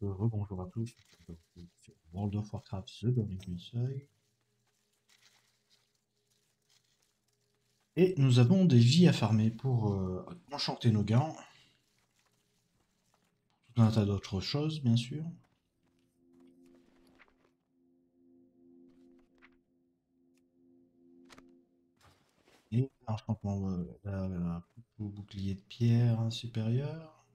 Rebonjour à tous. Sur World of Warcraft, The Burning Crusade. Et nous avons des vies à farmer pour enchanter nos gants. Tout un tas d'autres choses, bien sûr. Et l'enchantement, au bouclier de pierre supérieur.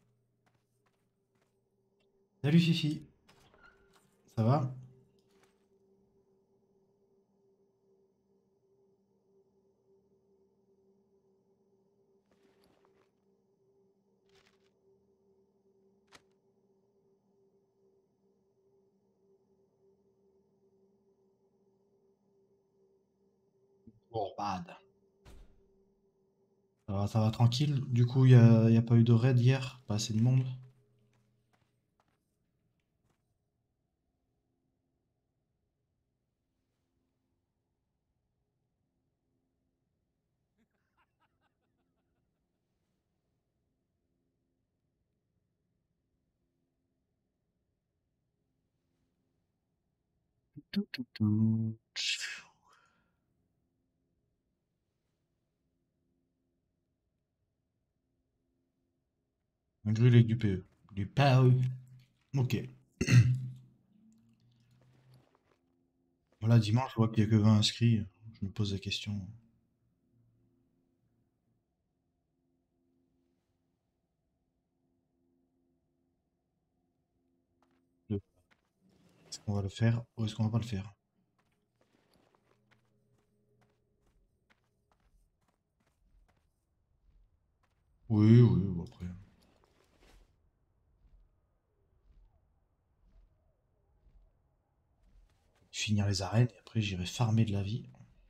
Salut Fifi, ça va? Bad. Ça va tranquille. Du coup, y a pas eu de raid hier, pas assez de monde. Tout, tout, tout. Un grillé avec du PE. Du PE. Ok. Voilà, dimanche, je vois qu'il y a que 20 inscrits. Je me pose la question. Est-ce qu'on va le faire ou est-ce qu'on va pas le faire? Oui, oui, bon, après. Finir les arènes et après j'irai farmer de la vie.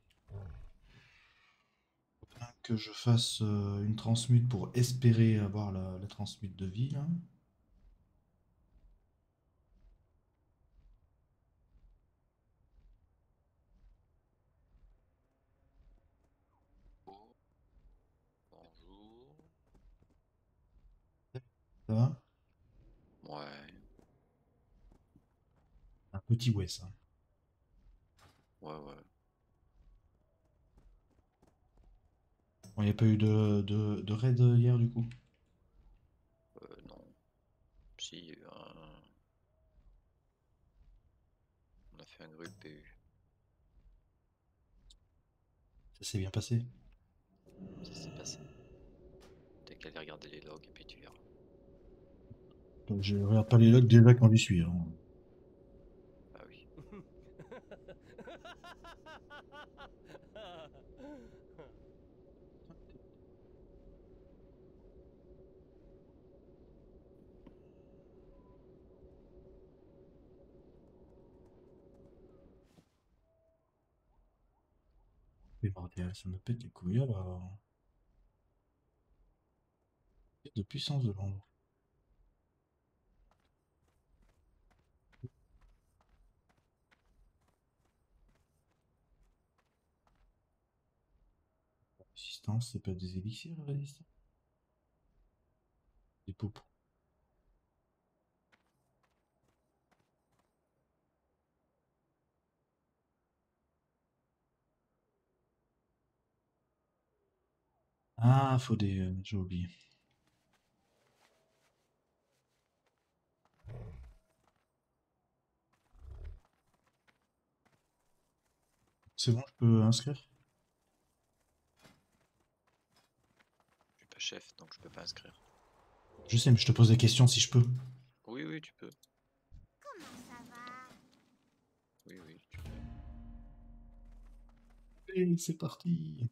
Faut bien que je fasse une transmute pour espérer avoir la transmute de vie là. Oh, bonjour. Ça va? Ouais, Un petit ouais ça. ouais, ouais. Bon, il n'y a pas eu de raid hier du coup. Non. Si, on a fait un grup PU. Ça s'est bien passé. Ça s'est passé. T'as qu'à aller regarder les logs et puis tu verras. Je regarde pas les logs déjà quand j'y suis, hein. Ah oui. Mais bordel, ça me pète les couilles alors. De puissance de l'ombre. Résistance, c'est pas des élixirs la résistance? Des poupes. Ah, faut des. J'ai oublié. C'est bon, je peux inscrire? Je suis pas chef, donc je peux pas inscrire. Je sais, mais je te pose la question si je peux. Oui, oui, tu peux. Oui, oui, tu peux. Et c'est parti.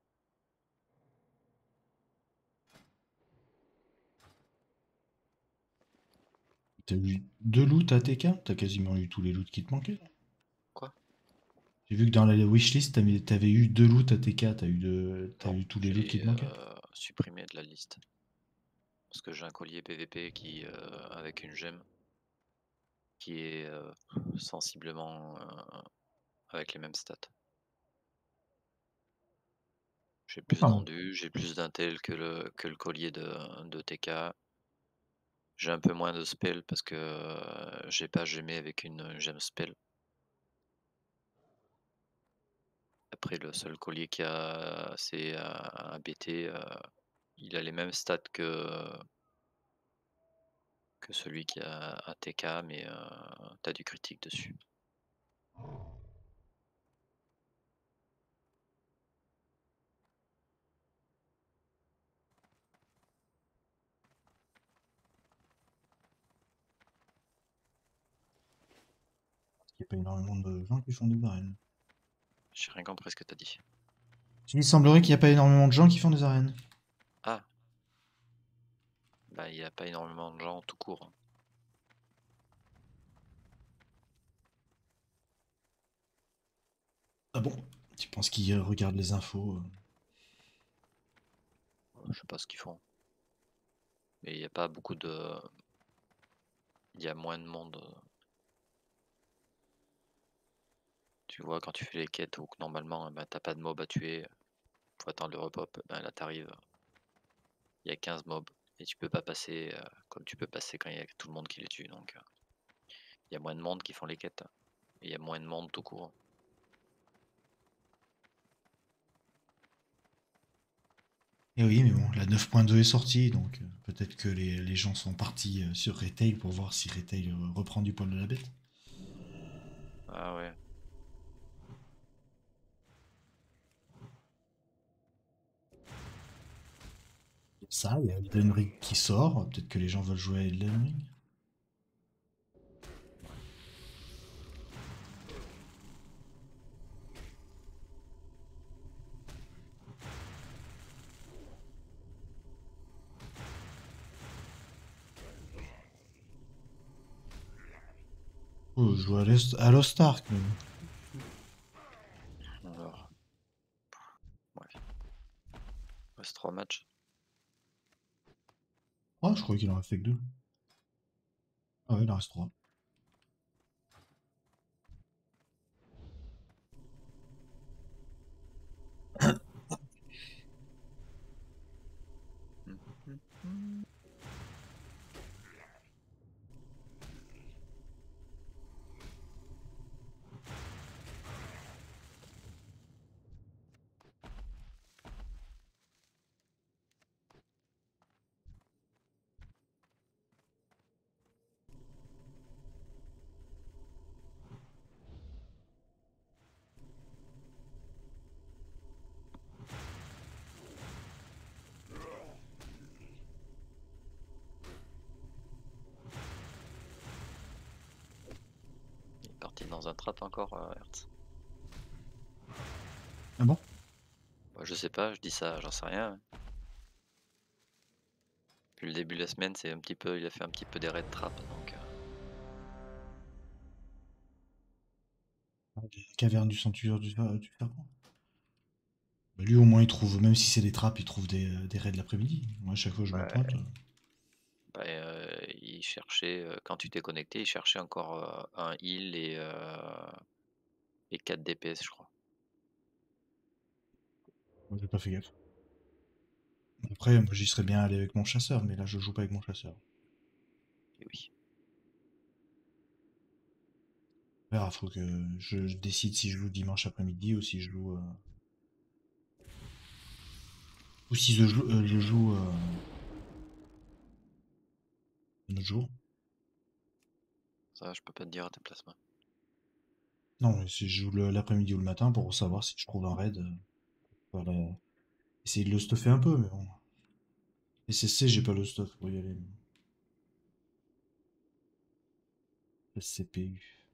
T'as eu deux loots à TK? T'as quasiment eu tous les loots qui te manquaient. Quoi? J'ai vu que dans la wishlist, t'avais eu deux loots à TK. T'as Non, eu tous les loots qui j'ai te manquaient. supprimé de la liste. Parce que j'ai un collier PVP qui, avec une gemme qui est sensiblement avec les mêmes stats. J'ai plus Enfin bon. d'endu, j'ai plus d'intel que le collier de TK. J'ai un peu moins de spell parce que j'ai pas gemé avec une gemme spell. Après le seul collier qu'il y a, c'est un BT, il a les mêmes stats que celui qui a un TK, mais tu du critique dessus. Il n'y a pas énormément de gens qui font des arènes. J'ai rien compris ce que t'as dit. Il semblerait qu'il n'y a pas énormément de gens qui font des arènes. Ah! Bah, il y a pas énormément de gens tout court, hein. Ah bon? Tu penses qu'ils regardent les infos? Je sais pas ce qu'ils font. Mais il y a pas beaucoup de il y a moins de monde, tu vois, quand tu fais les quêtes ou que normalement, bah, tu pas de mobs à tuer, faut attendre le repop, ben là t'arrives, il y a 15 mobs et tu peux pas passer, comme tu peux passer quand il y a tout le monde qui les tue, donc il y a moins de monde qui font les quêtes et il y a moins de monde tout court. Eh oui, mais bon, la 9.2 est sortie, donc peut-être que les gens sont partis sur Retail pour voir si Retail reprend du poil de la bête. Ah ouais. Ça, il y a Elden Ring qui sort, peut-être que les gens veulent jouer à Elden Ring. Oh, je joue à Lost Ark, mais bon. Alors, ouais. Reste 3 matchs. Ah, je croyais qu'il en a fait que 2. Ah ouais, il en reste 3. Mmh mh mmh. Il est parti dans un trap encore, Hertz. Ah bon? Bah, je sais pas, je dis ça, j'en sais rien, hein. Depuis le début de la semaine, c'est un petit peu il a fait un petit peu des raids trap donc Ah, des cavernes du sanctuaire du serpent. Bah, lui, au moins, il trouve, même si c'est des trappes, il trouve des raids de l'après-midi. Moi, à chaque fois que je me pointe. ouais, bah, il cherchait, quand tu t'es connecté, il cherchait encore, un heal et 4 DPS je crois. Moi, j'ai pas fait gaffe. Après, moi, j'y serais bien allé avec mon chasseur, mais là, je joue pas avec mon chasseur. Et oui. On verra, faut que je décide si je joue dimanche après-midi ou si je joue. Ou si je joue un autre jour. Ça, je peux pas te dire à ta place, moi. Non, mais si je joue l'après-midi ou le matin pour savoir si je trouve un raid. Voilà. Essayer de le stuffer un peu, mais bon. SSC, j'ai pas le stuff pour y aller. SCPU.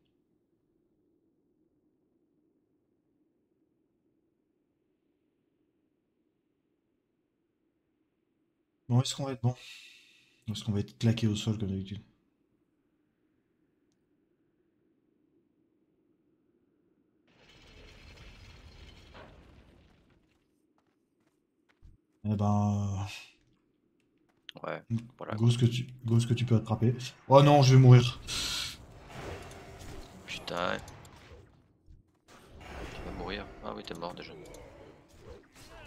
Bon, est-ce qu'on va être bon? Est-ce qu'on va être claqué au sol comme d'habitude? Eh ben. Ouais, voilà Go quoi. ce que tu peux attraper. Oh non, je vais mourir. Putain, tu vas mourir. Ah oui, t'es mort déjà.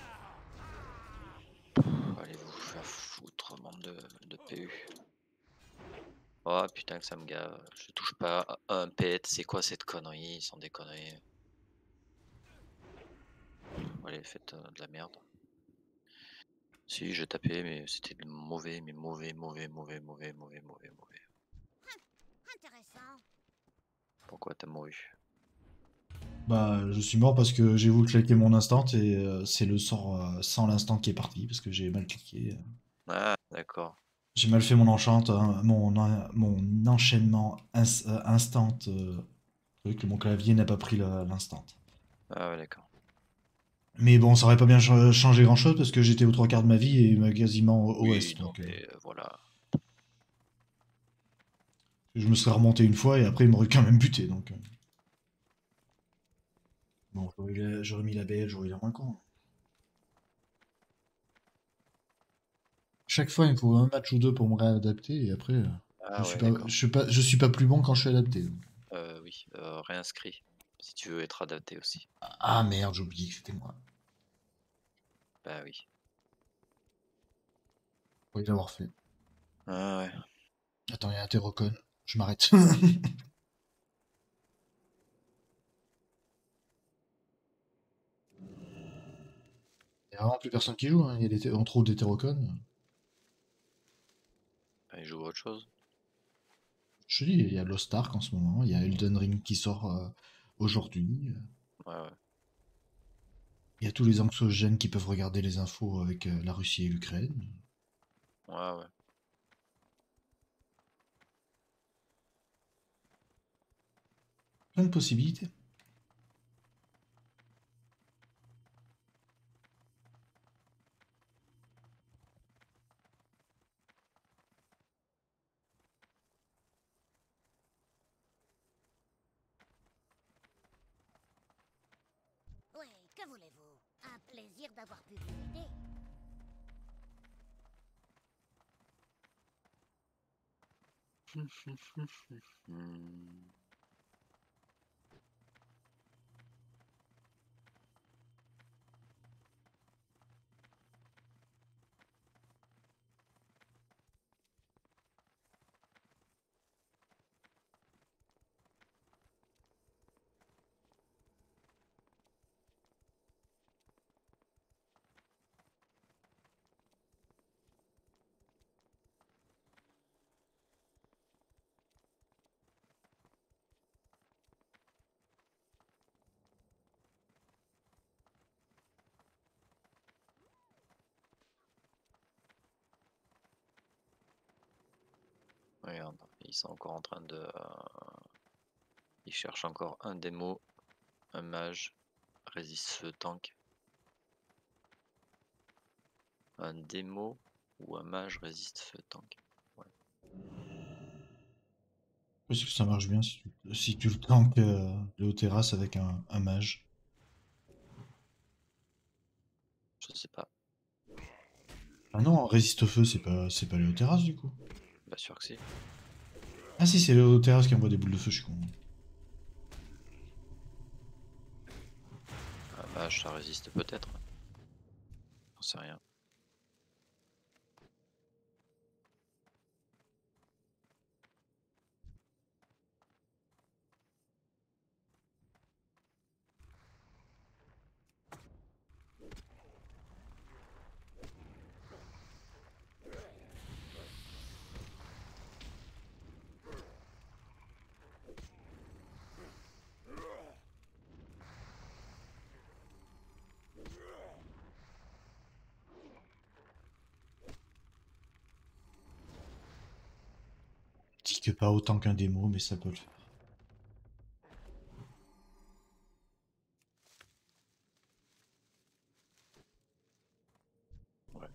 Allez vous faire foutre, bande de PU. Oh putain que ça me gave, je touche pas à un pet, c'est quoi cette connerie? Sans déconner. Allez, faites, de la merde. Si, j'ai tapé, mais c'était de mauvais, mais mauvais, mauvais, mauvais, mauvais, mauvais, mauvais, mauvais. Intéressant. Pourquoi tu as mouru? Bah, je suis mort parce que j'ai voulu claquer mon instant et c'est le sort sans l'instant qui est parti parce que j'ai mal cliqué. Ah d'accord. J'ai mal fait mon enchant, hein, mon enchaînement instant truc. Mon clavier n'a pas pris l'instant. Ah ouais, d'accord. Mais bon, ça aurait pas bien changé grand-chose parce que j'étais aux trois quarts de ma vie et quasiment au Oui, OS. non Donc, mais voilà. je me serais remonté une fois et après, il m'aurait quand même buté. Donc, bon, j'aurais mis la BL, j'aurais eu la moins con. Chaque fois, il me faut un match ou deux pour me réadapter et après, Ah ouais, d'accord. je suis pas plus bon quand je suis adapté. Donc. Oui, réinscrit, si tu veux être adapté aussi. Ah merde, j'ai oublié que c'était moi. Bah oui. Faut l'avoir fait. Ah ouais. Attends, il y a un Terrocon. Je m'arrête. Il y a vraiment plus personne qui joue. Hein. Il y a on trouve des Terrocon. Bah, il joue à autre chose. Je te dis, il y a Lost Ark en ce moment. Il y a Elden Ring qui sort aujourd'hui. Ouais, ouais. Il y a tous les anxiogènes qui peuvent regarder les infos avec la Russie et l'Ukraine. Ouais, ouais. Plein de possibilités. Oui, que voulez-vous? Un plaisir d'avoir pu vous aider. Hmm. Regarde, ils sont encore en train de... ils cherchent encore un démo, un mage, résiste feu tank. Un démo ou un mage résiste feu tank. Ouais. Parce que ça marche bien si tu le tankes le terrasse avec un mage. Je sais pas. Ah non, résiste au feu, c'est pas Léo Terrasse du coup. Bien sûr que si. Ah si, c'est Léo Terrasse qui envoie des boules de feu, je suis con. Un mage, ça résiste peut-être. J'en sais rien. Dis que pas autant qu'un démo, mais ça peut le faire. Ouais.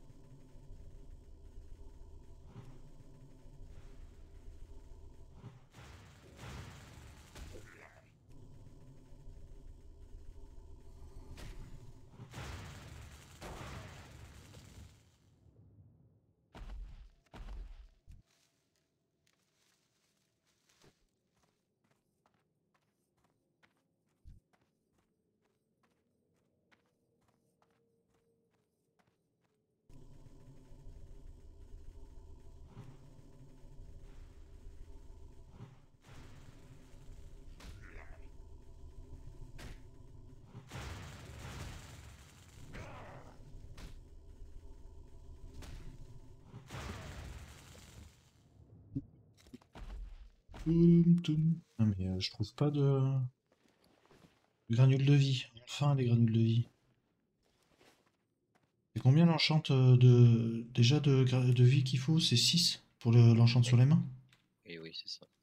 Non mais je trouve pas de granules de vie. Enfin les granules de vie. C'est combien l'enchante déjà de vie qu'il faut? C'est 6 pour l'enchante sur Oui, les mains? oui, oui, c'est ça.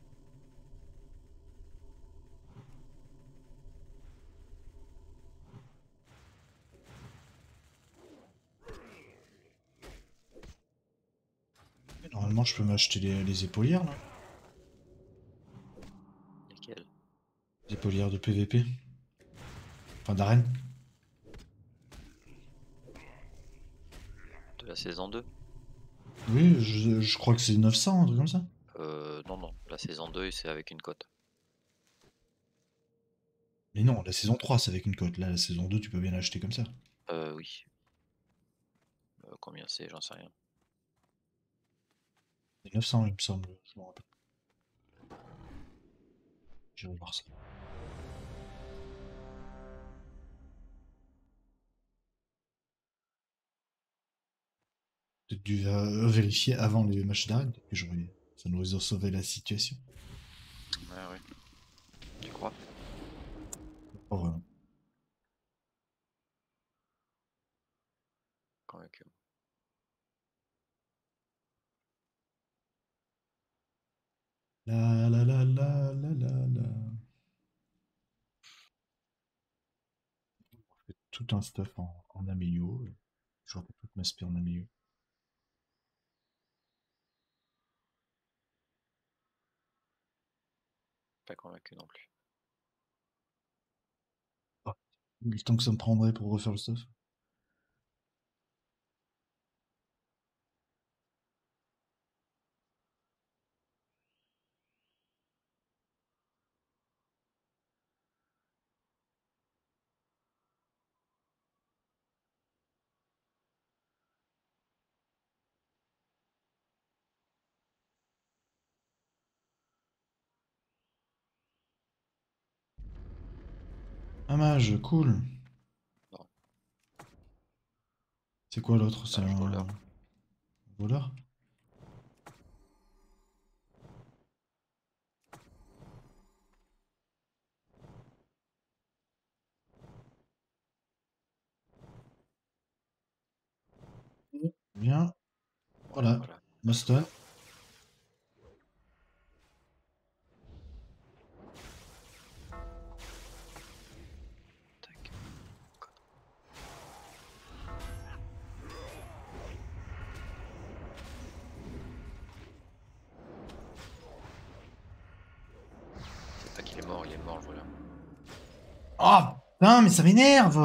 Normalement je peux m'acheter les épaulières là. Lesquels? Les épaulières de PVP. Enfin d'arène. De la saison 2? Oui, je crois que c'est 900, un truc comme ça. Non, non, la saison 2, c'est avec une cote. Mais non, la saison 3 c'est avec une cote. Là, la saison 2 tu peux bien l'acheter comme ça. Oui. Combien c'est? J'en sais rien. C'est 900 il me semble, je me rappelle. J'irai voir ça. Peut-être dû vérifier avant les matchs d'arène. Peut-être que ça nous aurait sauvé la situation. Ouais, ouais. Tu crois? Pas vraiment. Convaincu. La la la la la la la. Je fais tout un stuff en amélio. Je refais toute ma spé en amélio. Pas convaincu non plus. Ah, le temps que ça me prendrait pour refaire le stuff. Un mage, cool. Non, C'est quoi l'autre? C'est mage un voleur. voleur? Bien. Ouais, Voilà. voilà. Master. Tac. C'est pas qu'il est mort, il est mort le voleur. Ah, putain, mais ça m'énerve!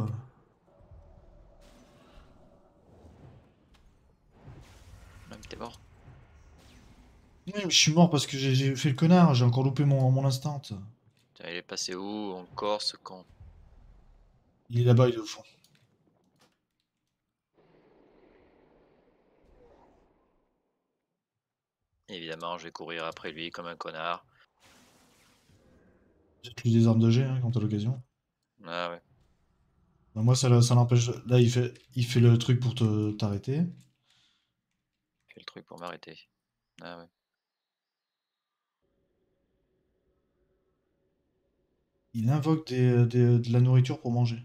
Même t'es mort? Oui, mais je suis mort parce que j'ai fait le connard. J'ai encore loupé mon instant. Tiens, il est passé où? Encore ce con? Il est là-bas, il est au fond. Évidemment, je vais courir après lui comme un connard. J'ai plus des armes de G hein, quand t'as l'occasion. Ah ouais. Bah, moi, ça l'empêche. Là, il fait le truc pour t'arrêter. Fais le truc pour m'arrêter. Ah ouais. Il invoque de la nourriture pour manger.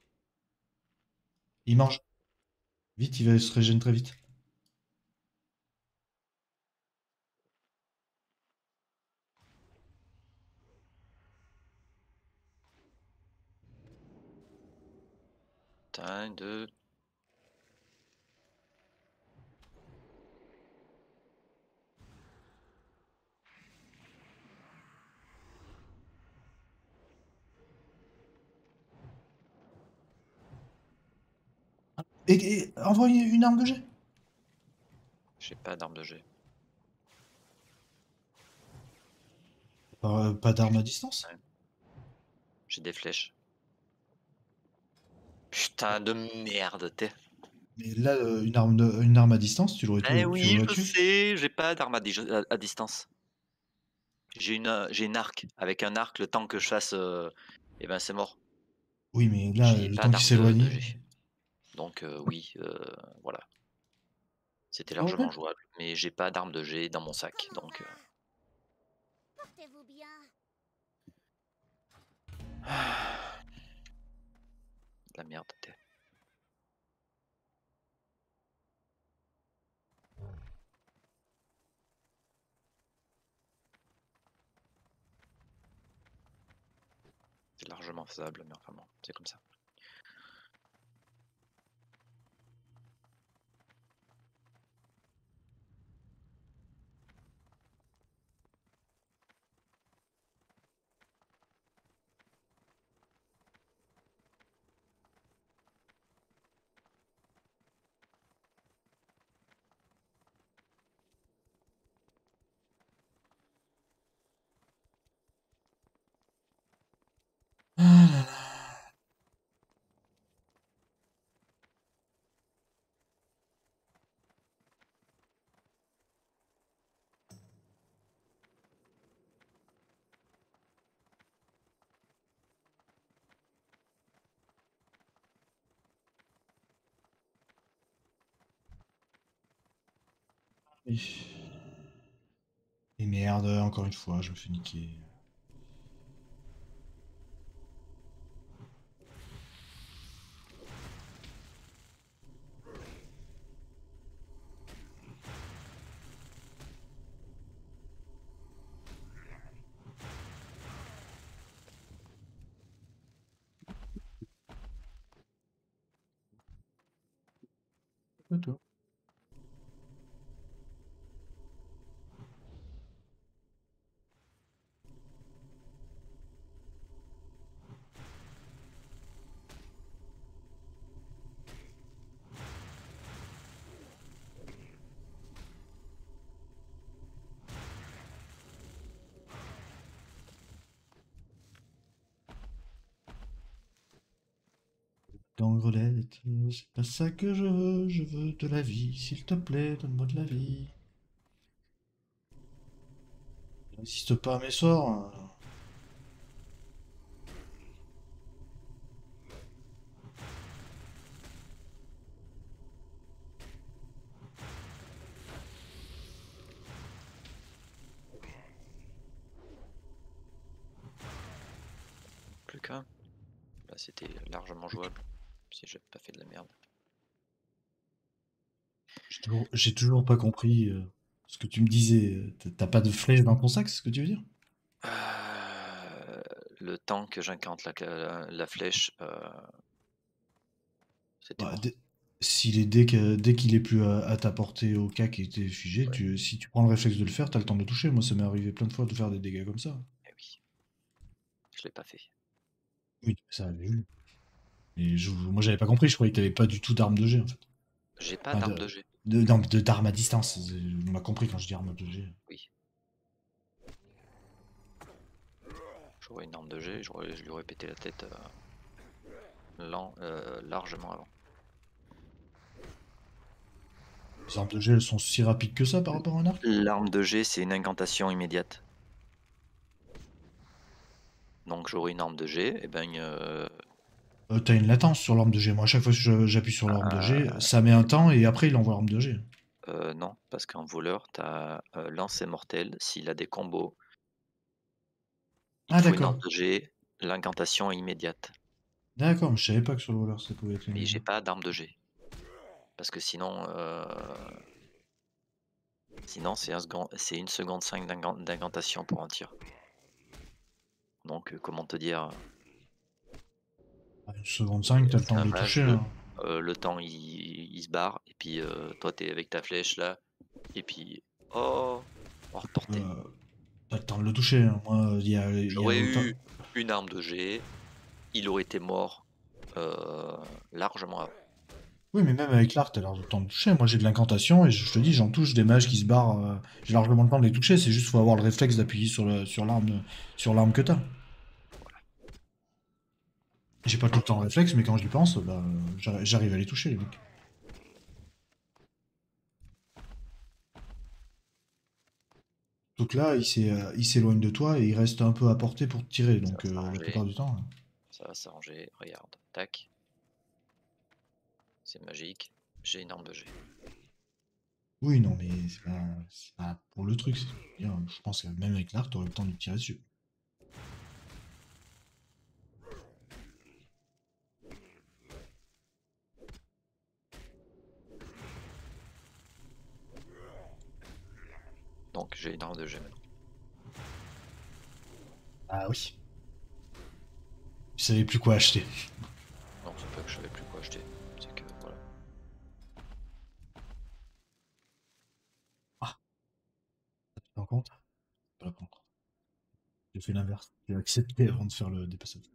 Il mange. Vite, il va se régénérer très vite. Putain, deux. Et envoie une arme de jet. J'ai pas d'arme de jet. Pas d'arme à distance. Ouais. J'ai des flèches. Putain de merde, t'es. Mais là, une arme à distance, Eh tu oui, l'aurais je tué. sais, j'ai pas d'arme à distance. J'ai une arc. Avec un arc, le temps que je fasse, eh ben c'est mort. Oui, mais là, J'ai le pas temps qu'il d'arme de s'éloigne. jet. Donc oui, voilà. C'était Ok. largement jouable. Mais j'ai pas d'arme de jet dans mon sac. Donc Sentez-vous bien? La merde, t'es. C'est largement faisable, mais enfin bon, c'est comme ça. Ah là là. Et merde, encore une fois, je me fais niquer. Pas toi. Gangrelette, c'est pas ça que je veux de la vie, s'il te plaît, donne-moi de la vie. N'insiste pas à mes sorts. Hein. Plus qu'un. Là, c'était largement jouable. Si j'avais pas fait de la merde. J'ai toujours pas compris ce que tu me disais. T'as pas de flèche dans ton sac, c'est ce que tu veux dire? Le temps que j'incante la flèche, c'était Bah, mort. dès qu'il est plus à ta portée au cas qui était figé, Ouais. si tu prends le réflexe de le faire, t'as le temps de le toucher. Moi, ça m'est arrivé plein de fois de faire des dégâts comme ça. Eh oui, je l'ai pas fait. Oui, ça avait vu. Et moi, j'avais pas compris. Je croyais que t'avais pas du tout d'arme de jet, en fait. J'ai pas Enfin, d'arme de jet. non, d'arme à distance. On m'a compris quand je dis arme de jet. Oui. J'aurais une arme de jet, je lui aurais pété la tête largement avant. Les armes de jet, elles sont si rapides que ça par rapport à un arc? L'arme de jet, c'est une incantation immédiate. Donc j'aurai une arme de jet, et ben T'as une latence sur l'arme de jet. Moi, à chaque fois que j'appuie sur l'arme de jet, ça met un temps et après, il envoie l'arme de jet. non, parce qu'en voleur, t'as lancer mortel, s'il a des combos, il Ah, te faut une arme d'accord. de jet, l'incantation est immédiate. D'accord, mais je savais pas que sur le voleur, ça pouvait être Mais j'ai une... pas d'arme de jet. Parce que sinon, c'est 1 seconde 5 d'incantation pour un tir. Donc comment te dire, À une seconde 5, t'as le c'est temps de un le mage, toucher. Hein. le temps il se barre, et puis toi t'es avec ta flèche là, et puis oh, hors portée. Euh, T'as le temps de le toucher. Hein. Moi, il y a J'aurais autant... eu une arme de jet, il aurait été mort largement avant. Oui, mais même avec l'arc, t'as le temps de toucher. Moi, j'ai de l'incantation et je te dis, j'en touche des mages qui se barrent. J'ai largement le temps de les toucher. C'est juste faut avoir le réflexe d'appuyer sur l'arme que t'as. J'ai pas tout le temps le réflexe, mais quand j'y pense, bah, j'arrive à les toucher, les mecs. Donc là, il s'éloigne de toi et il reste un peu à portée pour te tirer. Ça Donc va la s'arranger, plupart du temps. ça va s'arranger, regarde, tac, c'est magique, j'ai une arme de jet. Oui, non, mais c'est pas pour le truc. Je pense que même avec l'arc, t'aurais le temps de lui tirer dessus. Donc j'ai une arme de jet maintenant. Ah oui. Tu savais plus quoi acheter. Non, c'est pas que je savais plus quoi acheter. C'est que voilà. Ah, tu te rends compte? Pas la prendre. J'ai fait l'inverse. J'ai accepté avant de faire le dépassage.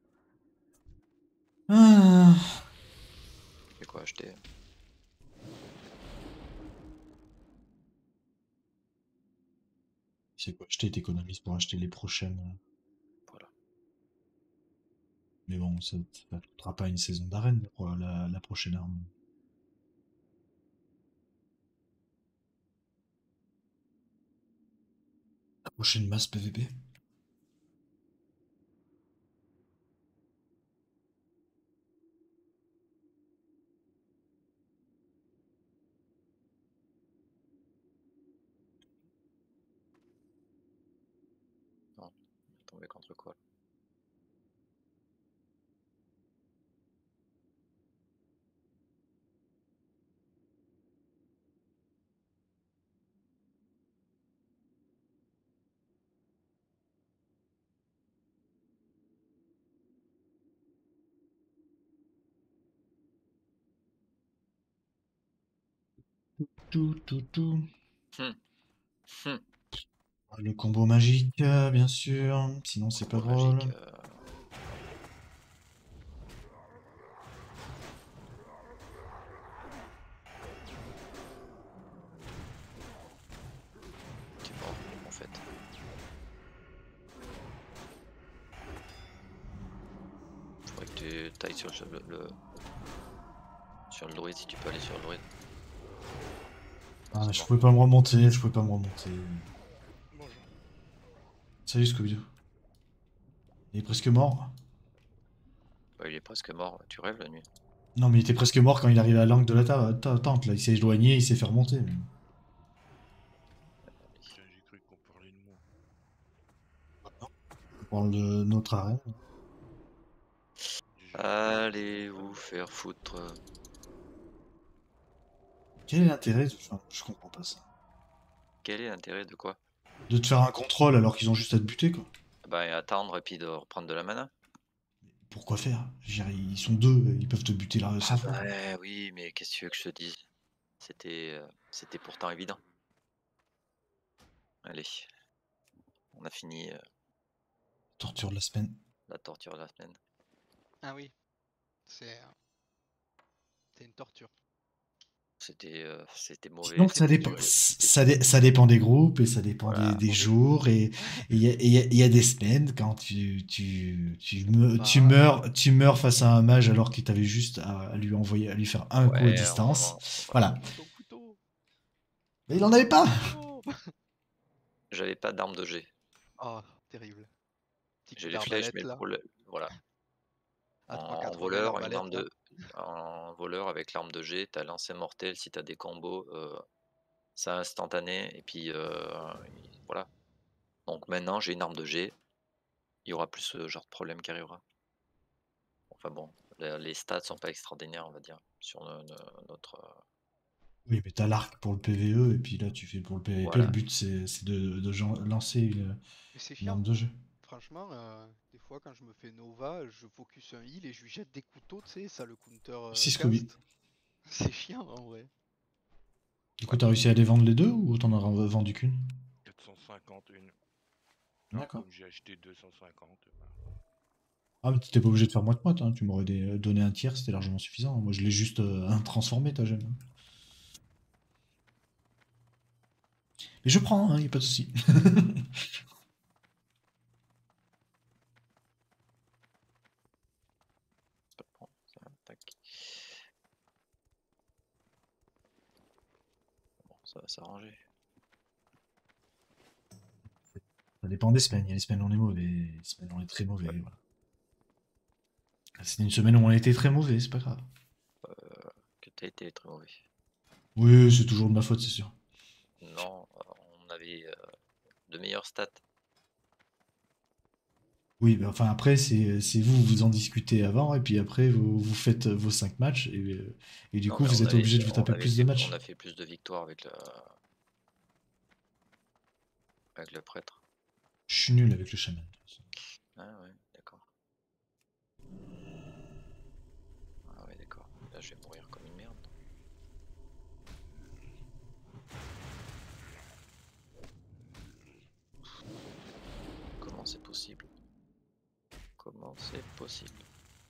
Ah. J'ai quoi acheter? C'est quoi acheter? T'économises pour acheter les prochaines. Voilà. Mais bon, ça ne coûtera pas une saison d'arène pour la prochaine arme. La prochaine masse PVP. Non, tomber contre quoi? Tout. Hum, hum. Le combo magique, bien sûr. Sinon, c'est pas Combo drôle. magique. T'es mort en fait. Faudrait que tu tailles sur sur le druide si tu peux aller sur le druide. Ah, C'est je mort. pouvais pas me remonter, je pouvais pas me remonter. Bonjour. Salut Scooby-Doo. Il est presque mort. Ouais, il est presque mort. Tu rêves la nuit. Non, mais il était presque mort quand il arrivait à l'angle de la tente. Là, il s'est éloigné, il s'est fait remonter. Tiens, j'ai cru qu'on parlait de moi. On parle de notre arène. J'ai- Allez vous faire foutre. Quel est l'intérêt enfin, je comprends pas ça. Quel est l'intérêt de quoi? De te faire un contrôle alors qu'ils ont juste à te buter, quoi. Bah attendre et puis de reprendre de la mana. Pourquoi faire? Je veux dire, ils sont deux, ils peuvent te buter là 100 Ah fois. bah oui, mais qu'est-ce que tu veux que je te dise? C'était pourtant évident. Allez, on a fini Torture de la semaine. la torture de la semaine. Ah oui, c'est une torture. C'était mauvais, Donc ça c'était dépend, dur. ça dépend des groupes et ça dépend Voilà. des Oui. jours et il y a des semaines quand tu meurs face à un mage alors que t'avais juste à lui envoyer, à lui faire un coup à Ouais, distance. voilà. Voilà. Ton couteau. Mais il en avait pas! Oh, J'avais pas d'arme de jet. oh terrible. Petit coup J'ai les flèches, mais d'arbalète là. voilà. À En 3,80 voleur, une l'arbalète arme là. en voleur avec l'arme de jet, t'as lancer mortel si t'as des combos, c'est instantané et puis voilà. Donc maintenant j'ai une arme de jet, il y aura plus ce genre de problème qui arrivera. Enfin bon, les stats sont pas extraordinaires, on va dire, sur notre. Oui, mais t'as l'arc pour le PVE et puis là tu fais pour le PVP. Voilà. Le but c'est lancer Mais c'est une arme chiant. de jeu. Franchement, des fois quand je me fais Nova, je focus un heal et je lui jette des couteaux, tu sais, ça le counter Si Scooby. cast. C'est chiant en vrai. Du coup, t'as réussi à les vendre les deux ou t'en as vendu qu'une? 450 une. Alors, D'accord. comme j'ai acheté 250, Ah, mais t'étais pas obligé de faire moite-moite, hein. Tu m'aurais donné un tiers, c'était largement suffisant. Moi, je l'ai juste transformé, ta gemme. Mais je prends, hein, y a pas de souci. Bon, tac. Bon, ça va s'arranger. Ça dépend des semaines. Il y a des semaines où on est mauvais, des semaines où on est très mauvais. Voilà. C'était une semaine où on était très mauvais, c'est pas grave. Que t'as été très mauvais. Oui, c'est toujours de ma faute, c'est sûr. Non, on avait de meilleures stats. Oui, mais enfin après, c'est vous, vous en discutez avant, et puis après, vous faites vos 5 matchs, et du Non, coup, mais vous êtes obligé de vous taper plus de on matchs. a fait plus de victoires avec le prêtre. Je suis nul avec le chaman. Ah ouais, d'accord. Ah ouais, d'accord. Là, je vais mourir comme une merde. Comment c'est possible? Comment c'est possible?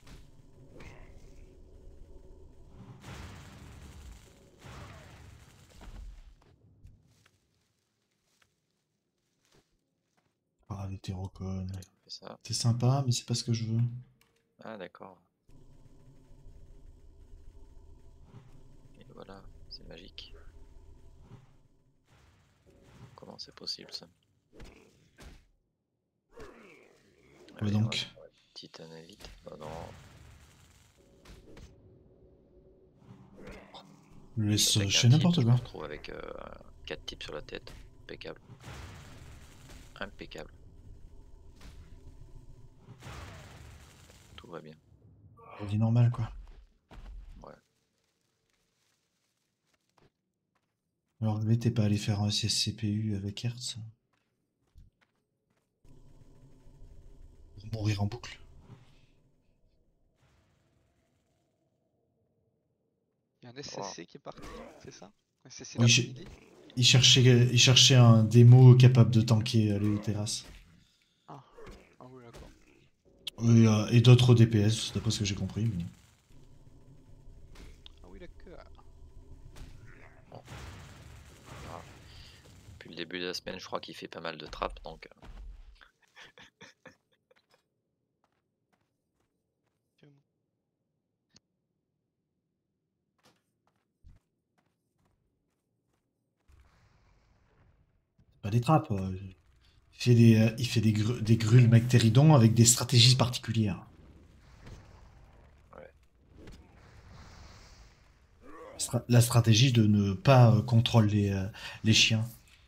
Ah, les terrocones. Allez, on fait ça. C'est sympa, mais c'est pas ce que je veux. Ah d'accord. Et voilà, c'est magique. Comment c'est possible ça? Ouais, Allez, on va donc, faire la petite vite. Oh non, je le laisse j'attaque un chez type, n'importe je me quoi. retrouve avec 4 types sur la tête. Impeccable. Impeccable. Tout va bien. La vie normale, quoi. Ouais. Alors, V, t'es pas allé faire un CSCPU avec Hertz pour mourir en boucle. Il y a un Wow. SSC qui est parti, c'est ça? Un SSC Oui, d'après-midi? il cherchait un démo capable de tanker les terrasses. Ah, ah oui, d'accord. Et d'autres DPS, d'après ce que j'ai compris. Mais... Ah oui, d'accord. Bon, voilà. Depuis le début de la semaine, je crois qu'il fait pas mal de trappes, donc Tiens, pas des trappes. Il fait des grules Mectéridon avec des stratégies particulières. ouais. La stratégie de ne pas contrôler les chiens.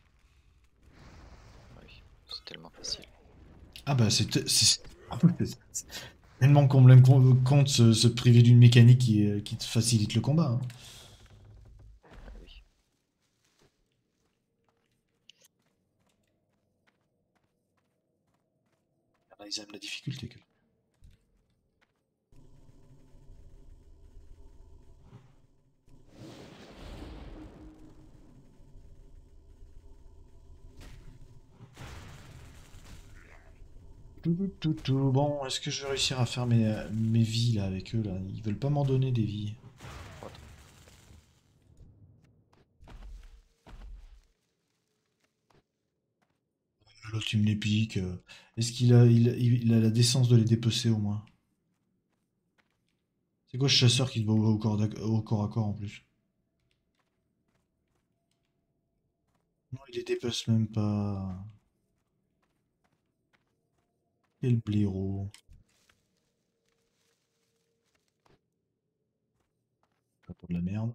Oui, c'est tellement facile. Ah bah c'est tellement comble un compte se priver d'une mécanique qui te facilite le combat. Hein. Ah oui. Ah, ils aiment la difficulté. Bon, est-ce que je vais réussir à faire mes vies là avec eux là? Ils veulent pas m'en donner des vies. Pas trop. L'autre il me les pique. Est-ce il a la décence de les dépecer au moins? C'est quoi ce chasseur qui te va au corps à corps en plus? Non, il les dépece même pas. Quel blaireau. Pas pour de la merde.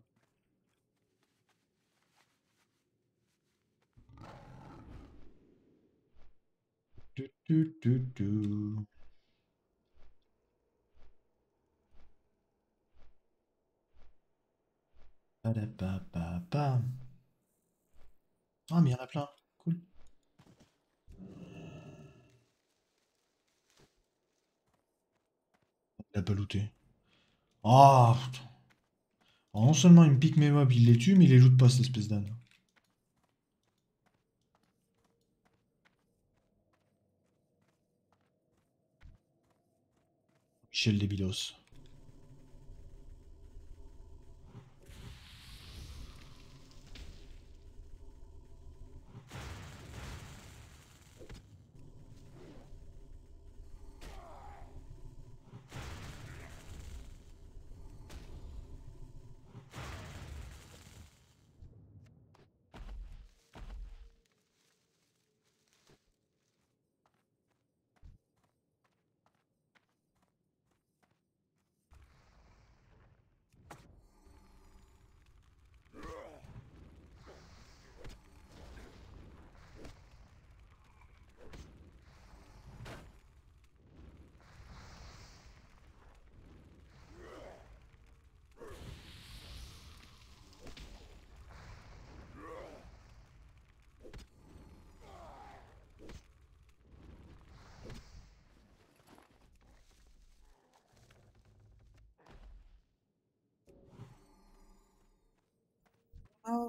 Tu, tu, tu, tu. Padapapapa. Ah, mais il y en a plein. Cool. Il a pas looté. Ah, putain. Alors, non seulement il me pique mes mobs, il les tue, mais il les loot pas, cette espèce d'âne. Michel Débilos.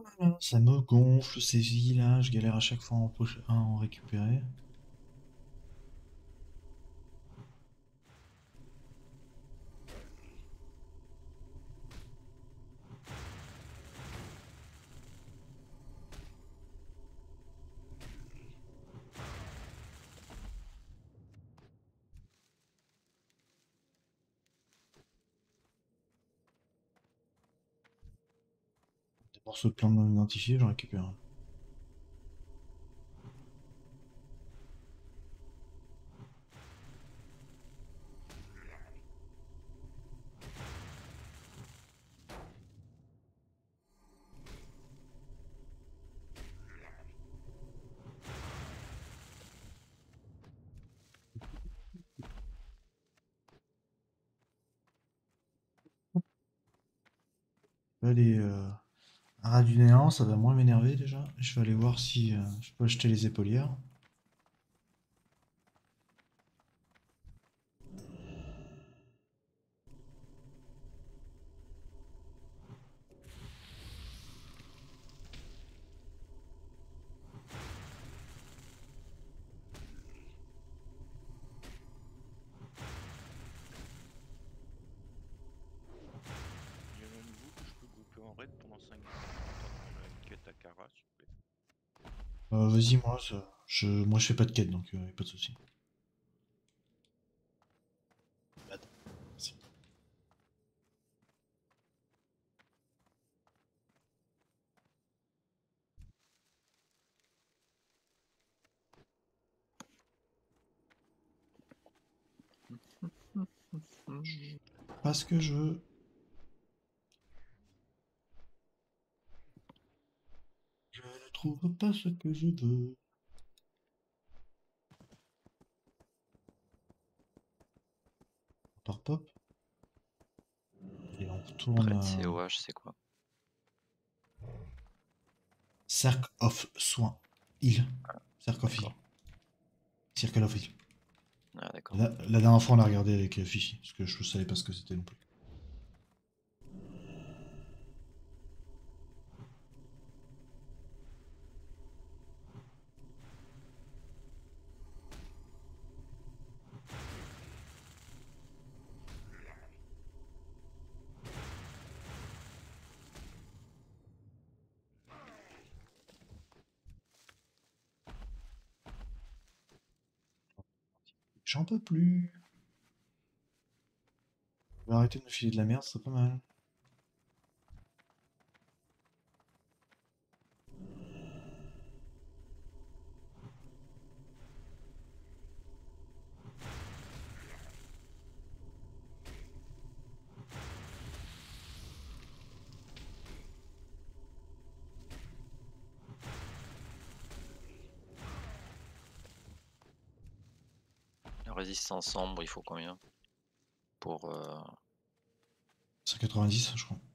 Voilà, ça me gonfle ces villas, je galère à chaque fois à en récupérer. Des morceaux de plans non identifiés, j'en récupère un. Allez, un rat du néant, ça va moins m'énerver déjà. Je vais aller voir si je peux acheter les épaulières. Il y en a une vous que je peux grouper en raid pendant 5 minutes. On a une quête à Kara, s'il vous plaît. Vas-y, moi je fais pas de quête, donc pas de soucis. Merci. Pas ce que je veux. Je ne trouve pas ce que je veux. Par pop. Et on retourne Prête à COH, c'est quoi? Circle of Soin. Heal. Circle of Heal. D'accord. Circle of Heal. Ah, d'accord. La dernière fois, on a regardé avec Fifi, parce que je ne savais pas ce que c'était non plus. J'en peux plus. Je vais arrêter de me filer de la merde, c'est pas mal. La résistance sombre, il faut combien? Pour 190, je crois.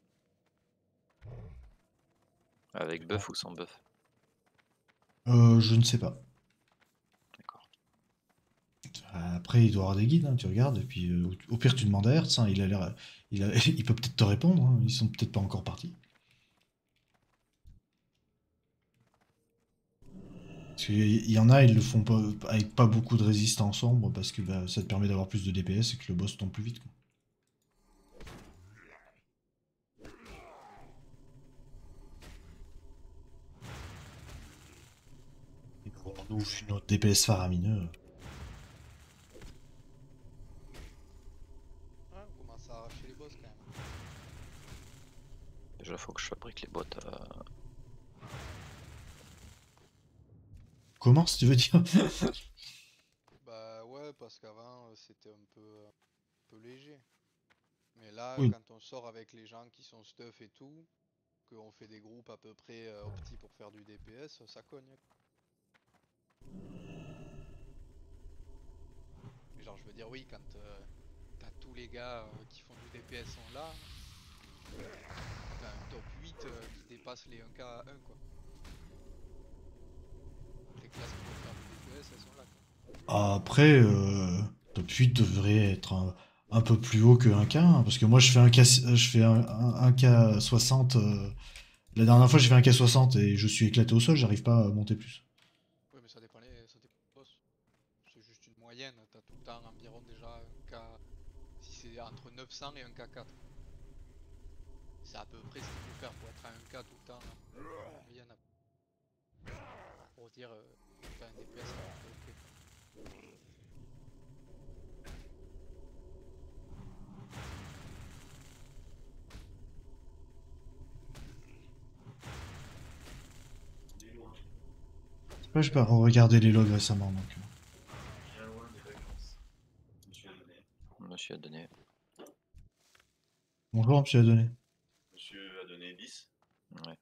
avec buff ou sans buff? Je ne sais pas. D'accord. Après, il doit y avoir des guides, hein, tu regardes, et puis au pire, tu demandes à Hertz, hein, il peut peut-être te répondre, hein, ils sont peut-être pas encore partis. Parce qu'il y en a, ils le font pas avec pas beaucoup de résistance sombre, parce que bah, ça te permet d'avoir plus de DPS et que le boss tombe plus vite, quoi. Et bon, on ouvre une autre DPS faramineux. Ouais, on commence à arracher les boss quand même. Déjà, faut que je fabrique les boîtes. Comment, si tu veux dire? Bah ouais, parce qu'avant c'était un peu léger. Mais là, Oui. quand on sort avec les gens qui sont stuff et tout, qu'on fait des groupes à peu près opti pour faire du DPS, ça cogne. Mais genre, je veux dire, oui, quand t'as tous les gars qui font du DPS sont là, t'as un top 8 qui dépasse les 1k à 1 quoi. Les classes qui peuvent faire du DPS, elles sont là quoi. Après, top 8 devrait être un peu plus haut que 1K, hein, parce que moi je fais un K, je fais un K 60 La dernière fois, j'ai fait un K60 et je suis éclaté au sol, j'arrive pas à monter plus. Oui, mais ça dépend des boss. C'est juste une moyenne. T'as tout le temps environ déjà un K. Si c'est entre 900 et un K4. C'est à peu près ce qu'il faut faire pour être à un K tout le temps, hein, en moyenne. Pour dire que t'as un DPS à peu près ok. Ouais, j'ai pas regardé les logs récemment donc. Monsieur a donné. Bonjour, monsieur Adonné. Monsieur a donné 10. Ouais.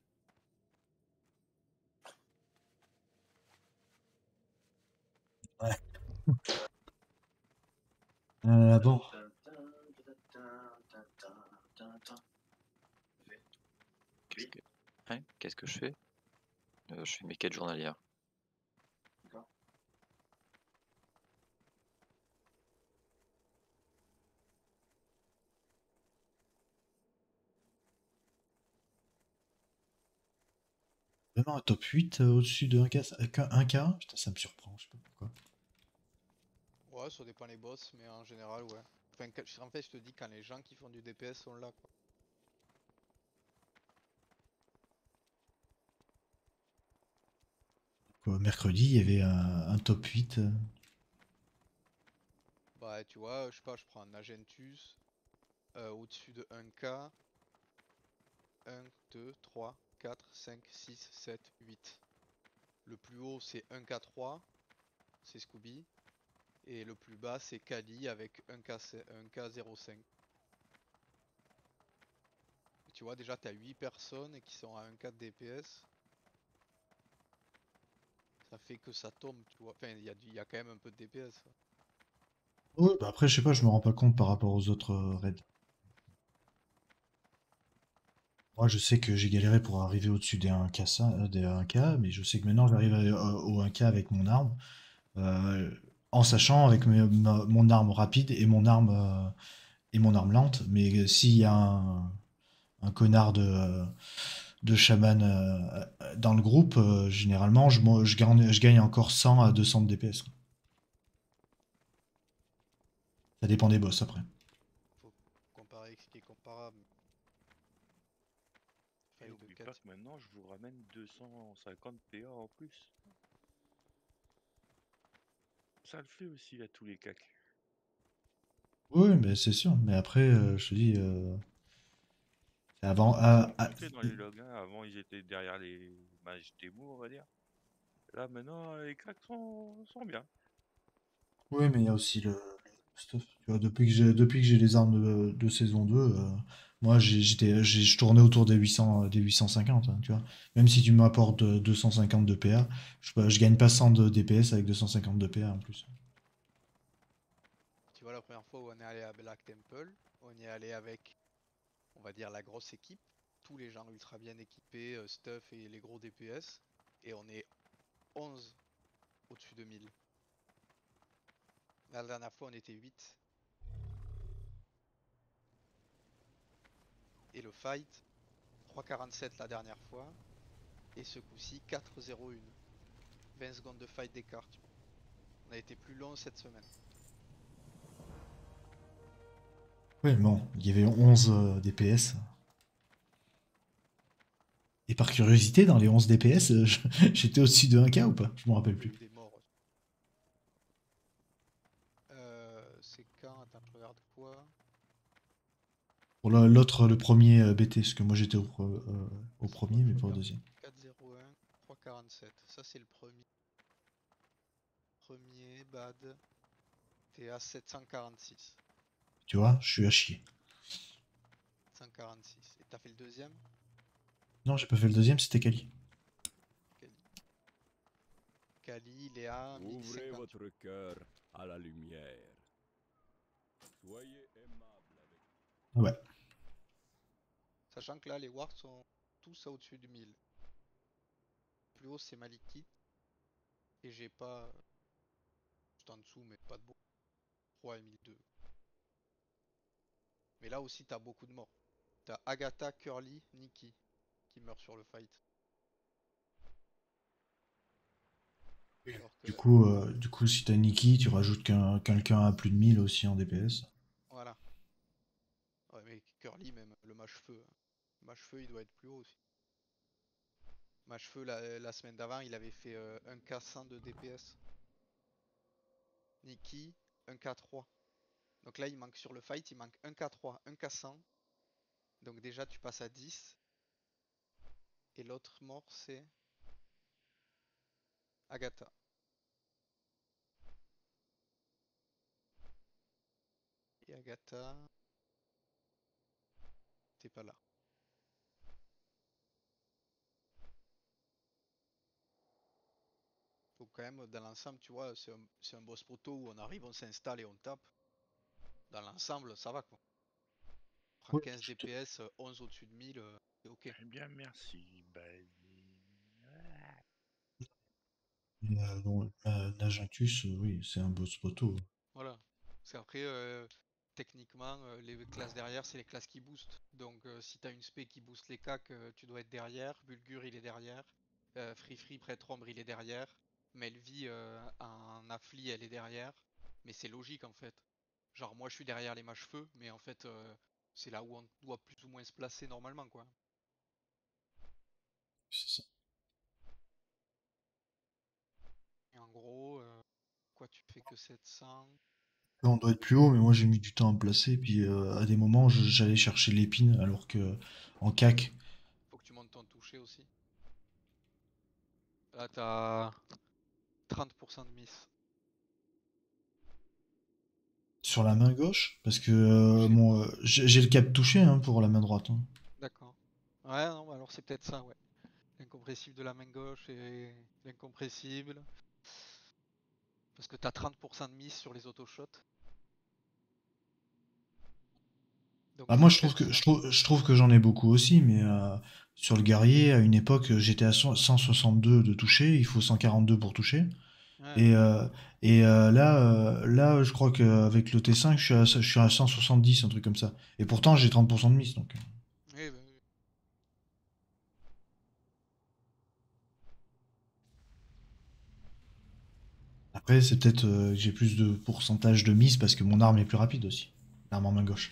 Bon. Qu'est-ce que... Hein? Qu'est-ce que je fais? Je fais mes quêtes journalières. D'accord. Vraiment un top 8 au-dessus de 1K, 1K? Putain, ça me surprend, je sais pas pourquoi. Ouais, ça dépend les boss, mais en général, ouais. Enfin, en fait, je te dis quand les gens qui font du DPS sont là, quoi. Quoi, mercredi, il y avait un top 8. Bah, tu vois, je sais pas, je prends un Agentus au-dessus de 1K. 1, 2, 3, 4, 5, 6, 7, 8. Le plus haut, c'est 1K3, c'est Scooby. Et le plus bas, c'est Kali avec 1K05. Tu vois, déjà, t'as 8 personnes qui sont à 1K de DPS. Ça fait que ça tombe, tu vois. Enfin, il y a quand même un peu de DPS. Ouais, bah après, je sais pas, je me rends pas compte par rapport aux autres raids. Moi, je sais que j'ai galéré pour arriver au-dessus des 1K, des 1K, mais je sais que maintenant, j'arrive au 1K avec mon arme. euh, En sachant avec mon arme rapide et mon arme lente. Mais s'il y a un connard de chaman dans le groupe, généralement, je gagne encore 100 à 200 de DPS, quoi. Ça dépend des boss après. Faut comparer avec ce qui est comparable. Et Faille de oublie pas quête. que maintenant je vous ramène 250 PA en plus. Ça le fait aussi à tous les cacs. Oui, mais c'est sûr. Mais après, je te dis, c'est avant. Ça a monté dans les logs, hein. Avant ils étaient derrière les mages démos, on va dire. Là maintenant les cacs sont bien. Oui, mais il y a aussi le stuff. Tu vois, depuis que j'ai les armes de saison 2, moi, je tournais autour des 800, des 850, hein, tu vois. Même si tu m'apportes 250 de PA, je gagne pas 100 de DPS avec 250 de PA en plus. Tu vois, la première fois où on est allé à Black Temple, on y est allé avec, on va dire, la grosse équipe. Tous les gens ultra bien équipés, stuff et les gros DPS. Et on est 11 au-dessus de 1000. La dernière fois, on était 8. Et le fight, 3,47 la dernière fois. Et ce coup-ci, 4,01. 20 secondes de fight d'écart. On a été plus long cette semaine. Oui, bon, il y avait 11 DPS. Et par curiosité, dans les 11 DPS, j'étais au-dessus de 1K ou pas? Je me rappelle Il y a plus. eu des morts. C'est quand? Attends, je regarde quoi? Pour l'autre, le premier BT, parce que moi j'étais au C'est quoi premier, que mais je pas au regarde? deuxième. 4,01, 3,47. Ça, c'est le premier. Premier, bad. T'es à 746. Tu vois, je suis à chier. 146. Et t'as fait le deuxième? Non, j'ai pas fait le deuxième, c'était Kali. Kali. Kali, il est à Ouvrez 1050. votre cœur à la lumière. Soyez aimable avec Ouais. Sachant que là, les wards sont tous au-dessus du 1000. Plus haut, c'est Maliki. Et j'ai pas. Juste en dessous, mais pas de beaucoup. 3 et 1002. Mais là aussi, t'as beaucoup de morts. T'as Agatha, Curly, Nikki. qui meurt sur le fight. Oui. Alors que, Du coup, si t'as Nikki, tu rajoutes quelqu'un à plus de 1000 aussi en DPS. voilà. Ouais, mais Curly, même le mage-feu. Mage-feu, il doit être plus haut aussi. Mage-feu, la semaine d'avant, il avait fait 1K100 de DPS. Nikki, 1K3. Donc là, il manque sur le fight, il manque 1K3, 1K100. Donc déjà, tu passes à 10. Et l'autre mort, c'est Agatha. Et Agatha, t'es pas là. Donc quand même, dans l'ensemble, tu vois, c'est un boss proto où on arrive, on s'installe et on tape. Dans l'ensemble, ça va quoi. On prend Oui, 15 DPS, 11 au-dessus de 1000, c'est ok. Eh bien, merci. Bon, Nagintus, oui, c'est un boss proto. Voilà. Parce qu'après, techniquement, les classes derrière, c'est les classes qui boostent. Donc si t'as une spé qui booste les cacs, tu dois être derrière. Bulgur, il est derrière. Free Prêtre Ombre, il est derrière. Melvi en affli, elle est derrière. Mais c'est logique en fait. Genre moi je suis derrière les mages feu, mais en fait c'est là où on doit plus ou moins se placer normalement quoi. C'est ça. Et en gros, quoi tu fais que 700. Là, on doit être plus haut, mais moi j'ai mis du temps à me placer. Puis à des moments, j'allais chercher l'épine, alors que en cac, Faut que tu montes ton toucher aussi. Là t'as 30% de miss. sur la main gauche, parce que Toucher. j'ai le cap touché hein, pour la main droite. Hein. D'accord. Ouais, non, bah alors c'est peut-être ça, ouais. L'incompressible de la main gauche et l'incompressible. Parce que t'as 30% de mise sur les autoshots. Donc Bah, moi, c'est je trouve peut-être que, ça. je trouve que j'en ai beaucoup aussi, mais sur le guerrier, à une époque, j'étais à 162 de toucher, il faut 142 pour toucher. Ouais, Et, là, je crois qu'avec le T5, je suis à 170, un truc comme ça. Et pourtant, j'ai 30% de miss. Donc. oui, bah oui. Après, c'est peut-être que j'ai plus de pourcentage de miss parce que mon arme est plus rapide aussi. L'arme en main gauche.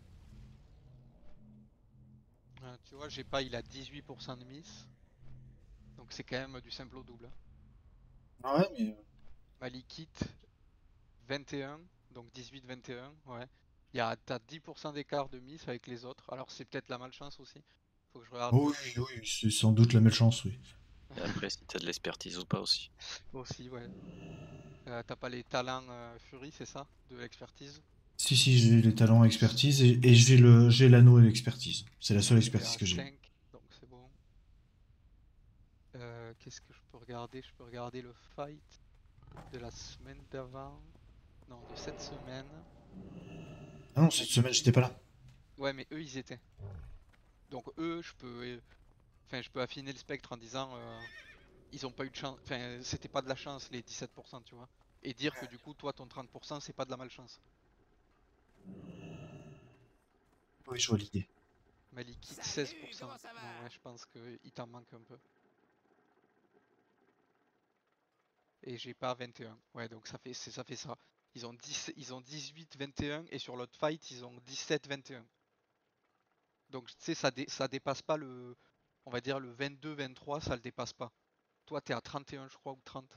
Ouais, tu vois, j'ai pas, il a 18% de miss. Donc c'est quand même du simple au double. Hein. Ah ouais, mais. Malikit, 21. Donc 18-21, ouais. T'as 10% d'écart de miss avec les autres. Alors c'est peut-être la malchance aussi. Faut que je regarde Oh oui, oui, c'est sans doute la malchance, oui. Et après, si t'as de l'expertise ou pas aussi. aussi, ouais. T'as pas les talents Fury, c'est ça? De l'expertise? Si, si, j'ai les talents expertise et j'ai l'anneau et l'expertise. C'est la seule T'es expertise à que j'ai. 5, donc c'est bon. Qu'est-ce que je peux regarder? Je peux regarder le fight de la semaine d'avant. Non, de cette semaine. Ah non, cette semaine, Malikit. j'étais pas là. Ouais, mais eux, ils étaient. Donc eux, je peux affiner le spectre en disant ils ont pas eu de chance. Enfin, c'était pas de la chance, les 17%, tu vois. Et dire que du coup, toi, ton 30%, c'est pas de la malchance. Oui, je vois l'idée. Malikit, Salut, 16%. comment ça Bon, va? ouais, je pense qu'il t'en manque un peu. Et j'ai pas 21. Ouais, donc ça fait ça. Ils ont 18, 21 et sur l'autre fight, ils ont 17, 21. Donc tu sais, ça dépasse pas le. On va dire le 22, 23, ça le dépasse pas. Toi, t'es à 31, je crois, ou 30.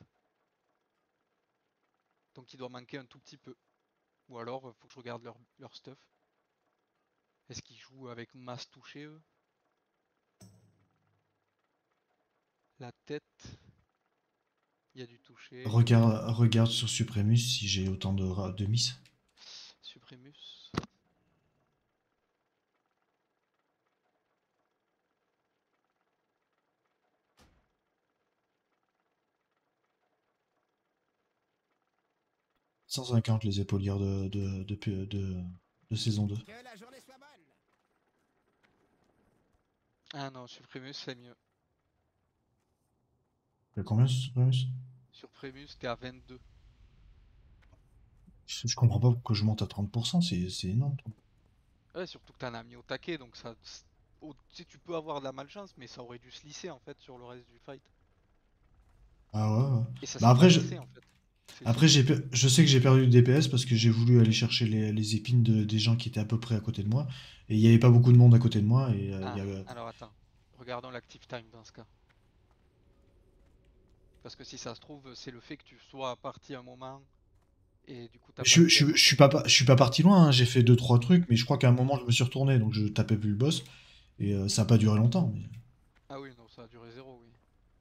Donc il doit manquer un tout petit peu. Ou alors, faut que je regarde leur stuff. Est-ce qu'ils jouent avec masse touchée, eux? La tête, il y a du toucher. Regarde sur Supremus si j'ai autant de miss. Supremus. 150 les épaulières de saison 2. Que la journée soit bonne. Ah non, Supremus, c'est mieux. T'as combien sur Supremus? Supremus, t'es à 22. Je comprends pas pourquoi je monte à 30%, c'est énorme. Ouais, surtout que t'en as mis au taquet, donc Tu sais, tu peux avoir de la malchance, mais ça aurait dû se lisser en fait sur le reste du fight. Ah ouais, ouais. Et ça Bah s'est pas après, lissé en fait. C'est après surtout. je sais que j'ai perdu du DPS parce que j'ai voulu aller chercher les épines des gens qui étaient à peu près à côté de moi. Et il n'y avait pas beaucoup de monde à côté de moi. Et il y Ah, a... alors attends. Regardons l'active time dans ce cas. Parce que si ça se trouve, c'est le fait que tu sois parti un moment et du coup t'as pas de pièces en fait. Je suis pas parti loin, hein. J'ai fait deux trois trucs, mais je crois qu'à un moment je me suis retourné, donc je tapais plus le boss. Et ça a pas duré longtemps. Mais... Ah oui, non, ça a duré 0, oui.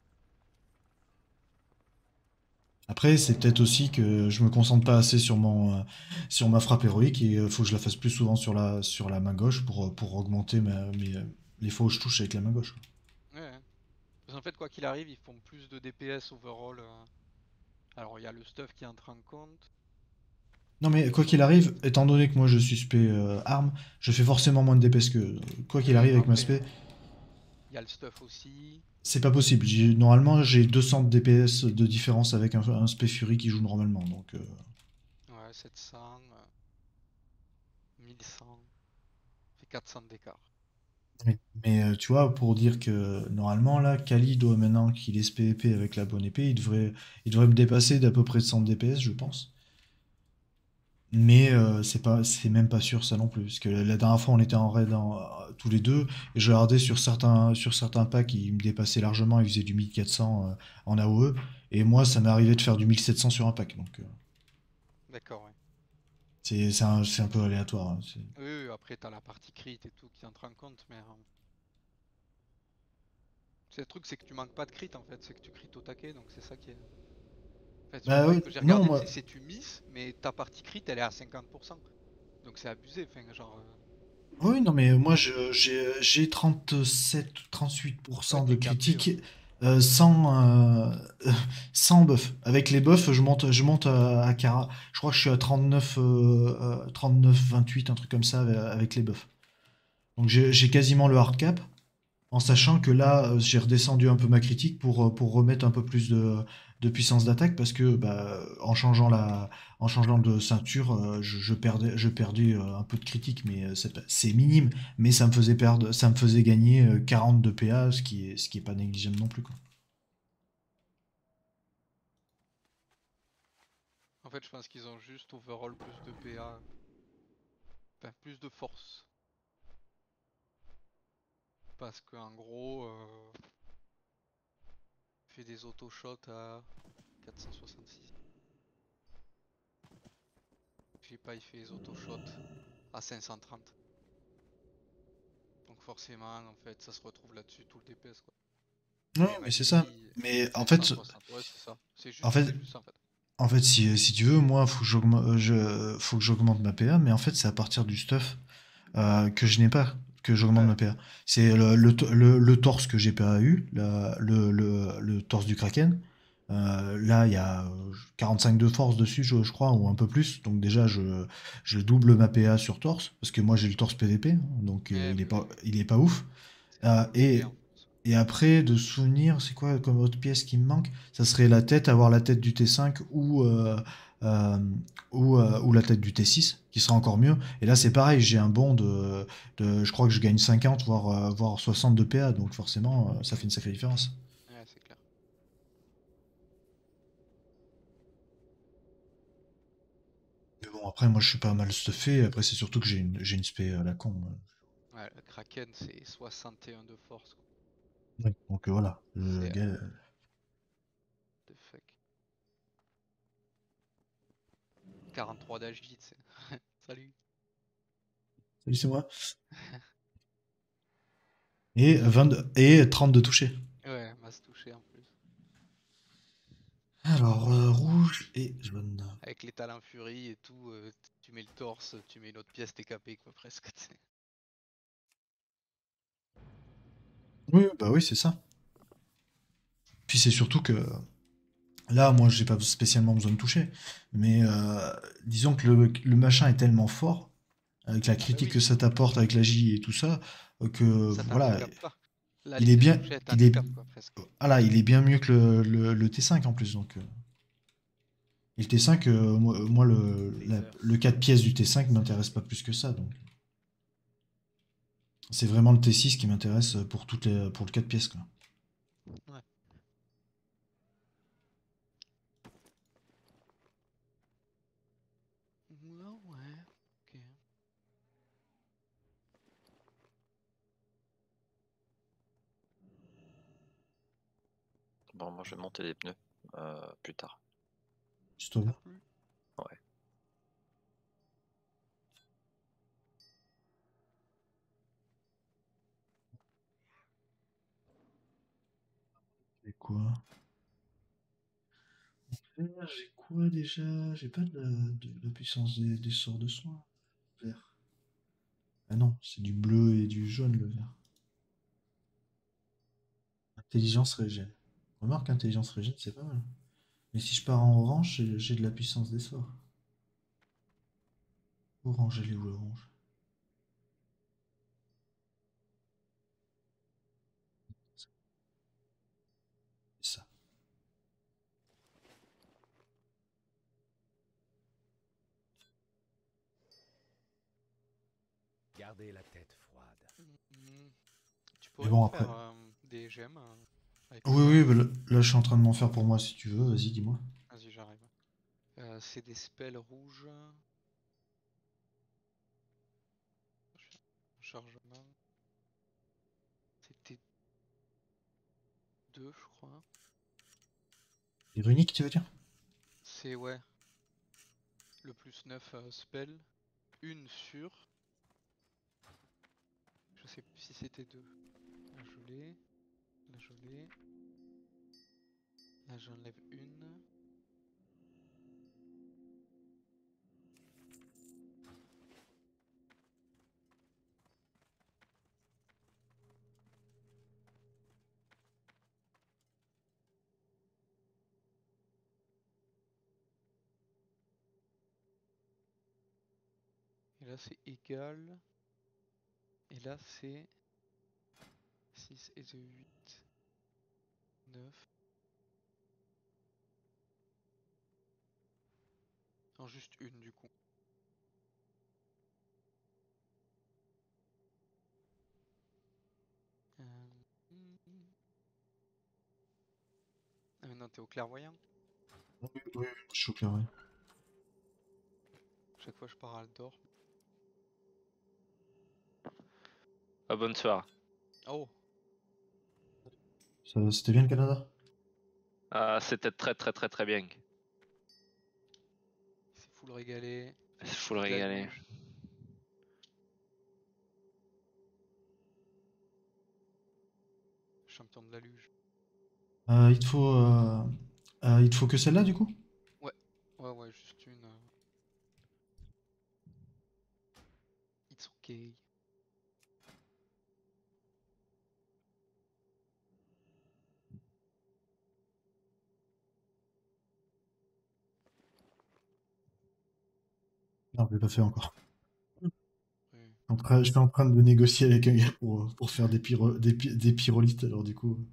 Après, c'est peut-être aussi que je me concentre pas assez sur sur ma frappe héroïque et faut que je la fasse plus souvent sur la main gauche pour augmenter les fois où je touche avec la main gauche. Ouais, ouais. Parce qu'en fait, quoi qu'il arrive, ils font plus de DPS overall. Alors, il y a le stuff qui entre en compte. Non mais quoi qu'il arrive, étant donné que moi je suis spé arme, je fais forcément moins de DPS que quoi qu'il Ouais, arrive bah avec ma après, spé, il y a le stuff aussi. c'est pas possible. Normalement j'ai 200 de DPS de différence avec un spé Fury qui joue normalement. Donc Ouais, 700, 1100, fait 400 d'écart. mais tu vois, pour dire que normalement là, Kali doit maintenant qu'il est spé épée avec la bonne épée, il devrait me dépasser d'à peu près de 100 DPS, je pense. Mais c'est même pas sûr ça non plus, parce que la dernière fois on était en raid tous les deux, et je regardais sur certains packs, ils me dépassaient largement, ils faisaient du 1400 en AOE, et moi ça m'est arrivé de faire du 1700 sur un pack, donc D'accord, ouais. c'est un peu aléatoire, hein, Oui, oui, après, t'as la partie crit et tout qui entre en compte, mais. C'est le truc, c'est que tu manques pas de crit en fait, c'est que tu crit au taquet, donc c'est ça qui est. En fait, sur le Bah pack oui, que j'ai non, regardé, tu moi... sais, c'est tu misses, mais ta partie crit elle est à 50%. Donc c'est abusé, enfin, genre. Oui, non, mais moi j'ai 37 ou Ouais, 38% de t'es capé, ouais. critiques sans, sans buff. Avec les buffs, je monte à je crois que je suis à 39, 39, 28, un truc comme ça avec les buffs. Donc j'ai quasiment le hard cap, en sachant que là, j'ai redescendu un peu ma critique pour remettre un peu plus de puissance d'attaque, parce que bah, en changeant de ceinture, je perdais un peu de critique, mais c'est minime, mais ça me faisait gagner 40 de PA, ce qui est pas négligeable non plus, quoi. En fait, je pense qu'ils ont juste overall plus de PA, enfin plus de force. Parce qu'en gros, il fait des auto-shots à 466. Je sais pas, il fait les auto-shots à 530. Donc forcément, en fait, ça se retrouve là-dessus, tout le DPS, quoi. Ouais, Et mais c'est ça. magie, Mais 560. Ouais, c'est ça. en fait, C'est juste ça, en fait. en fait, si tu veux, moi, faut que j'augmente ma PA, mais en fait, c'est à partir du stuff que je n'ai pas, que j'augmente Ouais, ma PA. C'est le torse que j'ai pas eu, le torse du Kraken. Là, il y a 45 de force dessus, je crois, ou un peu plus. Donc déjà, je double ma PA sur torse, parce que moi j'ai le torse PVP, hein, donc ouais, bah oui. il est pas ouf. C'est un full OP Et en plus. et après, de souvenir, c'est quoi comme autre pièce qui me manque? Ça serait la tête, avoir la tête du T5 euh, ou la tête du T6, qui sera encore mieux. Et là, c'est pareil, j'ai un bond je crois que je gagne 50, voire 60 de PA, donc forcément, ça fait une sacrée différence. Ouais, c'est clair. Mais bon, après, moi, je suis pas mal stuffé. Après, c'est surtout que j'ai une spé à la con. Ouais, le Kraken, c'est 61 de force, quoi. Ouais. Donc voilà. C'est the fuck. 43 d'agit, c'est. Salut. Salut, c'est moi. Et, 22 et 30 de toucher. Ouais, masse touché en plus. Alors, rouge et jaune. Avec les talents furie et tout, tu mets le torse, tu mets une autre pièce, t'es capé, quoi, presque. Tu sais. Oui, bah oui, c'est ça. Puis c'est surtout que là, moi, j'ai pas spécialement besoin de toucher. Mais disons que le machin est tellement fort, avec la Ah bah critique oui, que ça t'apporte, avec la J et tout ça, que ça voilà, t'handicape pas. Là, il est l'épée de bien, toucher, elle il est, t'handicape, quoi, presque. il est bien mieux que le T5 en plus. Donc, et le T5, moi, le 4 pièces du T5 m'intéresse pas plus que ça. Donc. C'est vraiment le T6 qui m'intéresse pour pour le 4 pièces, quoi. Ouais. Ouais, ok. Bon, moi je vais monter les pneus plus tard. Juste au T'as vert. plus? Ouais. J'ai quoi? J'ai quoi déjà? J'ai pas de la puissance des sorts de soin. Vert. Ah non, c'est du bleu et du jaune le vert. Intelligence régène. Remarque, intelligence régène, c'est pas mal. Mais si je pars en orange, j'ai de la puissance des sorts. Orange, elle est où l'orange? C'est ça. Gardez la tête froide. Tu Mais pourrais bon, me après. faire des gemmes avec Oui, ça? oui, bah là, je suis en train de m'en faire pour moi si tu veux. Vas-y, dis-moi. Vas-y, j'arrive. C'est des spells rouges. Chargement. C'était 2, je crois. Les runiques, tu veux dire? C'est, ouais, le plus 9 spell. Une sur. Je sais plus si c'était 2. Là, je l'ai. Là, je l'ai. Là, j'enlève une. Et là, c'est égal. Et là, c'est 6 et 2, 8. 9. Non, juste une, du coup. Ah, mais non, t'es au clairvoyant. Oui, oui, oui, je suis au clair, ouais. Chaque fois, je pars à Aldor. Ah, bonsoir. Oh! C'était bien le Canada? Ah, c'était très très très très bien. C'est full régalé. Faut le De la régaler. luge. Champion de la luge. Il te faut que celle-là, du coup? Ouais, ouais, ouais, juste une. It's okay. Non, je l'ai pas fait encore. Ouais. J'étais en train de négocier avec un gars pour faire des pyrolithes, alors du coup.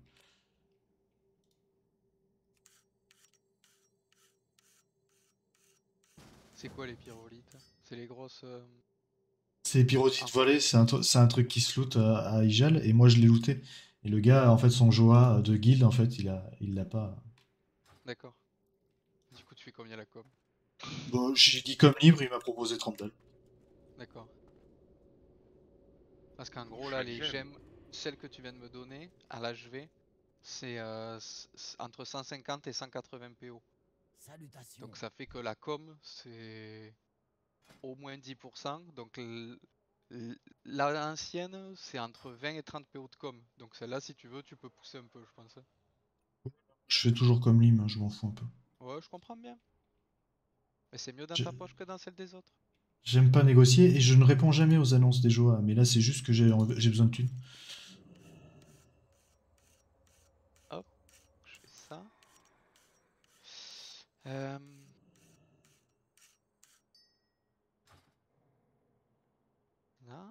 C'est quoi les pyrolites? C'est les grosses. C'est pyrolithes Ah, volées, c'est un truc qui se loot à Igel, et moi je l'ai looté. Et le gars, en fait, son Joa de guild, en fait, il l'a pas. d'accord. Du coup, tu fais combien la com? Bon, j'ai dit comme libre, il m'a proposé 30 balles. D'accord. Parce qu'en Pour gros, là, chaque les gemme. gemmes, celles que tu viens de me donner, à l'HV, c'est entre 150 et 180 PO. Salutations. Donc ça fait que la com, c'est au moins 10%. Donc la ancienne, c'est entre 20 et 30 PO de com. Donc celle-là, si tu veux, tu peux pousser un peu, je pense. Je fais toujours comme Lim, je m'en fous un peu. Ouais, je comprends bien. Mais c'est mieux dans J'ai- ta poche que dans celle des autres. J'aime pas négocier et je ne réponds jamais aux annonces des Joa, mais là c'est juste que j'ai besoin de thunes. Hop, je fais ça. Euh, là.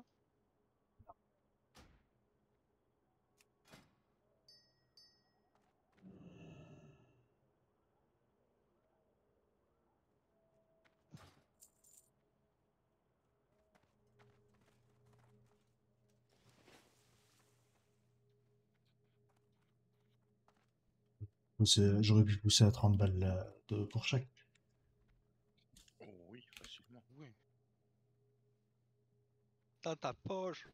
J'aurais pu pousser à 30 balles pour chaque. Oh oui, facilement. Oui. Dans ta poche.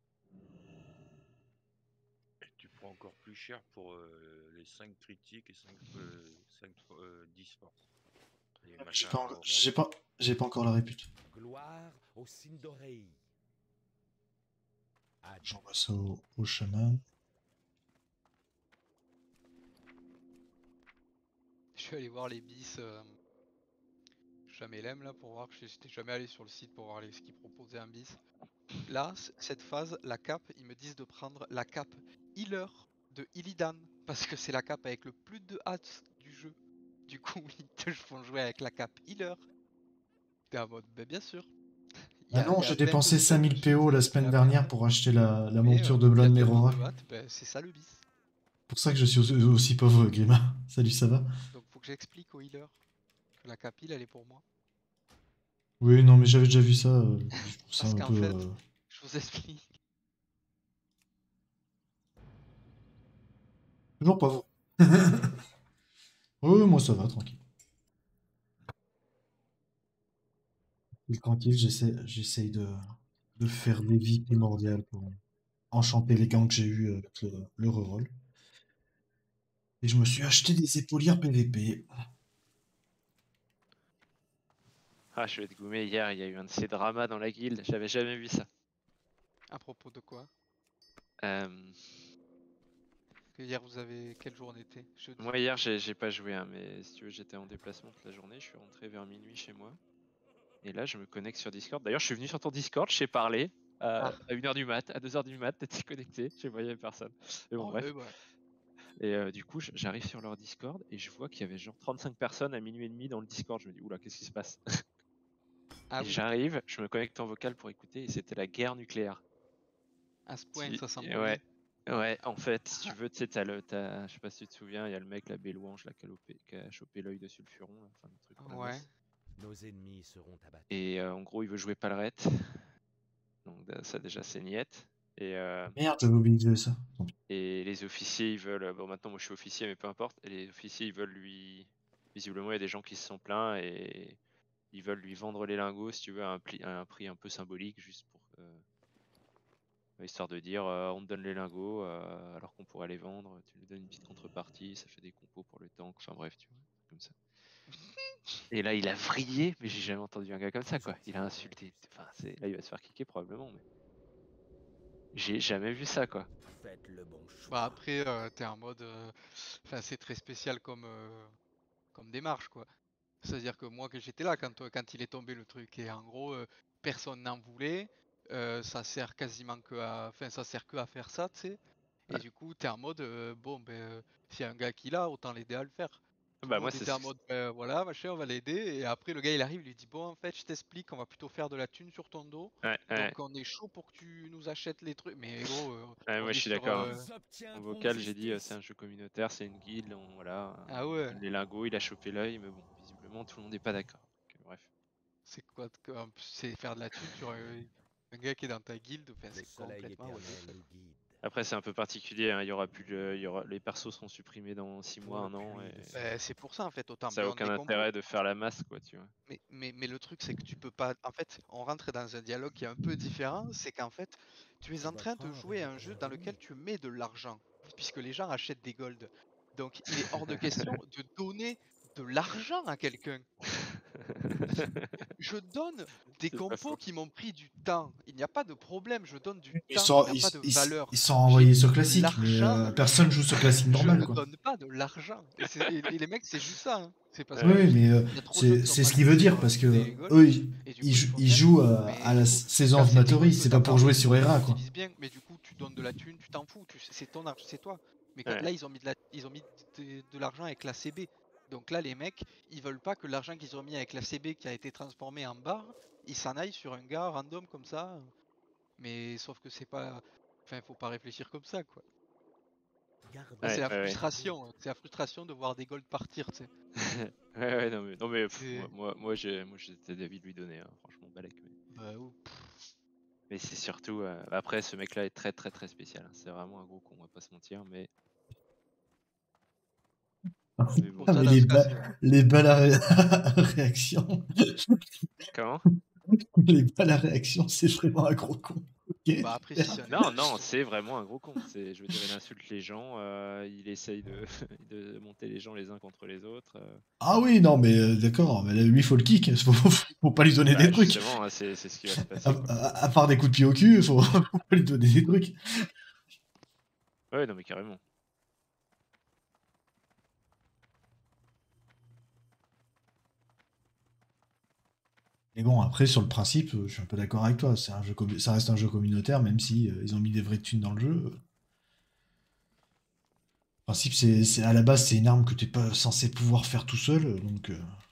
Et tu prends encore plus cher pour les 5 critiques et 10 forces. Les J'ai machins pas, à j'ai pas encore la répute. Gloire au Sindorei. J'envoie ça au chaman. Je suis allé voir les bis Chamelem là pour voir que j'étais jamais allé sur le site pour voir ce qu'ils proposaient un bis. Là, cette phase, la cape, ils me disent de prendre la cape healer de Illidan parce que c'est la cape avec le plus de hats du jeu. Du coup, ils te font jouer avec la cape healer. T'es en mode, ben bien sûr. Ah non, Il y a j'ai plein de dépensé stuff 5000 dessus, PO la c'est semaine la dernière merde. pour acheter la Mais monture de il y Blood a tellement Merora. de hats, ben, c'est ça le bis. Pour ça que je suis aussi pauvre, Grima. Salut, ça va? Donc faut que j'explique au healer que la cape heal elle est pour moi. Oui, non, mais j'avais déjà vu ça. Je trouve ça Parce un qu'en peu. fait, je vous explique. Toujours pauvre. Oui, moi ça va, tranquille. Tranquille, j'essaye de faire des vies primordiales pour enchanter les gants que j'ai eu avec le reroll. Et je me suis acheté des épaulières PVP. Ah, je vais te goumer, hier, il y a eu un de ces dramas dans la guilde, j'avais jamais vu ça. À propos de quoi? Euh, Que hier vous avez. Quel jour on était? Jeudi? Moi, hier, j'ai pas joué, hein, mais si tu veux, j'étais en déplacement toute la journée, je suis rentré vers minuit chez moi. Et là, je me connecte sur Discord. D'ailleurs, je suis venu sur ton Discord, je t'ai parlé Ah. à 1h du mat, à 2h du mat, t'étais connecté, je voyais personne. Mais bon, Oh, bref. bah. Et du coup, j'arrive sur leur Discord et je vois qu'il y avait genre 35 personnes à minuit et demi dans le Discord. Je me dis, oula, qu'est-ce qui se passe? Ah Et oui, j'arrive, je me connecte en vocal pour écouter et c'était la guerre nucléaire. à ce point que ça Ouais, s'embrouillait. ouais, en fait, si tu veux, tu sais, je sais pas si tu te souviens, il y a le mec, la Bélouange, là, qui a chopé l'œil de sulfuron, là, enfin, le truc pour la Ouais. masse. Nos ennemis seront abattus. Et en gros, il veut jouer Palrette. Donc ça, déjà, c'est niette. Merde, j'avais oublié de ça. Tant pis. Et les officiers, ils veulent. Bon, maintenant, moi, je suis officier, mais peu importe. Et les officiers, ils veulent lui. Visiblement, il y a des gens qui se sont plaints et ils veulent lui vendre les lingots, si tu veux, à un prix un peu symbolique, juste pour. Histoire de dire, on te donne les lingots alors qu'on pourrait les vendre. Tu nous donnes une petite contrepartie, ça fait des compos pour le tank. Enfin bref, tu vois, comme ça. Et là, il a vrillé, mais j'ai jamais entendu un gars comme ça, quoi. Il a insulté. Enfin, là, il va se faire kicker probablement, mais j'ai jamais vu ça, quoi. Faites le bon choix. Bah après, t'es en mode. Enfin, c'est très spécial comme démarche, quoi. C'est-à-dire que moi, que j'étais là quand il est tombé le truc, et en gros, personne n'en voulait. Ça sert quasiment que à. Enfin, ça sert que à faire ça, tu sais. Et Ouais. du coup, t'es en mode, bon, ben, s'il y a un gars qui l'a, autant l'aider à le faire. Tout Bah le moi, monde c'est était en mode, ben, voilà, machin, on va l'aider. Et après, le gars, il arrive, il lui dit, bon, en fait, je t'explique, on va plutôt faire de la thune sur ton dos. ouais, Donc, on est chaud pour que tu nous achètes les trucs. Mais gros, ouais, on moi, je est suis sur. d'accord. Hein. Nous En obtiendrons vocal, j'ai dit, justice. c'est un jeu communautaire, c'est une guilde, voilà. Ah On ouais, donne les lingots, il a chopé l'œil, mais bon, visiblement, tout le monde n'est pas d'accord. Donc, bref. c'est quoi en plus, c'est faire de la thune sur un gars qui est dans ta guilde. Enfin, Le c'est soleil complètement what the éternel fuck. nous guide. Après, c'est un peu particulier, hein. Il y aura plus les persos seront supprimés dans 6 mois, Pour le 1 an, puits et de Ben, c'est pour ça en fait, autant ça a burn aucun les combos. intérêt de faire la masse, quoi, tu vois. Mais le truc c'est que tu peux pas. En fait, on rentre dans un dialogue qui est un peu différent. C'est qu'en fait, tu es en train de jouer à un jeu dans lequel tu mets de l'argent, puisque les gens achètent des golds. Donc il est hors de question de donner de l'argent à quelqu'un. Je donne des C'est pas compos faux. qui m'ont pris du temps. Il n'y a pas de problème, je donne du Ils temps sont, qui n'a ils, pas de ils- valeur. ils sont J'ai envoyés sur de classique, mais l'argent, personne joue sur classique je normal, ne quoi. donne pas de l'argent. Et les mecs, c'est juste ça. Hein. C'est parce Oui, que Ouais. oui, mais il y a trop de jeux qui sont c'est pas ce qu'il veut listés dire, pour parce que donner les golds. eux, Et du coup, ils font ils bien. jouent à Mais la du coup, saison quand of c'est tes Matory, golds que c'est pas t'as pour pas jouer envie, sur tu ERA, les quoi. utilises bien. Mais du coup, tu donnes de la thune, tu t'en fous. C'est ton argent, c'est toi. Mais Ouais. là, ils ont mis de l'argent avec la CB. Donc là, les mecs, ils veulent pas que l'argent qu'ils ont mis avec la CB qui a été transformé en barre, ils s'en aillent sur un gars random comme ça. Mais sauf que c'est pas. Enfin, faut pas réfléchir comme ça, quoi. Gardez Là, c'est Ouais, la ouais, ouais. frustration. C'est la frustration de voir des golds partir, tu sais. Ouais, non mais Et- moi j'étais d'avis de lui donner, hein, franchement, balèque. Bah, Mais c'est surtout, après, ce mec-là est très très très spécial, hein. C'est vraiment un gros con, on va pas se mentir, mais Mais bon. Ah, mais les balles à réaction. Comment? Les balles à réaction, c'est vraiment un gros con. Ok. Bah après, si c'est un Non, non, c'est vraiment un gros con. Je veux dire, il insulte les gens, il essaye de, de monter les gens les uns contre les autres. Ah oui, non, mais d'accord, mais là, lui, faut le kick. Faut pas lui donner Bah, des trucs. justement, hein, c'est ce qui va se passer. Quoi. À part des coups de pied au cul, faut pas lui donner des trucs. Ouais, non, mais carrément. Mais bon, après, sur le principe, je suis un peu d'accord avec toi. C'est un jeu ça reste un jeu communautaire, même si ils ont mis des vraies thunes dans le jeu. Le principe, à la base, c'est une arme que t'es pas censé pouvoir faire tout seul, donc.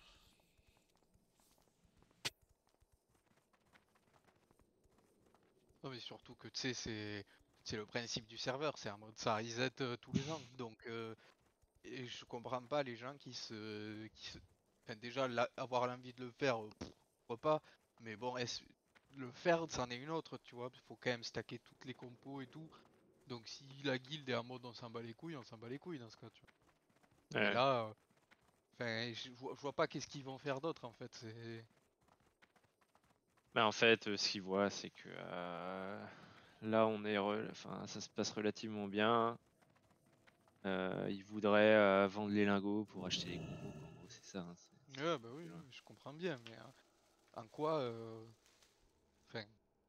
Non mais surtout que tu sais c'est le principe du serveur, c'est un mode ça reset tous les ans. Donc et je comprends pas les gens enfin déjà avoir l'envie de le faire, pourquoi pas. Mais bon, le faire c'en est une autre, tu vois. Il faut quand même stacker toutes les compos et tout. Donc si la guilde est en mode on s'en bat les couilles, on s'en bat les couilles dans ce cas, tu vois. Mais Ouais. là, enfin je vois pas qu'est-ce qu'ils vont faire d'autre en fait. Mais en fait, ce qu'ils voient, c'est que là, enfin, ça se passe relativement bien. Ils voudraient vendre les lingots pour acheter les compos. En gros, c'est ça. Hein, Ouais bah oui, oui, je comprends bien, mais en quoi enfin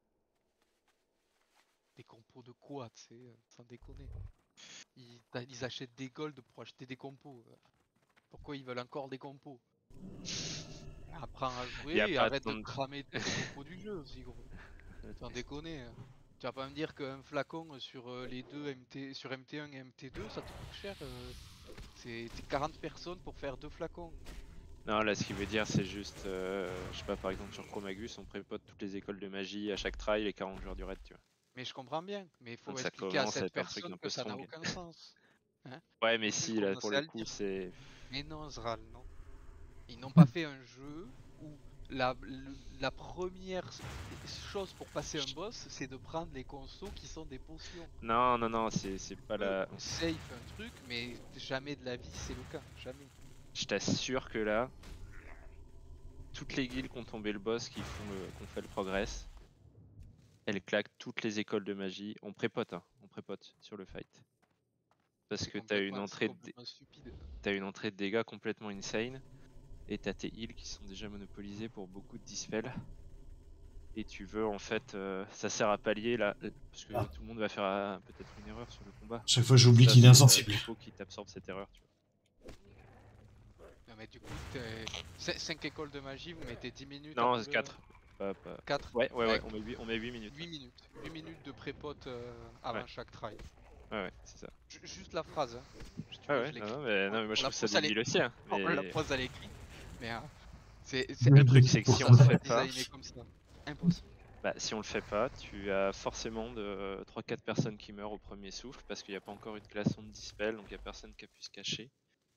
des compos de quoi, tu sais, sans déconner. Ils achètent des golds pour acheter des compos. Pourquoi ils veulent encore des compos? Apprends à Y jouer a et pas arrête de tant de- cramer tous les compos du jeu aussi, gros. Sans déconner. Tu vas pas me dire qu'un flacon sur les deux sur MT1 et MT2, ça te coûte cher. C'est 40 personnes pour faire 2 flacons. Non, là, ce qu'il veut dire, c'est juste, je sais pas, par exemple, sur Chromagus, on prépote toutes les écoles de magie à chaque try, les 40 joueurs du raid, tu vois. Mais je comprends bien. Mais il faut Donc ça expliquer à commence à cette être un truc personne un que peu ça n'a strong. aucun sens. Hein? Ouais, mais Faut juste si, là, pour commencer à le le coup, dire. c'est. Mais non, Zral, non. Ils n'ont pas fait un jeu où la première chose pour passer un boss, c'est de prendre les consos qui sont des potions. Non, non, non, c'est pas la. Safe un truc, mais jamais de la vie c'est le cas, jamais. Je t'assure que là, toutes les guildes qui ont tombé le boss, qui ont fait le progress, elles claquent toutes les écoles de magie. On prépote, hein, on prépote sur le fight. Parce C'est que t'as une complètement stupide. t'as une entrée de dégâts complètement insane, et t'as tes heals qui sont déjà monopolisés pour beaucoup de dispels. Et tu veux en fait, ça sert à pallier là, parce que tout le monde va faire peut-être une erreur sur le combat. Chaque fois, j'oublie Ça, qu'il est c'est insensible. la compo qui t'absorbe cette erreur, tu vois. Non, mais du coup, 5 écoles de magie, vous mettez 10 minutes. Non, entre c'est 4. 4 Ouais, on met 8 minutes. 8 minutes. 8 minutes de pré-pot avant chaque try. Ouais, c'est ça. Juste la phrase. Hein. Si tu Ouais, veux, ouais, je l'écris. non, mais moi je trouve ça débile aussi. Hein, On la mais... pose à l'écrit. Mais c'est Le truc, c'est que si on le fait pas, designé comme ça. Impossible. bah, si on le fait pas, tu as forcément de 3-4 personnes qui meurent au premier souffle parce qu'il n'y a pas encore eu de glaçon de dispel, donc il n'y a personne qui a pu se cacher.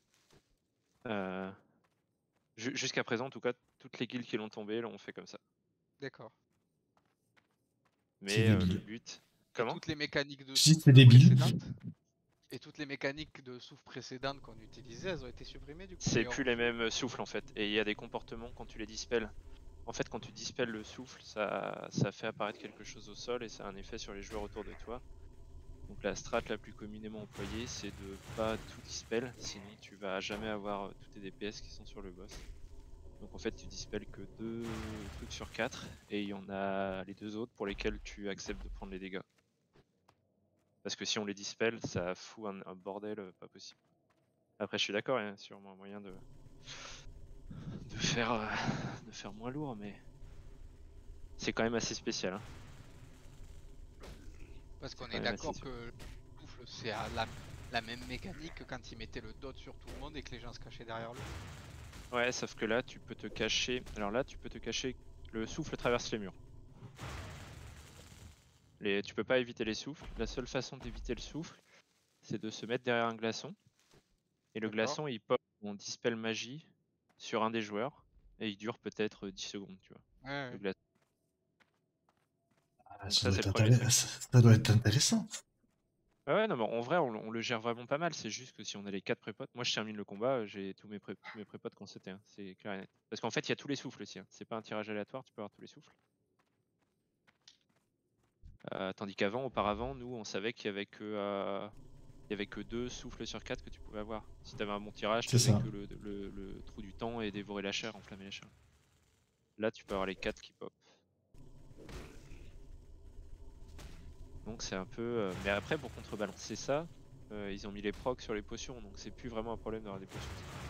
Jusqu'à présent, en tout cas, toutes les guildes qui l'ont tombé l'ont fait comme ça. D'accord. Mais le but. Comment? Toutes les mécaniques de Si, souffle c'est débile. précédentes et toutes les mécaniques de souffle précédentes qu'on utilisait, elles ont été supprimées du coup. C'est plus les mêmes souffles en fait, et il y a des comportements quand tu les dispelles. En fait, quand tu dispelles le souffle, ça fait apparaître quelque chose au sol et ça a un effet sur les joueurs autour de toi. Donc la strat la plus communément employée, c'est de pas tout dispel, sinon tu vas jamais avoir tous tes DPS qui sont sur le boss. Donc en fait, tu dispelles que 2 trucs sur 4 et il y en a les 2 autres pour lesquels tu acceptes de prendre les dégâts. Parce que si on les dispelle, ça fout un bordel pas possible. Après, je suis d'accord, il y a sûrement un moyen de faire moins lourd, mais c'est quand même assez spécial. Hein. Parce qu'on est d'accord que le souffle, c'est la même mécanique que quand il mettait le dot sur tout le monde et que les gens se cachaient derrière lui. Ouais, sauf que là, tu peux te cacher. Alors là, tu peux te cacher. Le souffle traverse les murs. Tu peux pas éviter les souffles. La seule façon d'éviter le souffle, c'est de se mettre derrière un glaçon. Et le glaçon, il pop en dispel magie sur un des joueurs. Et il dure peut-être 10 secondes, tu vois. Ouais, Le glaçon. Ça doit être intéressant. Ah ouais, non, mais en vrai, on le gère vraiment pas mal. C'est juste que si on a les 4 prépotes, moi je termine le combat, j'ai tous mes prépotes qu'on sauté, hein. C'est clair et net. Parce qu'en fait, il y a tous les souffles aussi, hein. C'est pas un tirage aléatoire, tu peux avoir tous les souffles. Tandis qu'avant, auparavant, nous, on savait qu'il y avait que 2 souffles sur 4 que tu pouvais avoir. Si t'avais un bon tirage, C'est t'avais ça. que le trou du temps et dévorer la chair, enflammer la chair. Là, tu peux avoir les 4 qui pop. Donc c'est un peu. Mais après, pour contrebalancer ça, ils ont mis les procs sur les potions, donc c'est plus vraiment un problème d'avoir des potions.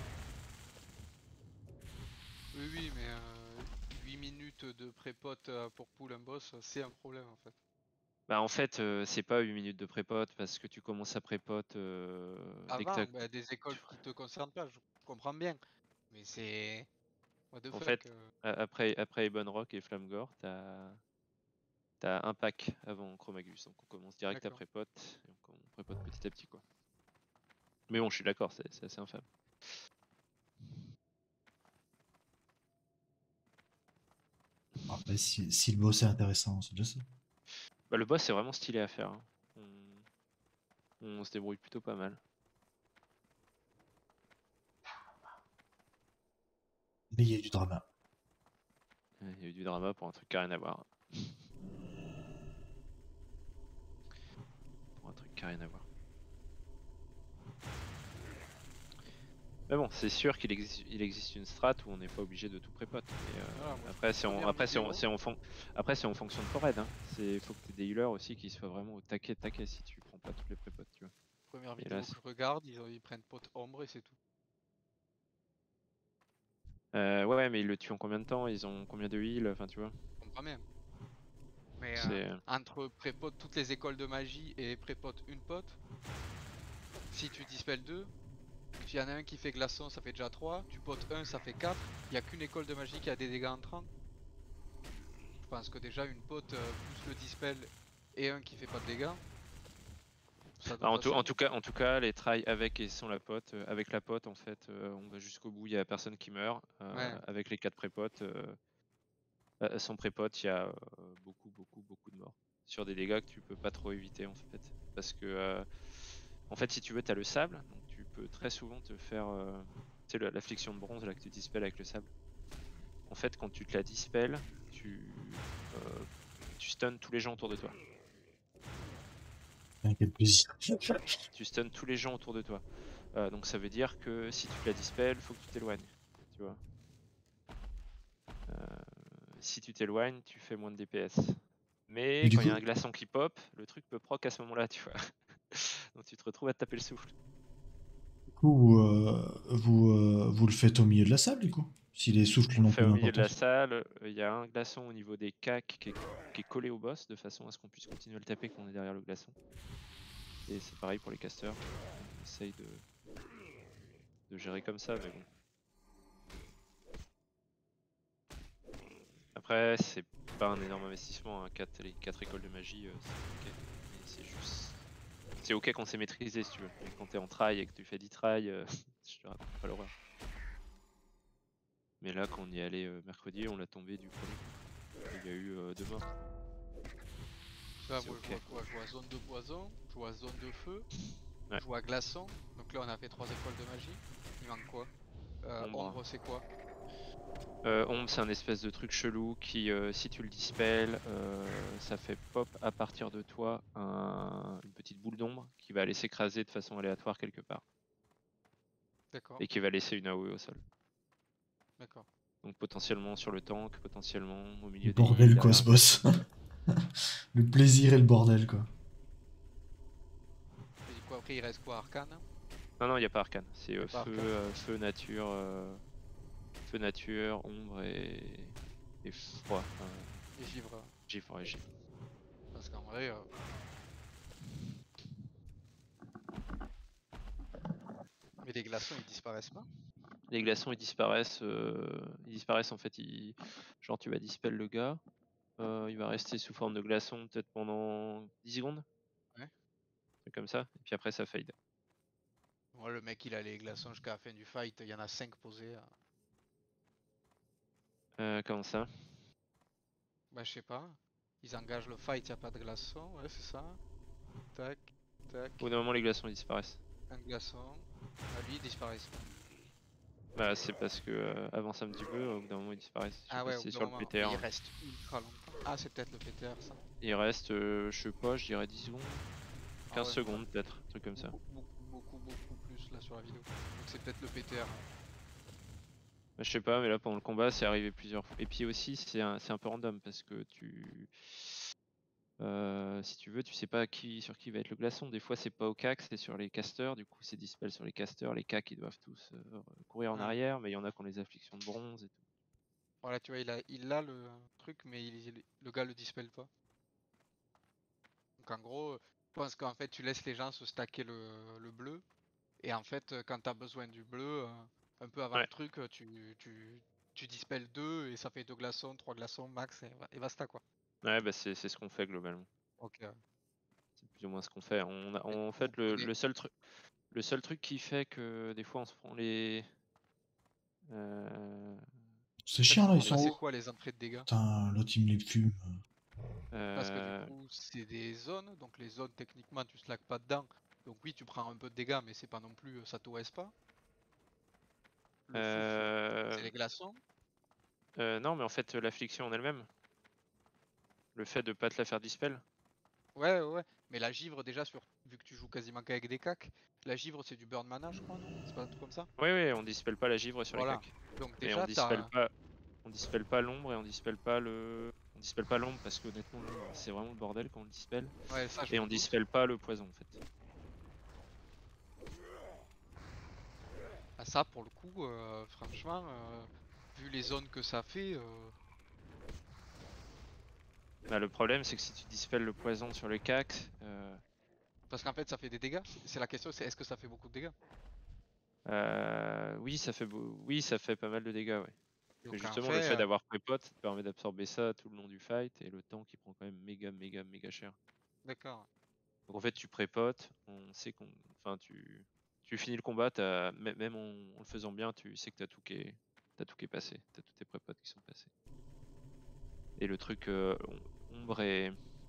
Oui, oui, mais 8 minutes de pré-pot pour pull un boss, c'est un problème en fait. Bah en fait, c'est pas 8 minutes de pré-pot parce que tu commences à pré-pot dès que Avant, t'as. des écoles qui te concernent pas, je comprends bien. Mais c'est. What the En fuck. fait, après Ebon Rock et Flamgore, t'as un pack avant Chromagus. Donc on commence direct à D'accord. pré-pot et on pré-pot petit à petit quoi. Mais bon, je suis d'accord, c'est assez infâme. Après, si le boss est intéressant, c'est déjà ça. Bah, le boss c'est vraiment stylé à faire, hein. On se débrouille plutôt pas mal. Mais il y a du drama. Il y a eu du drama pour un truc qui a rien à voir. Pour un truc qui a rien à voir. Mais bon, c'est sûr qu'il existe une strat où on n'est pas obligé de tout prépote. Mais, Voilà, moi, après, c'est en, première après, c'est en, vidéo. c'est en fon- après, c'est en fonction de ton raid, hein. Faut que tu aies des healers aussi qui soient vraiment au taquet si tu prends pas toutes les prépotes, tu vois. Première Et là, vidéo que je regarde, ils prennent pot ombre et c'est tout. ouais, mais ils le tuent en combien de temps? Ils ont combien de heal? Enfin, tu vois. Je comprends bien. Mais C'est. entre pré-pot toutes les écoles de magie et pré-pot une pote, si tu dispelles 2, il y en a un qui fait glaçon, ça fait déjà 3, tu potes 1, ça fait 4, il n'y a qu'une école de magie qui a des dégâts entrants. Je pense que déjà une pote plus le dispel et un qui fait pas de dégâts, ça doit En passer. tout cas, les try avec et sans la pote, avec la pote, en fait, on va jusqu'au bout. Il y a personne qui meurt. Ouais. Avec les 4 prépotes, sans prépote, il y a beaucoup de morts sur des dégâts que tu peux pas trop éviter en fait, parce que en fait, si tu veux, tu as le sable, donc tu peux très souvent te faire, tu sais, l'affliction de bronze là que tu dispelles avec le sable. En fait, quand tu te la dispelles, tu stuns tous les gens autour de toi. Quel plaisir. Tu stuns tous les gens autour de toi. Donc ça veut dire que si tu te la dispelles, faut que tu t'éloignes, tu vois. Si tu t'éloignes, tu fais moins de DPS. Mais Et du quand il y coup, a un glaçon qui pop, le truc peut proc à ce moment-là, tu vois. Donc tu te retrouves à te taper le souffle. vous le faites au milieu de la salle, du coup? Si les souffles On le n'ont fait pas au milieu de la d'importance. salle, il y a un glaçon au niveau des cacs qui est collé au boss, de façon à ce qu'on puisse continuer à le taper quand on est derrière le glaçon. Et c'est pareil pour les casters. On essaye de gérer comme ça, mais bon. Après, c'est pas un énorme investissement, hein. Les 4 écoles de magie, c'est ok. Mais c'est juste. C'est ok quand c'est maîtrisé, si tu veux. Mais quand t'es en try et que tu fais 10 try, je te raconte pas l'horreur. Mais là, quand on y est allé mercredi, on l'a tombé du premier coup. Il y a eu 2 morts. Là, C'est moi, ok. je vois quoi? Je vois zone de poison, je vois zone de feu, Ouais. je vois glaçon. Donc là, on a fait 3 écoles de magie. Il manque quoi? Ombre, c'est quoi? Ombre, c'est un espèce de truc chelou qui, si tu le dispelles, ça fait pop à partir de toi une petite boule d'ombre qui va aller s'écraser de façon aléatoire quelque part. D'accord, Et qui va laisser une AOE au sol. d'accord. Donc potentiellement sur le tank, potentiellement au Le milieu des bordel, heals, quoi, derrière ce un boss. glaçon. Le plaisir et le bordel, quoi. Et du coup, après, il reste quoi? Arcane? Non, il n'y a pas arcane. C'est Y a pas feu, arcane. feu, nature, ombre et froid. Et givre. Givre, ouais, givre. Parce qu'en vrai. Mais les glaçons, ils disparaissent pas? Les glaçons ils disparaissent en fait. Genre tu vas dispel le gars, il va rester sous forme de glaçon peut-être pendant 10 secondes. Ouais. C'est comme ça. Et puis après ça fade. Moi, le mec, il a les glaçons jusqu'à la fin du fight. Il y en a 5 posés. Comment ça? Bah, je sais pas. Ils engagent le fight, y a pas de glaçons. Ouais, c'est ça. Tac, Tac. Au bout d'un moment, les glaçons ils disparaissent. Un glaçon. Ah, lui, il disparaît. Bah, c'est parce que avance un petit peu, au bout d'un moment ils disparaissent. Je sais Ah pas ouais, si au c'est bout sur d'un le moment. PTR. Mais il reste ultra longtemps. Ah, c'est peut-être le PTR, ça. Il reste, je sais pas, je dirais 10 secondes. 15 Ah ouais, secondes peut-être, un truc comme ça. beaucoup plus là sur la vidéo. Donc c'est peut-être le PTR. Bah, je sais pas, mais là pendant le combat c'est arrivé plusieurs fois. Et puis aussi c'est un peu random parce que si tu veux, tu sais pas sur qui va être le glaçon. Des fois c'est pas au cac, c'est sur les casters. Du coup c'est dispel sur les casters. Les cacs ils doivent tous courir en Ah. arrière, mais il y en a qui ont les afflictions de bronze et tout. Voilà, tu vois, il a le truc, mais le gars le dispel pas. Donc en gros, je pense qu'en fait tu laisses les gens se stacker le bleu. Et en fait, quand t'as besoin du bleu, un peu avant Ouais. le truc, tu dispels 2 et ça fait 2 glaçons, 3 glaçons max et basta quoi. Ouais, bah c'est ce qu'on fait globalement. Ok. C'est plus ou moins ce qu'on fait. En Vous fait, prenez- le seul truc qui fait que des fois on se prend les. euh, C'est chiant là, ils Là, c'est sont. quoi les entrées de dégâts? Putain, l'autre il me les fume. Parce que euh, du coup, c'est des zones, donc les zones techniquement tu slack pas dedans. Donc oui, tu prends un peu de dégâts, mais c'est pas non plus, ça t'OS pas. Le souffle, c'est les glaçons. non, mais en fait, l'affliction en elle-même, le fait de pas te la faire dispel, Ouais. Mais la givre, déjà, vu que tu joues quasiment qu'avec des cacs, la givre c'est du burn mana, je crois, non? C'est pas un truc comme ça? oui, on dispelle pas la givre sur Voilà. les cacs. Donc Mais on déjà, dispelle t'as. pas l'ombre et on dispelle pas l'ombre parce que honnêtement, l'ombre, c'est vraiment le bordel quand on le dispelle. Ouais, ça, je Et me on doute. dispelle pas le poison en fait. Ah, ça, pour le coup, franchement, vu les zones que ça fait, Bah, le problème, c'est que si tu dispelles le poison sur le cac, parce qu'en fait, ça fait des dégâts. C'est la question, c'est est-ce que ça fait beaucoup de dégâts? oui, ça fait pas mal de dégâts, ouais. Mais Donc en justement, le fait fait, d'avoir pré-pot, ça te permet d'absorber ça tout le long du fight et le temps qui prend quand même méga cher. d'accord. Donc en fait, tu prépotes, on sait enfin, tu finis le combat, même en le faisant bien, tu sais que t'as tout qui est passé, t'as tous tes prépotes qui sont passés. Et le truc ombre et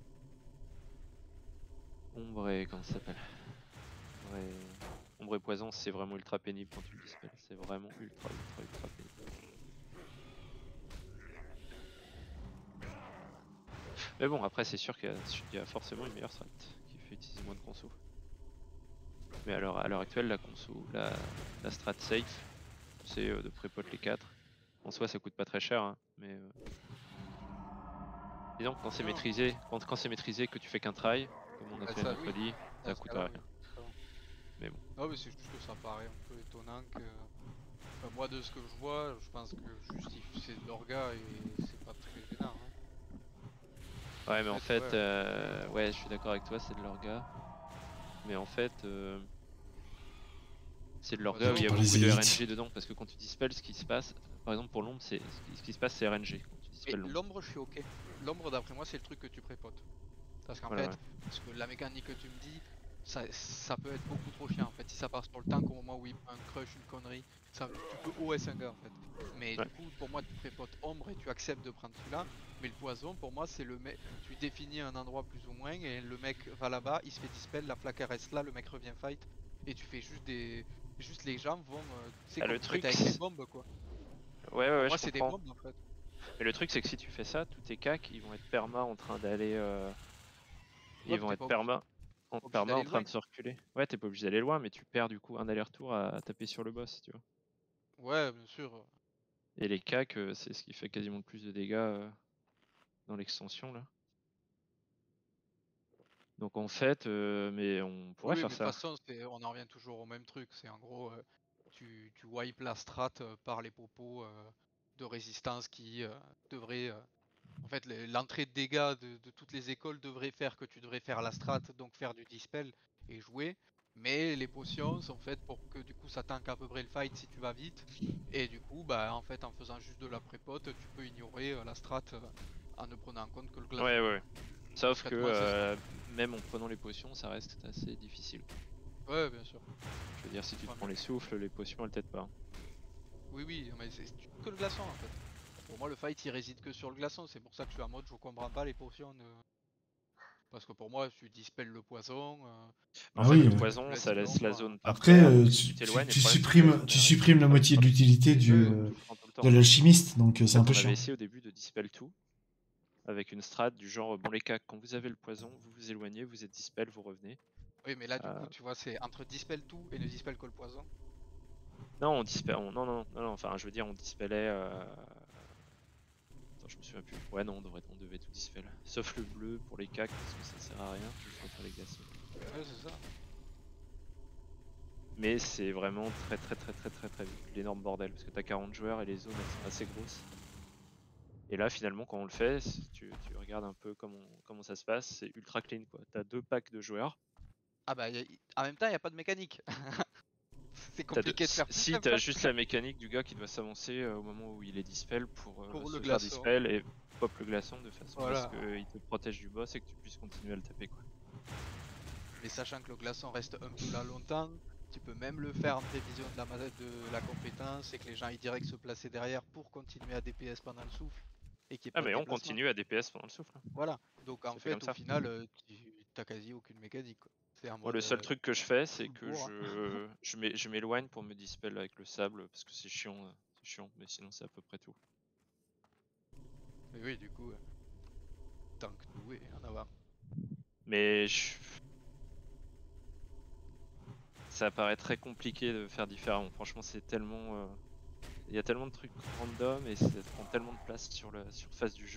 comment ça s'appelle? Ombre et poison, c'est vraiment ultra pénible quand tu le dispelles. C'est vraiment ultra pénible. Mais bon, après c'est sûr qu'il y a forcément une meilleure strat qui fait utiliser moins de conso. Mais alors à l'heure actuelle, la strat safe, c'est de pré-pot les 4. En soi, ça coûte pas très cher, hein, mais disons que quand c'est Non. maîtrisé, quand c'est maîtrisé, que tu fais qu'un try, comme on a Bah, fait ça, mercredi, oui. ça Dans ce coûte cas-là, rien. oui. Mais bon. Non, mais c'est juste que ça paraît un peu étonnant que. Enfin, moi, de ce que je vois, je pense que juste c'est de l'orga et c'est pas très gênant. Hein. Ouais, mais en fait, ouais. ouais, je suis d'accord avec toi, c'est de l'orga. Mais en fait, c'est de l'orga où il y a Pas beaucoup les de élites. RNG dedans. Parce que quand tu dispelles, ce qui se passe, par exemple pour l'ombre, ce qui se passe, c'est RNG. Quand tu Mais dispelles l'ombre. l'ombre, je suis ok. L'ombre, d'après moi, c'est le truc que tu prépotes. Parce qu'en Voilà, fait, parce que la mécanique que tu me dis, ça peut être beaucoup trop chiant. En fait, si ça part sur le tank au moment où il prend un crush, une connerie, tu peux OS un gars en fait. Mais Ouais. du coup, pour moi, tu prépotes ombre et tu acceptes de prendre celui-là. Mais le poison, pour moi, c'est le mec. Tu définis un endroit plus ou moins et le mec va là-bas, il se fait dispel, la flaque reste là, le mec revient fight et tu fais juste les gens vont. Tu sais, Ah, comme le tu fais truc, avec les bombes quoi. ouais, Pour ouais, moi, je c'est des comprends. bombes en fait. Mais le truc, c'est que si tu fais ça, tous tes cacs, ils vont être perma en train d'aller. Ouais, Ils mais vont t'es être pas perma obligé d'aller en train loin. de se reculer. Ouais, t'es pas obligé d'aller loin, mais tu perds du coup un aller-retour à taper sur le boss, tu vois. Ouais, bien sûr. Et les cacs, c'est ce qui fait quasiment le plus de dégâts dans l'extension là. Donc en fait, mais on pourrait Oui, mais faire de toute ça. façon, on en revient toujours au même truc. C'est en gros, tu wipes la strat par les popos de résistance qui devraient. En fait, l'entrée de dégâts de toutes les écoles devrait faire que tu devrais faire la strat, donc faire du dispel et jouer. Mais les potions sont faites pour que du coup ça tank à peu près le fight si tu vas vite. Et du coup, bah en fait, en faisant juste de la prépote, tu peux ignorer la strat en ne prenant en compte que le glaçon. Ouais. Sauf que Concrètement, c'est ça. même en prenant les potions, ça reste assez difficile. Ouais, bien sûr. Je veux dire, si tu te Ouais, prends les souffles, les potions elles t'aident pas. Oui, mais c'est que le glaçon en fait. Pour moi, le fight il réside que sur le glaçon. C'est pour ça que je suis en mode je comprends pas les potions. Parce que pour moi, tu dispelles le poison. En Ah fait, oui, le ouais. poison, laisse ça laisse la l'ombre. zone par Après, terre, tu, tu t'éloignes, et tu le problème, c'est que la zone tu est supprimes la moitié de l'utilité Oui, oui, tout le temps, tout le de temps. l'alchimiste, donc En c'est un fait, peu on avait chiant. essayé au début de dispel tout, avec une strat du genre, bon les cacs, quand vous avez le poison, vous vous éloignez, vous êtes dispel, vous revenez. Oui, mais là, du Euh, coup, tu vois, c'est entre dispel tout et ne dispel que le poison. Non, on dispel, non, enfin, je veux dire, on dispelait. Attends, je me souviens plus. Ouais, non, on devait tout dispel. Sauf le bleu pour les cacs, parce que ça sert à rien, juste pour faire les glaçons. Ouais, c'est ça. Mais c'est vraiment très vite. L'énorme bordel, parce que t'as 40 joueurs et les zones elles sont assez grosses. Et là, finalement, quand on le fait, si tu regardes un peu comment ça se passe, c'est ultra clean quoi. T'as 2 packs de joueurs. Ah bah, en même temps, il n'y a pas de mécanique. C'est T'as deux- compliqué de faire plus Si simple. t'as Hein. juste la mécanique du gars qui doit s'avancer au moment où il est dispel pour Pour le se faire glaçon. dispel et pop le glaçon de façon à ce Voilà. qu'il te protège du boss et que tu puisses continuer à le taper quoi. Mais sachant que le glaçon reste un peu là longtemps, tu peux même le faire en prévision de la compétence et que les gens aient direct se placer derrière pour continuer à DPS pendant le souffle et qu'il n'y ait Ah pas de mais on déplacement. continue à DPS pendant le souffle. Hein. Voilà. Donc en Ça fait comme fait, au ça. final, tu t'as quasi aucune mécanique. Quoi. C'est en Moi, mode le seul truc que je fais, c'est full que bourre. Hein. je m'éloigne pour me dispel avec le sable parce que c'est chiant, mais sinon c'est à peu près tout. Mais oui, du coup, tank tout et en avant. Mais ça paraît très compliqué de faire différemment. Franchement, c'est tellement, il y a tellement de trucs random et ça prend tellement de place sur la surface du jeu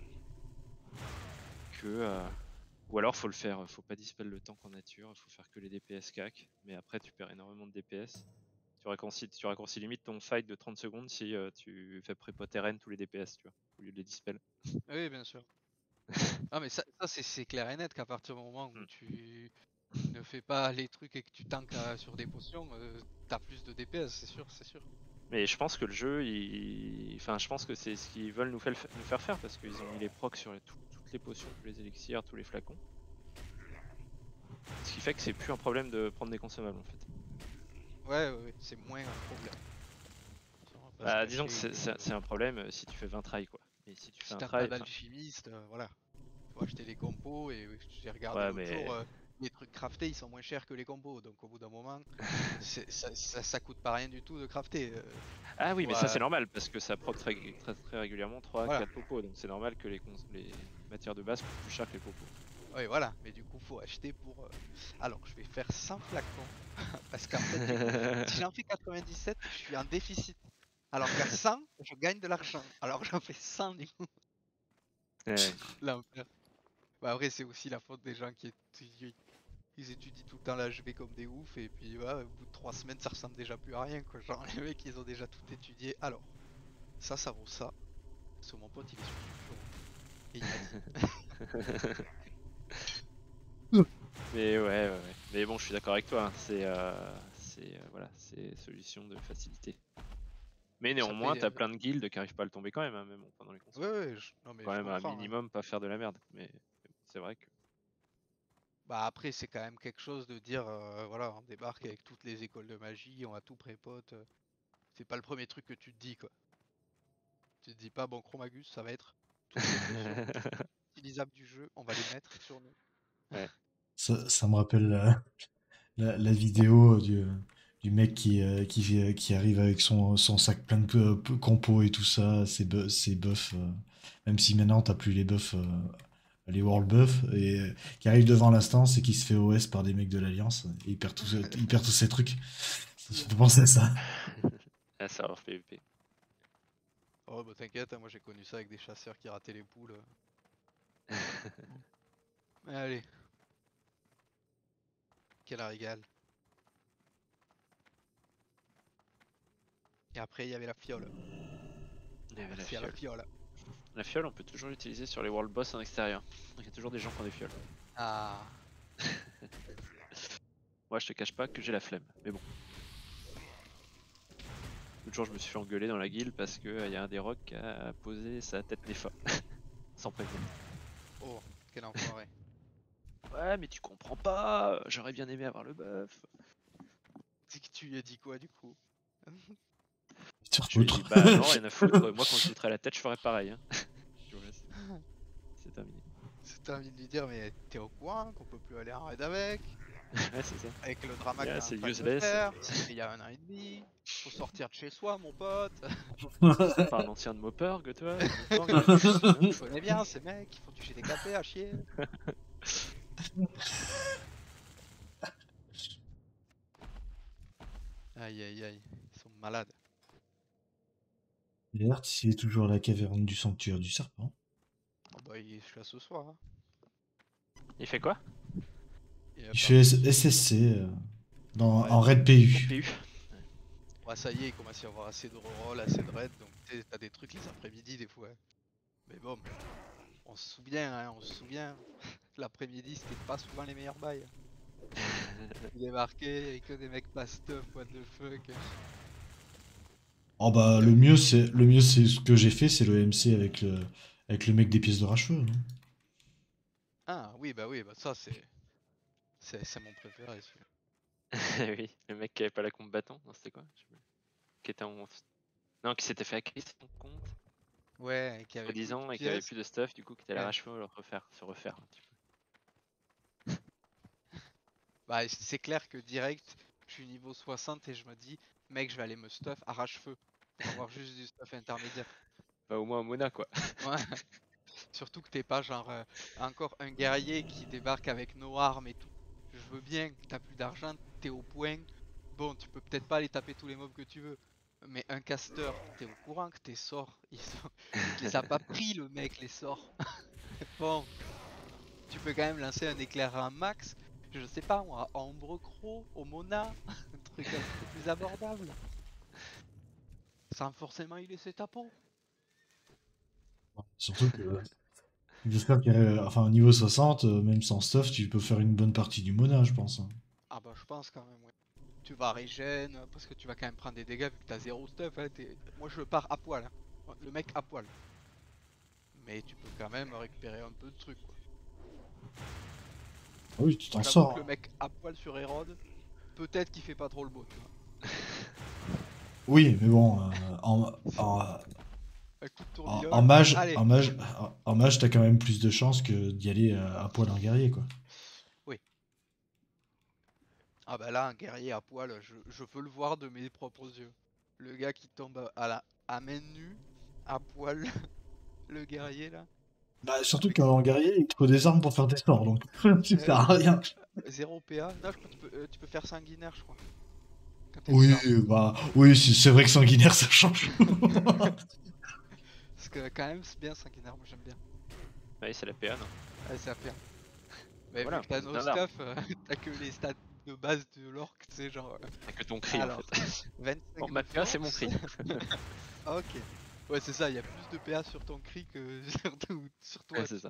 que ou alors faut le faire, faut pas dispel le tank en nature, il faut faire que les DPS cac, mais après tu perds énormément de DPS. Tu raccourcis limite ton fight de 30 secondes si tu fais prépoter RN tous les DPS, tu vois, au lieu de les dispel. Oui, bien sûr. Ah, mais ça c'est clair et net qu'à partir du moment où Mm. tu ne fais pas les trucs et que tu tankes sur des potions, t'as plus de DPS, c'est sûr, c'est sûr. Mais je pense que le jeu, enfin, je pense que c'est ce qu'ils veulent nous faire faire parce qu'ils ont mis les procs sur toutes les potions, tous les élixirs, tous les flacons. Ce qui fait que c'est plus un problème de prendre des consommables en fait. Ouais, c'est moins un problème. Bah, disons que c'est un problème si tu fais 20 tries quoi. Et si tu fais Si un t'as try, pas enfin, d'alchimiste, voilà. Faut acheter des compos et j'ai regardé ouais, l'autre mais jour, les trucs craftés ils sont moins chers que les compos, donc au bout d'un moment, ça coûte pas rien du tout de crafter. ah oui, mais Faut, ça c'est normal parce que ça proc très régulièrement 3 voilà. 4 popos, donc c'est normal que les matières de base coûtent plus cher que les popos. Ouais, voilà, mais du coup, faut acheter pour. Alors, je vais faire 100 flacons. Parce qu'en fait, du coup, si j'en fais 97, je suis en déficit. Alors qu'à 100, je gagne de l'argent. Alors j'en fais 100 du coup. Ouais. L'enfer. Bah, après, c'est aussi la faute des gens qui ils étudient tout le temps l'HV comme des oufs. Et puis, ouais, au bout de 3 semaines, ça ressemble déjà plus à rien. Quoi. Genre, les mecs, ils ont déjà tout étudié. Alors, ça vaut ça. Parce que mon pote, il est sur Sulfuron. Et il m'a dit. Mais ouais. Mais bon, je suis d'accord avec toi. Hein. C'est voilà, c'est solution de facilité. Mais néanmoins, t'as plein de guildes qui arrivent pas à le tomber quand même, hein, même pendant les consoles. Ouais, non, mais quand je même un comprends. minimum, pas faire de la merde. Mais c'est vrai que. Bah après c'est quand même quelque chose de dire voilà on débarque avec toutes les écoles de magie, on a tout prépote. C'est pas le premier truc que tu te dis quoi. Tu te dis pas bon Chromagus ça va être toutes les potions utilisables du jeu, on va les mettre sur nous. Ouais. Ça me rappelle la vidéo du mec qui arrive avec son sac plein de compos et tout ça, ses buffs, même si maintenant t'as plus les buffs, les world buffs, et qui arrive devant l'instance et qui se fait OS par des mecs de l'Alliance, et il perd tous ses trucs. Ça fait penser à ça. Ah, ça va PVP. Oh bah t'inquiète, hein, moi j'ai connu ça avec des chasseurs qui rataient les poules. Mais allez. Quel régal. Et après il y avait la fiole. Il y avait Merci à la fiole. La fiole, on peut toujours l'utiliser sur les world boss en extérieur. Il y a toujours des gens qui ont des fioles. Ah. Moi, je te cache pas que j'ai la flemme, mais bon. L'autre jour, je me suis fait engueuler dans la guilde parce que y a un des rocks qui a posé sa tête NEFA. Sans prévenir. Oh, quel enfoiré. Ouais, mais tu comprends pas, j'aurais bien aimé avoir le buff. C'est que tu lui as dit quoi du coup? Je lui ai dit, bah non, rien à foutre. Moi, quand je goûterai la tête, je ferai pareil. Hein. C'est terminé. C'est T'as envie de lui dire, mais t'es au courant qu'on peut plus aller en raid avec, Ouais, c'est ça. avec le drama Yeah, que t'es c'est en train de useless. faire, c'était il y a 1 an et demi, faut sortir de chez soi, mon pote. Pas un ancien de Maupergue, toi Maupergue, Je connais bien ces mecs, ils font du GDKP à chier. Aïe aïe aïe, ils sont malades. D'ailleurs, il est toujours à la caverne du sanctuaire du serpent. Oh bah, je suis là ce soir. Hein. Il fait quoi? Il a Il pas fait réussi. SSC Ouais, en raid PU. PU. ouais, ça y est, il commence à y avoir assez de reroll, assez de raid, donc tu sais, t'as des trucs les après-midi des fois. Mais bon, on se souvient, hein, on se souvient. L'après-midi, c'était pas souvent les meilleurs bails. Il est marqué et que des mecs pas stuff, what the fuck. Oh bah le mieux c'est ce que j'ai fait, c'est le MC avec le mec des pièces de racheveux. Hein. Ah oui, bah ça c'est mon préféré celui-là. Oui, le mec qui avait pas la compte bâton, non c'était quoi? Je sais plus. Qui était en... Non, qui s'était fait hacker son compte, Ouais, et qui avait plus de soi-disant, et qui avait pièces. plus de stuff, du coup, qui était à Ouais. l'arrache-feu le refaire, se refaire un petit peu. Bah c'est clair que direct, je suis niveau 60 et je me dis, mec, je vais aller me stuff arrache-feu pour avoir juste du stuff intermédiaire. Bah au moins Mona quoi. Ouais. Surtout que t'es pas genre encore un guerrier qui débarque avec nos armes et tout. Je veux bien que t'as plus d'argent, t'es au point. Bon, tu peux peut-être pas aller taper tous les mobs que tu veux. Mais un caster, t'es au courant que tes sorts, il les a pas pris le mec les sorts. Bon, tu peux quand même lancer un éclair à un max. Je sais pas moi, à Ombre Croc, au Mona, un truc un peu plus abordable. Sans forcément y laisser ta peau. Surtout que j'espère enfin au niveau 60, même sans stuff, tu peux faire une bonne partie du Mona, je pense. Hein. Ah bah je pense quand même, ouais. Tu vas régène, parce que tu vas quand même prendre des dégâts vu que t'as zéro stuff. Hein, moi je pars à poil, hein. Le mec à poil. Mais tu peux quand même récupérer un peu de trucs quoi. Ah oui, tu t'en J'avoue sors. que le Hein. mec à poil sur Hérode, peut-être qu'il fait pas trop le beau, tu vois. Oui, mais bon, Un coup de tourniol. en mage, Allez. en mage, t'as quand même plus de chances que d'y aller à poil en guerrier, quoi. Oui. Ah bah là, un guerrier à poil, je veux le voir de mes propres yeux. Le gars qui tombe à main nue, à poil, le guerrier là. Bah, surtout Avec qu'en guerrier, il te faut des armes pour faire tes sorts, donc ça sert à oui, rien. 0 PA. Non, je crois que tu peux faire sanguinaire, je crois. Quand t'as Oui, des armes. bah, oui, c'est vrai que sanguinaire, ça change. Parce que quand même, c'est bien sanguinaire, moi j'aime bien. Ouais, c'est la PA, non? Ouais, c'est à faire. Mais Voilà, vu que t'as c'est no un arme. stuff, t'as que les stats de base de l'orc, tu sais, genre. T'as que ton cri Alors, en fait. 25 Bon, ma de PA c'est mon force. cri. Ok. Ouais, c'est ça, il y a plus de PA sur ton cri que sur toi. Ouais, c'est ça.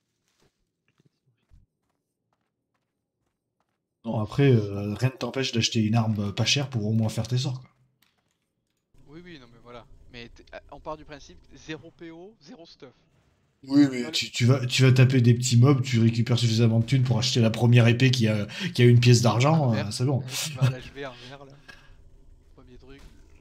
Non, après, rien ne t'empêche d'acheter une arme pas chère pour au moins faire tes sorts, quoi. Oui, oui, non, mais voilà. Mais on part du principe 0 PO, 0 stuff. Oui, mais Allez. tu vas taper des petits mobs, tu récupères suffisamment de thunes pour acheter la première épée qui a une pièce En d'argent, vert. c'est bon. Tu vas à l'HV en vert là. Premier truc.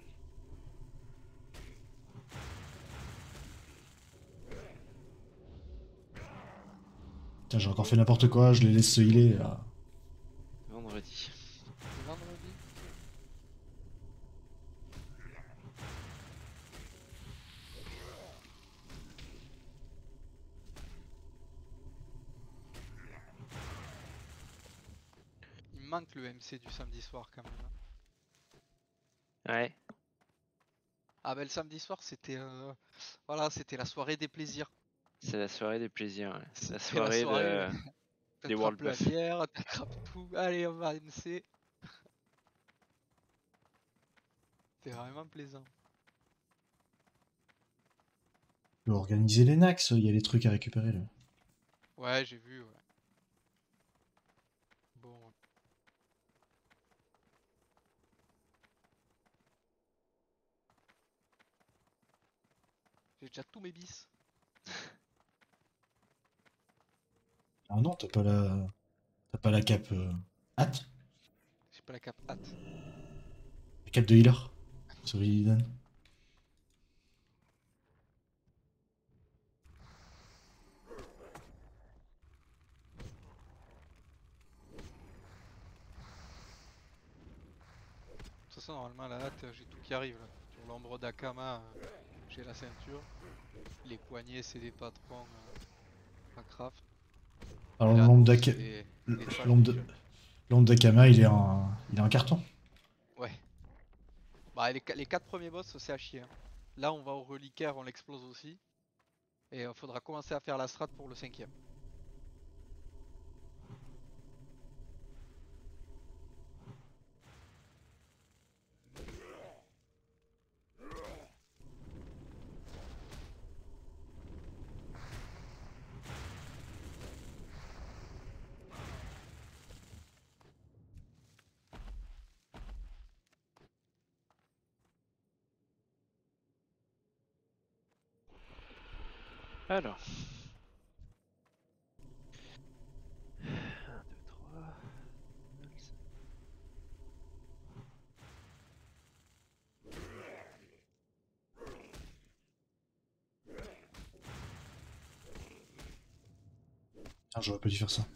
Tiens, j'ai encore fait n'importe quoi, je les laisse se healer. Là. Vendredi. C'est vendredi. Il me manque le MC du samedi soir quand même. Hein. Ouais. Ah bah le samedi soir c'était voilà, c'était la soirée des plaisirs. C'est la soirée des plaisirs. Ouais. C'est la C'était la soirée soirée de... des t'attrapes World la Buff. bière, t'attrapes tout, allez on va MC. C'était vraiment plaisant. Tu peux organiser les nax, il y a des trucs à récupérer là. Ouais, j'ai vu, ouais. Bon. J'ai déjà tous mes bis. Ah non, t'as pas la cape hâte, J'ai pas la cape hâte. la cape de healer sur Illidan. façon, normalement, à la hâte, j'ai tout qui arrive là. Sur l'ombre d'Akama, j'ai la ceinture. Les poignets, c'est des patrons à craft. Alors Et l'ombre l'anneau, d'Aka- c'est les toiles l'ombre de de- Dieu. l'ombre d'Akama, il est en carton. Ouais. Bah, les 4 premiers boss, c'est à chier. Hein. Là, on va au reliquaire, on l'explose aussi. Et faudra commencer à faire la strat pour le 5ème. Alors. 1, 2, 3. Putain, j'aurais pas dû faire ça.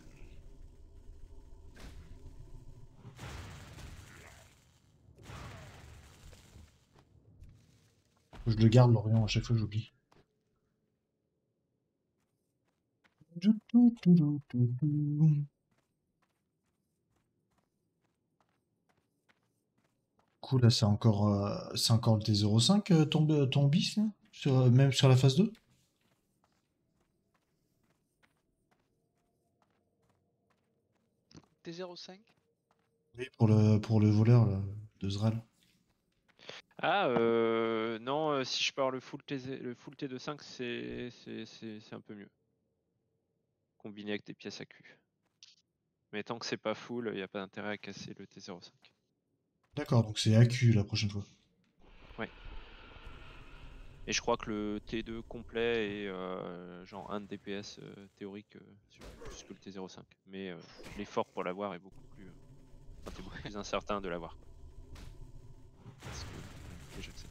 Je le garde, l'Orient, à chaque fois j'oublie. Cool, là c'est encore le T05 ton bis là même sur la phase 2? T05 Oui, pour le voleur là, de Zral. Ah, non, si je pars le full T25, c'est un peu mieux. Combiné avec des pièces à cul. Mais tant que c'est pas full, il n'y a pas d'intérêt à casser le T05. D'accord, donc c'est AQ la prochaine fois. Ouais. Et je crois que le T2 complet est genre 1 de DPS théorique plus que le T05. Mais l'effort pour l'avoir est beaucoup plus. T'es beaucoup plus incertain de l'avoir. Parce que déjà que ça tombe.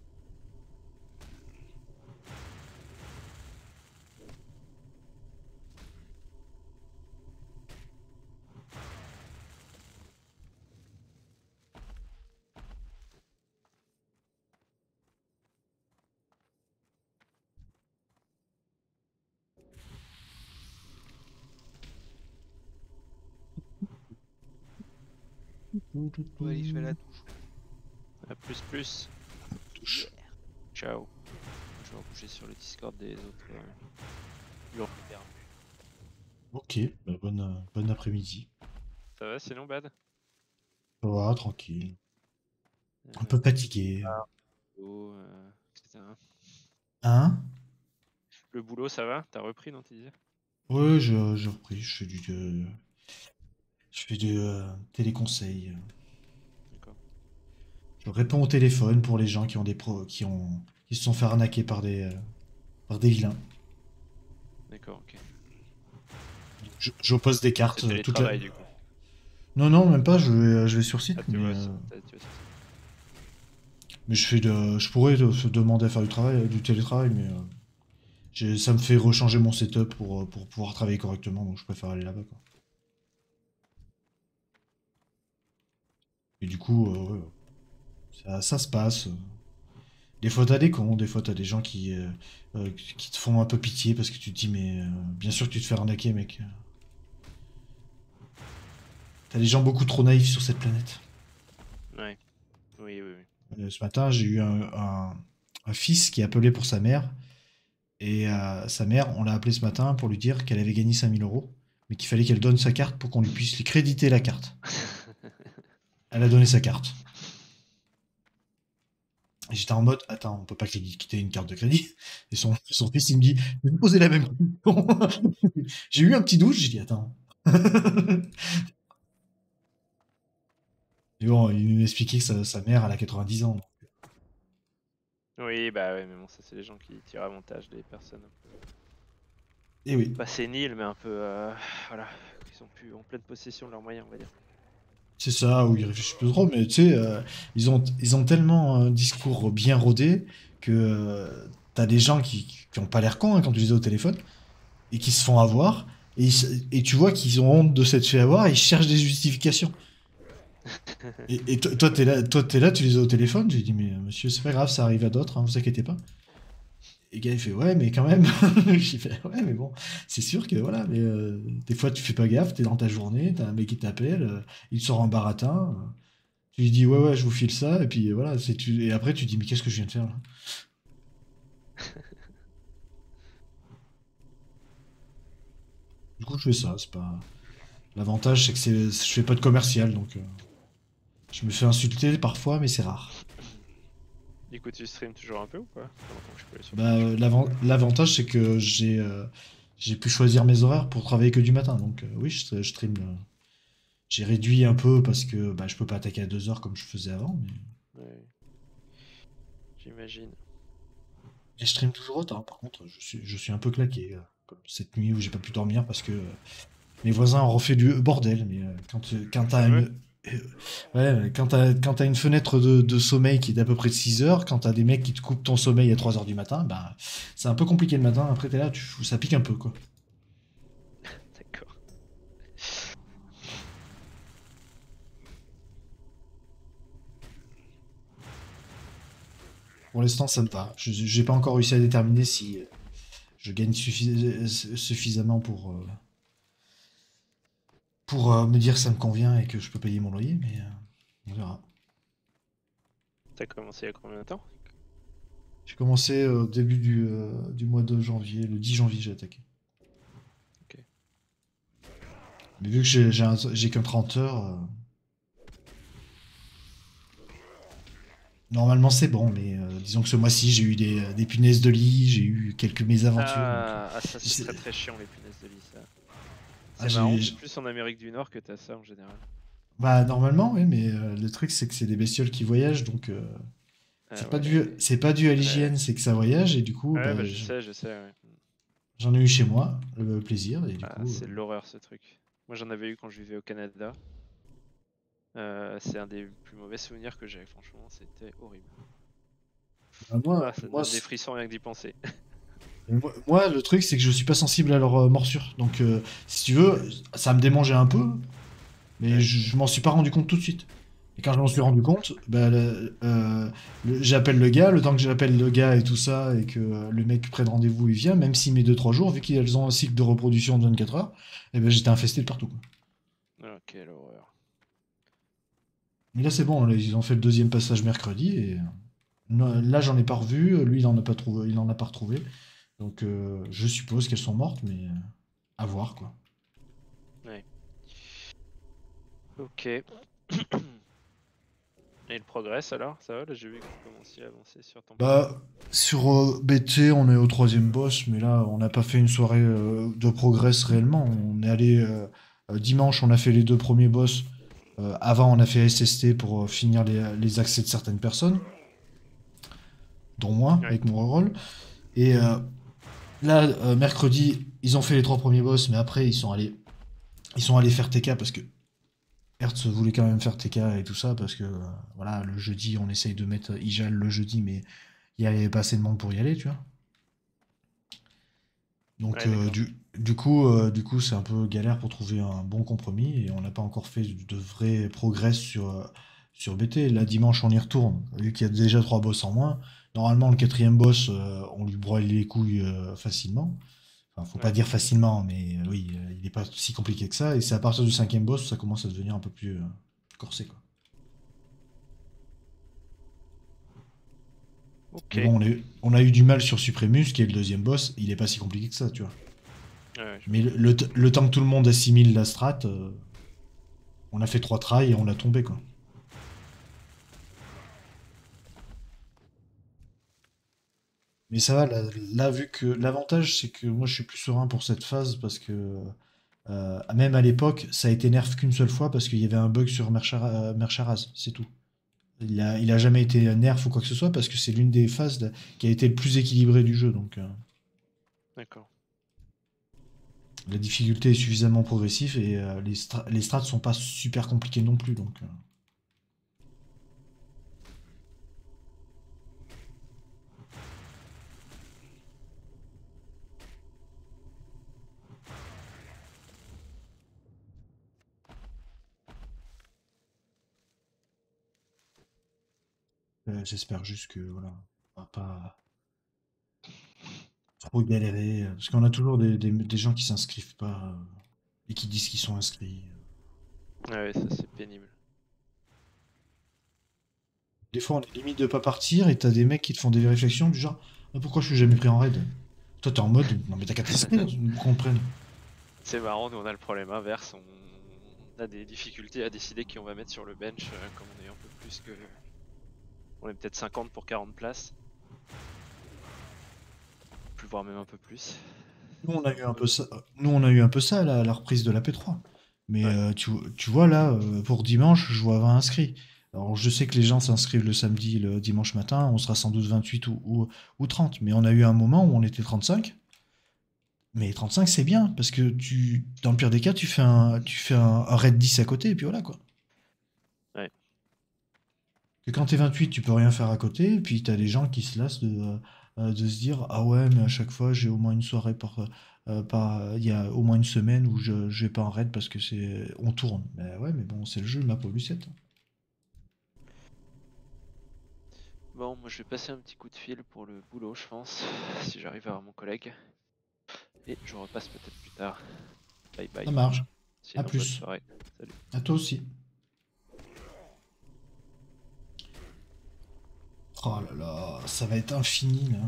Ouais, allez, je vais à la douche. A plus. Touche. Ciao. Je vais rebouger sur le Discord des autres. Urbains. Ok, bah bonne après-midi. Ça va sinon, Bad? Ça va, tranquille. Un peu fatigué. Etc. Hein? Le boulot, ça va? T'as repris, non, tu disais? Ouais, j'ai repris, je fais du téléconseil. D'accord. Je réponds au téléphone pour les gens qui ont qui se sont fait arnaquer par des vilains. D'accord, ok. J'oppose des cartes C'est télétravail, du coup. Non, même pas, je vais sur site, Ah, tu mais, vois, tu vois, mais je pourrais se demander à faire du télétravail, mais ça me fait rechanger mon setup pour pouvoir travailler correctement, donc je préfère aller là-bas, quoi. Et du coup, ouais, ça se passe. Des fois t'as des cons, des fois t'as des gens qui te font un peu pitié parce que tu te dis mais bien sûr que tu te fais arnaquer, mec. T'as des gens beaucoup trop naïfs sur cette planète. Ouais. Oui. Ce matin, j'ai eu un fils qui appelait pour sa mère. Et sa mère, on l'a appelé ce matin pour lui dire qu'elle avait gagné 5000 €, mais qu'il fallait qu'elle donne sa carte pour qu'on lui puisse lui créditer la carte. Elle a donné sa carte. Et j'étais en mode, attends, on peut pas quitter une carte de crédit. Et son fils, il me dit, je vais me poser la même question. J'ai eu un petit doute, j'ai dit, attends. Et bon, il m'expliquait que sa mère, elle a 90 ans. Oui, bah ouais, mais bon, ça c'est les gens qui tirent avantage des personnes un peu. Et oui. Pas séniles, mais un peu. Voilà. Qui sont plus en pleine possession de leurs moyens, on va dire. C'est ça, où ils réfléchissent plus trop, mais tu sais, ils ont tellement un discours bien rodé que t'as des gens qui ont pas l'air cons hein, quand tu les as au téléphone et qui se font avoir et tu vois qu'ils ont honte de s'être fait avoir et ils cherchent des justifications. Et t'es là, tu les as au téléphone. J'ai dit, mais monsieur, c'est pas grave, ça arrive à d'autres, hein, vous inquiétez pas. Et le gars, il fait, ouais, mais quand même. J'ai fait, ouais, mais bon, c'est sûr que voilà, mais des fois, tu fais pas gaffe, t'es dans ta journée, t'as un mec qui t'appelle, il sort un baratin, tu lui dis, ouais, ouais, je vous file ça, et puis voilà, et après, tu dis, mais qu'est-ce que je viens de faire là? Du coup, je fais ça, c'est pas. L'avantage, c'est que je fais pas de commercial, donc je me fais insulter parfois, mais c'est rare. Du coup, tu stream toujours un peu ou quoi? Ça fait longtemps que je peux aller sur Bah, Twitch. l'avantage, c'est que j'ai pu choisir mes horaires pour travailler que du matin. Donc, oui, je stream. J'ai réduit un peu parce que bah, je peux pas attaquer à 2 heures comme je faisais avant. Ouais, j'imagine. Et je stream toujours autant. Par contre, je suis un peu claqué. Comme cette nuit où j'ai pas pu dormir parce que mes voisins ont refait du bordel. Mais quand t'as Fameux. une. Ouais, quand t'as une fenêtre de sommeil qui est d'à peu près de 6 heures, quand t'as des mecs qui te coupent ton sommeil à 3 heures du matin, bah, c'est un peu compliqué le matin. Après, t'es là, ça pique un peu, quoi. D'accord. Pour l'instant, ça me va. J'ai pas encore réussi à déterminer si je gagne suffisamment pour me dire que ça me convient et que je peux payer mon loyer, mais on verra. T'as commencé il y a combien de temps? J'ai commencé au début du mois de janvier, le 10 janvier, j'ai attaqué. Ok. Mais vu que j'ai qu'un 30 heures, normalement c'est bon, mais disons que ce mois-ci, j'ai eu des punaises de lit, j'ai eu quelques mésaventures. Donc, Ça c'est c'est- très très chiant les punaises de lit ça. ah, C'est marrant, c'est plus en Amérique du Nord que t'as ça en général. bah, normalement, oui, mais le truc, c'est que c'est des bestioles qui voyagent, donc Ah c'est pas ouais. dû à l'hygiène, c'est que ça voyage, et du coup, Ouais, bah, bah je sais, ouais. j'en ai eu chez moi, le plaisir, et du Ah, coup, c'est l'horreur ce truc. Moi j'en avais eu quand je vivais au Canada. C'est un des plus mauvais souvenirs que j'ai, franchement, c'était horrible. bah, moi, Ah, ça te moi, donne des frissons rien que d'y penser. moi, le truc, c'est que je suis pas sensible à leurs morsures. Donc, si tu veux, ça me démangeait un peu, mais Ouais. je m'en suis pas rendu compte tout de suite. Et quand je m'en suis rendu compte, bah, j'appelle le gars, le temps que j'appelle le gars et tout ça, et que le mec prenne rendez-vous, il vient, même s'il met 2 3 jours, vu qu'ils ont un cycle de reproduction de 24 heures, et ben j'étais infesté de partout, quoi. Ah, quelle horreur. Mais là, c'est bon, là, ils ont fait le deuxième passage mercredi, et là, j'en ai pas revu, lui, il en a pas trouvé, il en a pas retrouvé. Donc, je suppose qu'elles sont mortes, mais à voir, quoi. Ouais. Ok. Et le progress alors? Ça va? Là j'ai vu que vous commenciez à avancer sur ton perso. Bah, sur BT, on est au troisième boss, mais là, on n'a pas fait une soirée de progress réellement. On est allé dimanche, on a fait les 2 premiers boss. Avant, on a fait SST pour finir les accès de certaines personnes, dont moi, Ouais. avec mon rôle. Et là, mercredi, ils ont fait les 3 premiers boss, mais après, ils sont allés faire TK parce que Hertz voulait quand même faire TK et tout ça, parce que voilà, le jeudi, on essaye de mettre Ijal le jeudi, mais il n'y avait pas assez de monde pour y aller, tu vois. Donc Ouais, d'accord. du coup, c'est un peu galère pour trouver un bon compromis et on n'a pas encore fait de vrai progrès sur BT. Là, dimanche, on y retourne. Vu qu'il y a déjà 3 boss en moins, normalement, le quatrième boss, on lui broie les couilles facilement. Enfin, faut pas Ouais. dire facilement, mais oui, il n'est pas si compliqué que ça. Et c'est à partir du cinquième boss où ça commence à devenir un peu plus corsé, quoi. Ok. Mais bon, on a eu du mal sur Supremus, qui est le deuxième boss. Il est pas si compliqué que ça, tu vois. Ouais, je Mais vois. le temps que tout le monde assimile la strat, on a fait 3 tries et on l'a tombé, quoi. Mais ça va, là, vu que l'avantage, c'est que moi, je suis plus serein pour cette phase parce que même à l'époque, ça a été nerf qu'une seule fois parce qu'il y avait un bug sur Mercharaz, c'est tout. Il a jamais été nerf ou quoi que ce soit parce que c'est l'une des phases qui a été le plus équilibrée du jeu. Donc D'accord. la difficulté est suffisamment progressive et les strats sont pas super compliqués non plus. Donc J'espère juste que voilà, on va pas trop galérer. Parce qu'on a toujours des gens qui s'inscrivent pas et qui disent qu'ils sont inscrits. Ah ouais, ça c'est pénible. Des fois, on est limite de pas partir et t'as des mecs qui te font des réflexions du genre ah, pourquoi je suis jamais pris en raid? Toi, t'es en mode non, mais t'as qu'à t'inscrire, nous comprennent. C'est marrant, nous on a le problème inverse, on a des difficultés à décider qui on va mettre sur le bench, comme on est un peu plus que... On est peut-être 50 pour 40 places. Plus voire même un peu plus. Nous, on a eu un peu ça, nous, on a eu un peu ça à la reprise de la P3. Mais Ouais. tu vois, là, pour dimanche, je vois 20 inscrits. Alors, je sais que les gens s'inscrivent le samedi, le dimanche matin, on sera sans doute 28 ou 30. Mais on a eu un moment où on était 35. Mais 35, c'est bien, parce que dans le pire des cas, tu fais un raid 10 à côté, et puis voilà, quoi. Ouais. Que quand t'es 28, tu peux rien faire à côté, et puis t'as des gens qui se lassent de se dire ah ouais, mais à chaque fois j'ai au moins une soirée il y a au moins une semaine où je vais pas en raid parce que on tourne. Mais ouais, mais bon, c'est le jeu, map au Lucette. Bon, moi je vais passer un petit coup de fil pour le boulot, je pense, si j'arrive à voir mon collègue. Et je repasse peut-être plus tard. Bye bye. Ça marche. À Sinon, bonne plus. soirée. Salut. À toi aussi. Oh là là, ça va être infini là.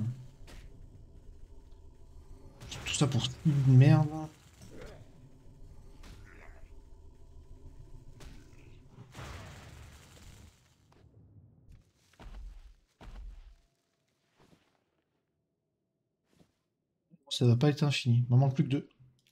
Tout ça pour une merde. Ça va pas être infini. Il m'en manque plus que deux.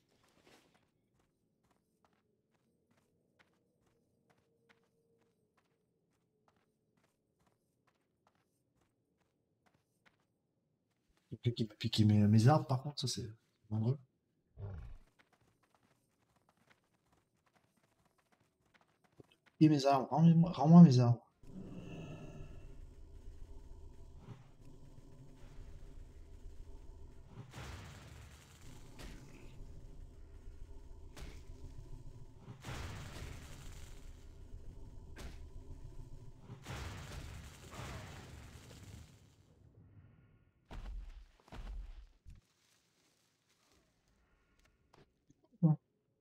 Quelqu'un qui m'a piqué mes arbres, par contre, ça c'est dangereux. Et mes arbres, rends-moi mes arbres. Non.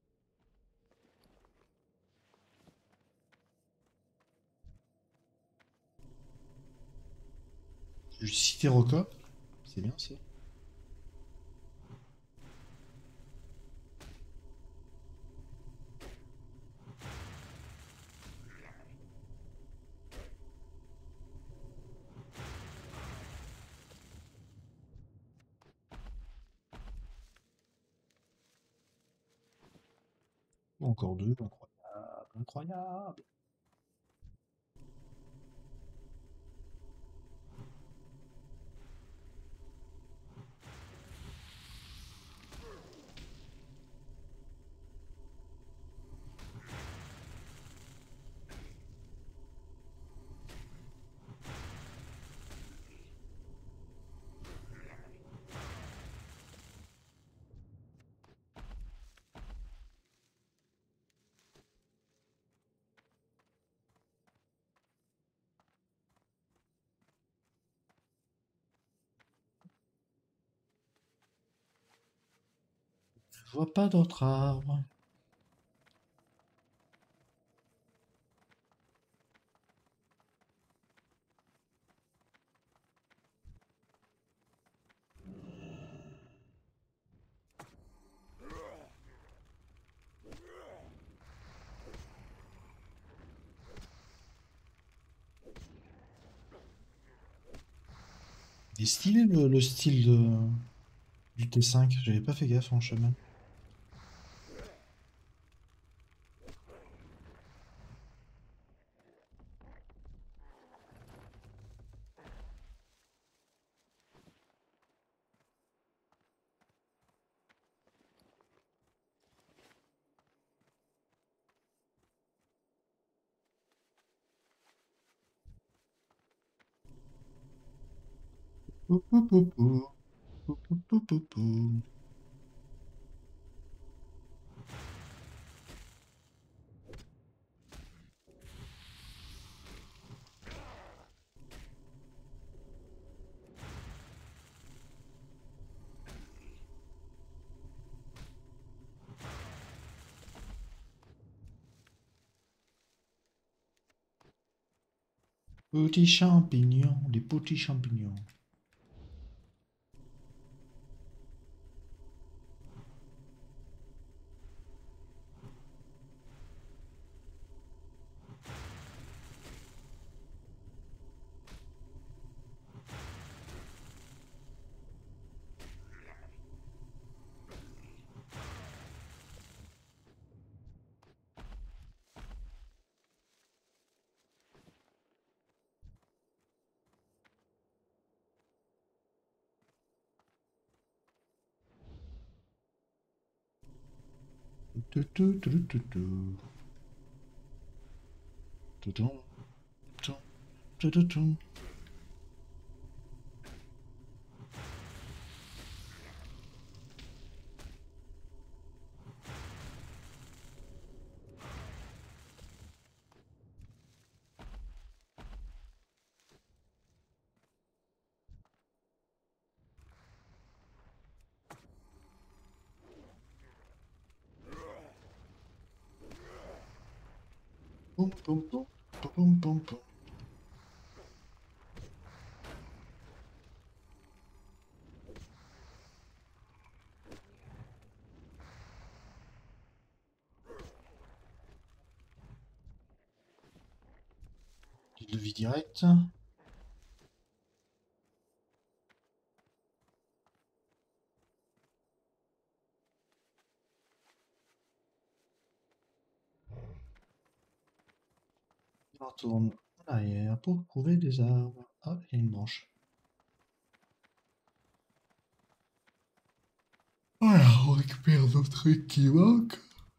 Je vais citer Robocop. C'est bien ça. Encore deux, incroyable, incroyable. Je vois pas d'autres arbres. Il est stylé le style du T5. J'avais pas fait gaffe en chemin. Pou, pou, pou, pou. Pou, pou, pou, pou, pou. Petits champignons, des petits champignons. Tu, tu, tu, tu, tu. Tu, tu, tu, tu, tu, tu. Poum, poum, poum, poum, poum, poum. De vie directe. On retourne en arrière pour trouver des arbres. Ah, il y a une branche. Voilà, on récupère notre truc qui manque.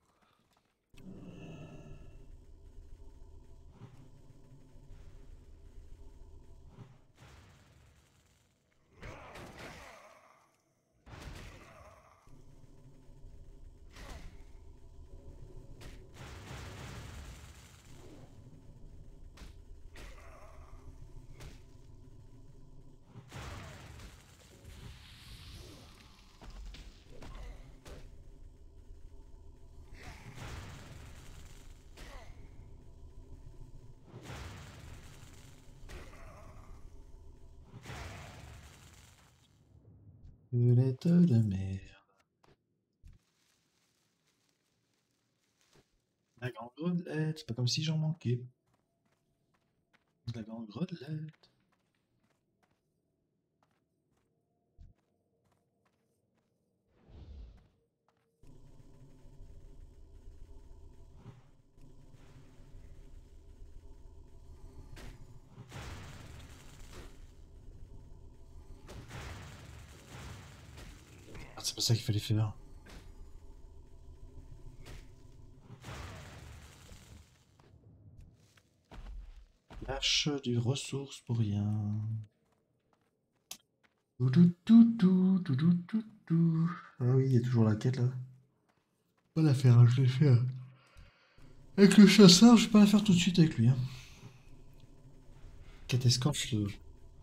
Belette de mer. La grande gredelette, c'est pas comme si j'en manquais. La grande gredelette. Ah, c'est pas ça qu'il fallait faire. Lâche des ressources pour rien. Ah oui, il y a toujours la quête là. Pas la faire, hein, je l'ai fait. Avec le chasseur, je vais pas la faire tout de suite avec lui. Hein. Quête escorte, le...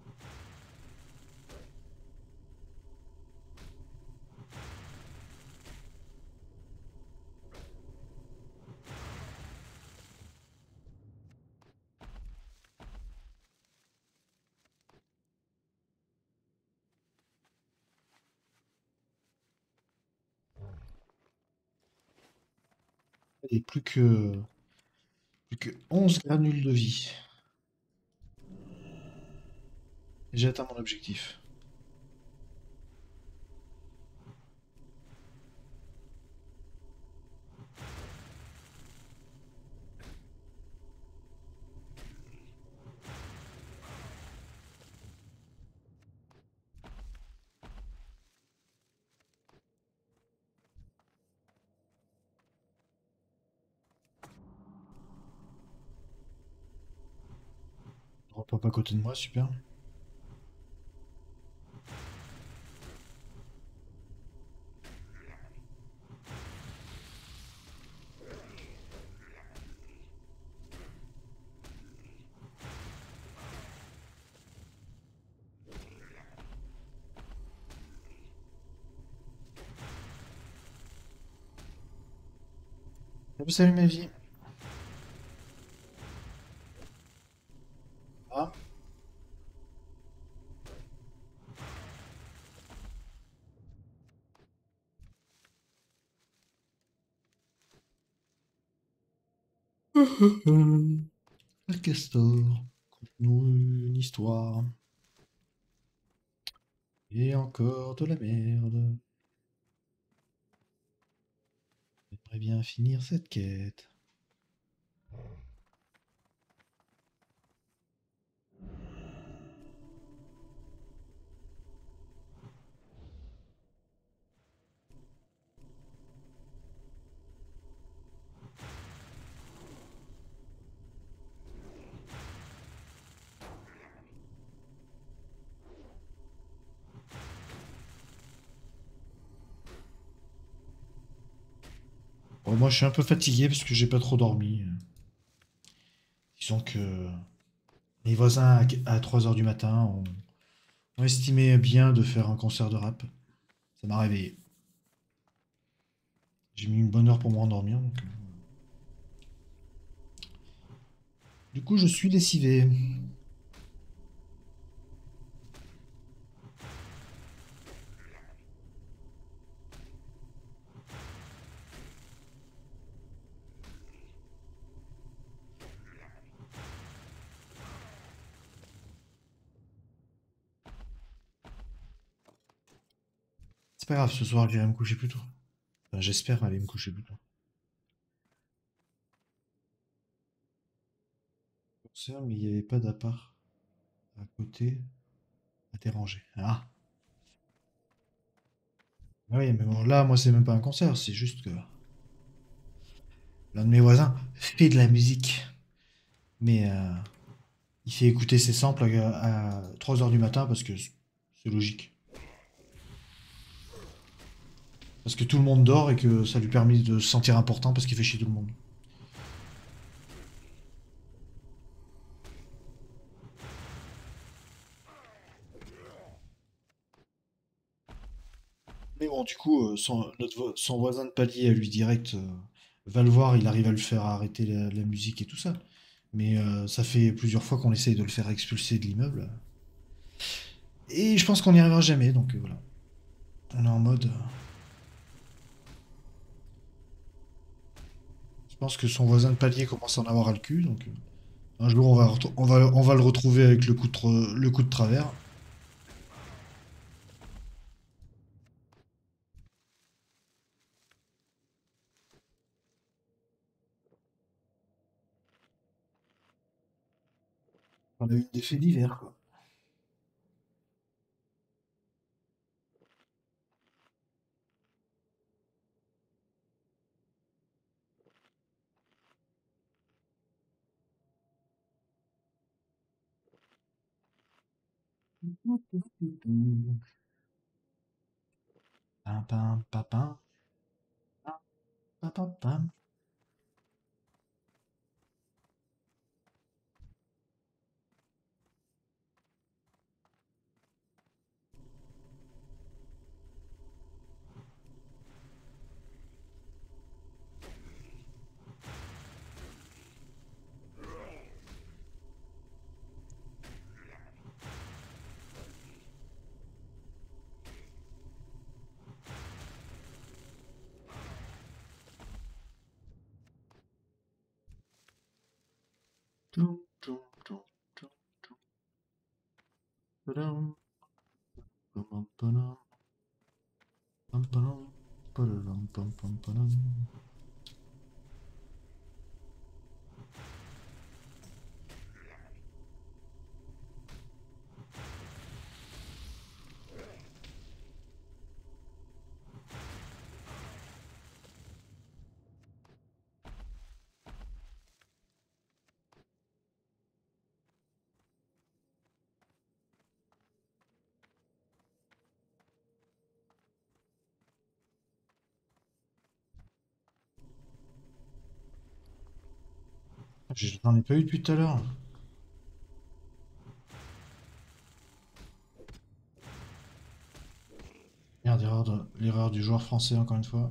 Et plus que 11 granules de vie. Et j'ai atteint mon objectif. Repop à côté de moi, super. Salut ma vie. Ah. Le castor, conte-nous une histoire. Et encore de la merde. J'aimerais bien finir cette quête. Bon, moi, je suis un peu fatigué parce que j'ai pas trop dormi. Disons que mes voisins à 3 heures du matin ont estimé bien de faire un concert de rap. Ça m'a réveillé. J'ai mis une bonne heure pour me rendormir. Du coup, je suis lessivé. C'est pas grave, ce soir, j'irai me coucher plus tôt. Enfin, j'espère aller me coucher plus tôt. Concert, mais il n'y avait pas d'appart à côté à déranger. Ah! Oui, mais bon, là, moi, c'est même pas un concert, c'est juste que l'un de mes voisins fait de la musique. Mais il fait écouter ses samples à 3 heures du matin parce que c'est logique. Parce que tout le monde dort et que ça lui permet de se sentir important parce qu'il fait chier tout le monde. Mais bon, du coup, son voisin de palier à lui direct va le voir, il arrive à le faire arrêter la musique et tout ça. Mais ça fait plusieurs fois qu'on essaye de le faire expulser de l'immeuble. Et je pense qu'on n'y arrivera jamais, donc voilà. On est en mode. Je pense que son voisin de palier commence à en avoir ras le cul, donc un jour on va le retrouver avec le coup de travers. On a eu des faits divers, quoi. Pam, pam, pam, pam, pam, pam, pam. Toum, toum, toum, toum, toum. Padam, pam, padam, pam, padam, padam, pam, pam, padam. J'en ai pas eu depuis tout à l'heure. Merde, l'erreur du joueur français encore une fois.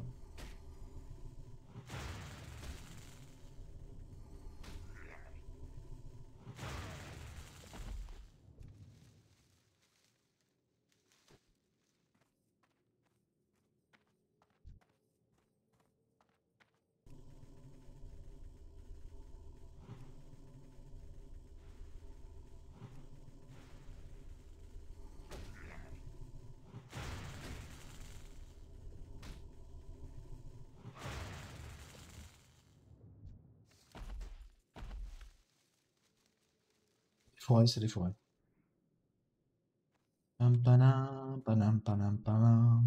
forêts, c'est des forêts. Pam, panam, panam, panam, panam.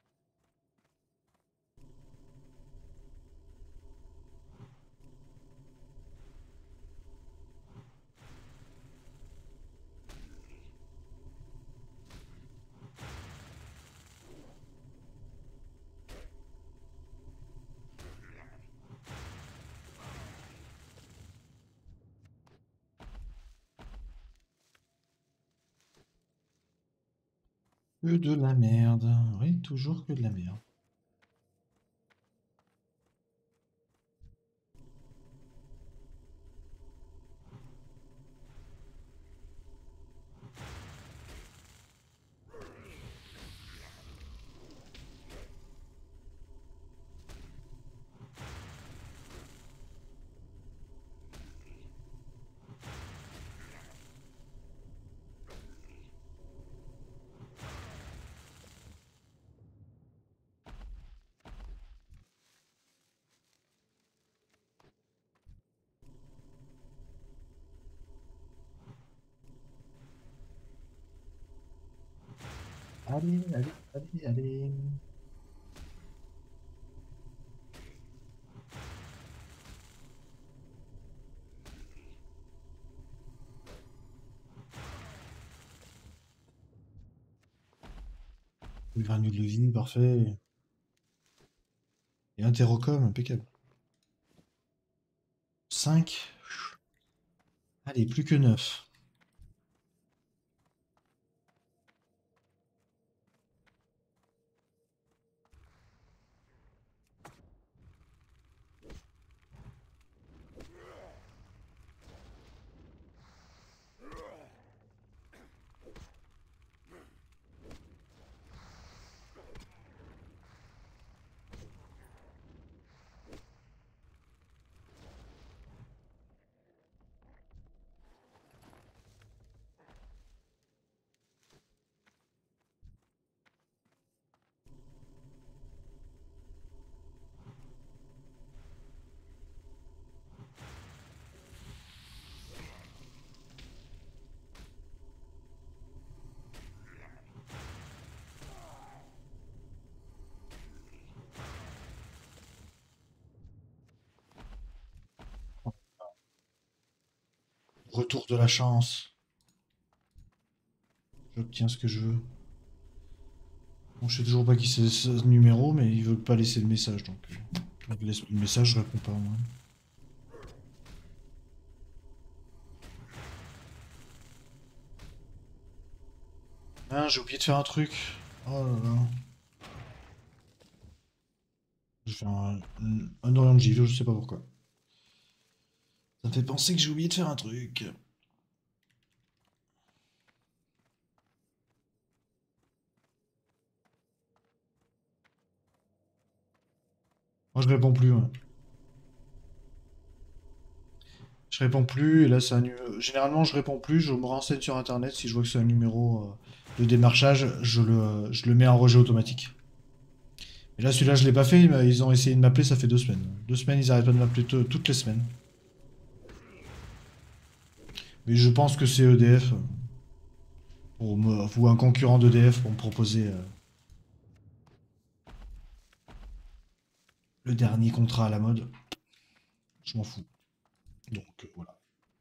Que de la merde. Oui, toujours que de la merde. Allez, allez, allez, allez. Le granule de vie, parfait. Et interrocom, impeccable. 5. Allez, plus que 9. Retour de la chance. J'obtiens ce que je veux. Bon, je sais toujours pas qui c'est ce numéro, mais ils veulent pas laisser le message, donc je laisse le message, je réponds pas moi. Ah, j'ai oublié de faire un truc. Oh là là. Je vais faire un Orient de Givio, je sais pas pourquoi. Ça me fait penser que j'ai oublié de faire un truc. Moi je réponds plus. Ouais. Je réponds plus, et là c'est un généralement je réponds plus, je me renseigne sur internet, si je vois que c'est un numéro de démarchage, je le mets en rejet automatique. Et là celui-là je l'ai pas fait, ils ont essayé de m'appeler, ça fait 2 semaines. 2 semaines ils arrêtent pas de m'appeler toutes les semaines. Mais je pense que c'est EDF, ou un concurrent d'EDF pour me proposer le dernier contrat à la mode. Je m'en fous. Donc voilà.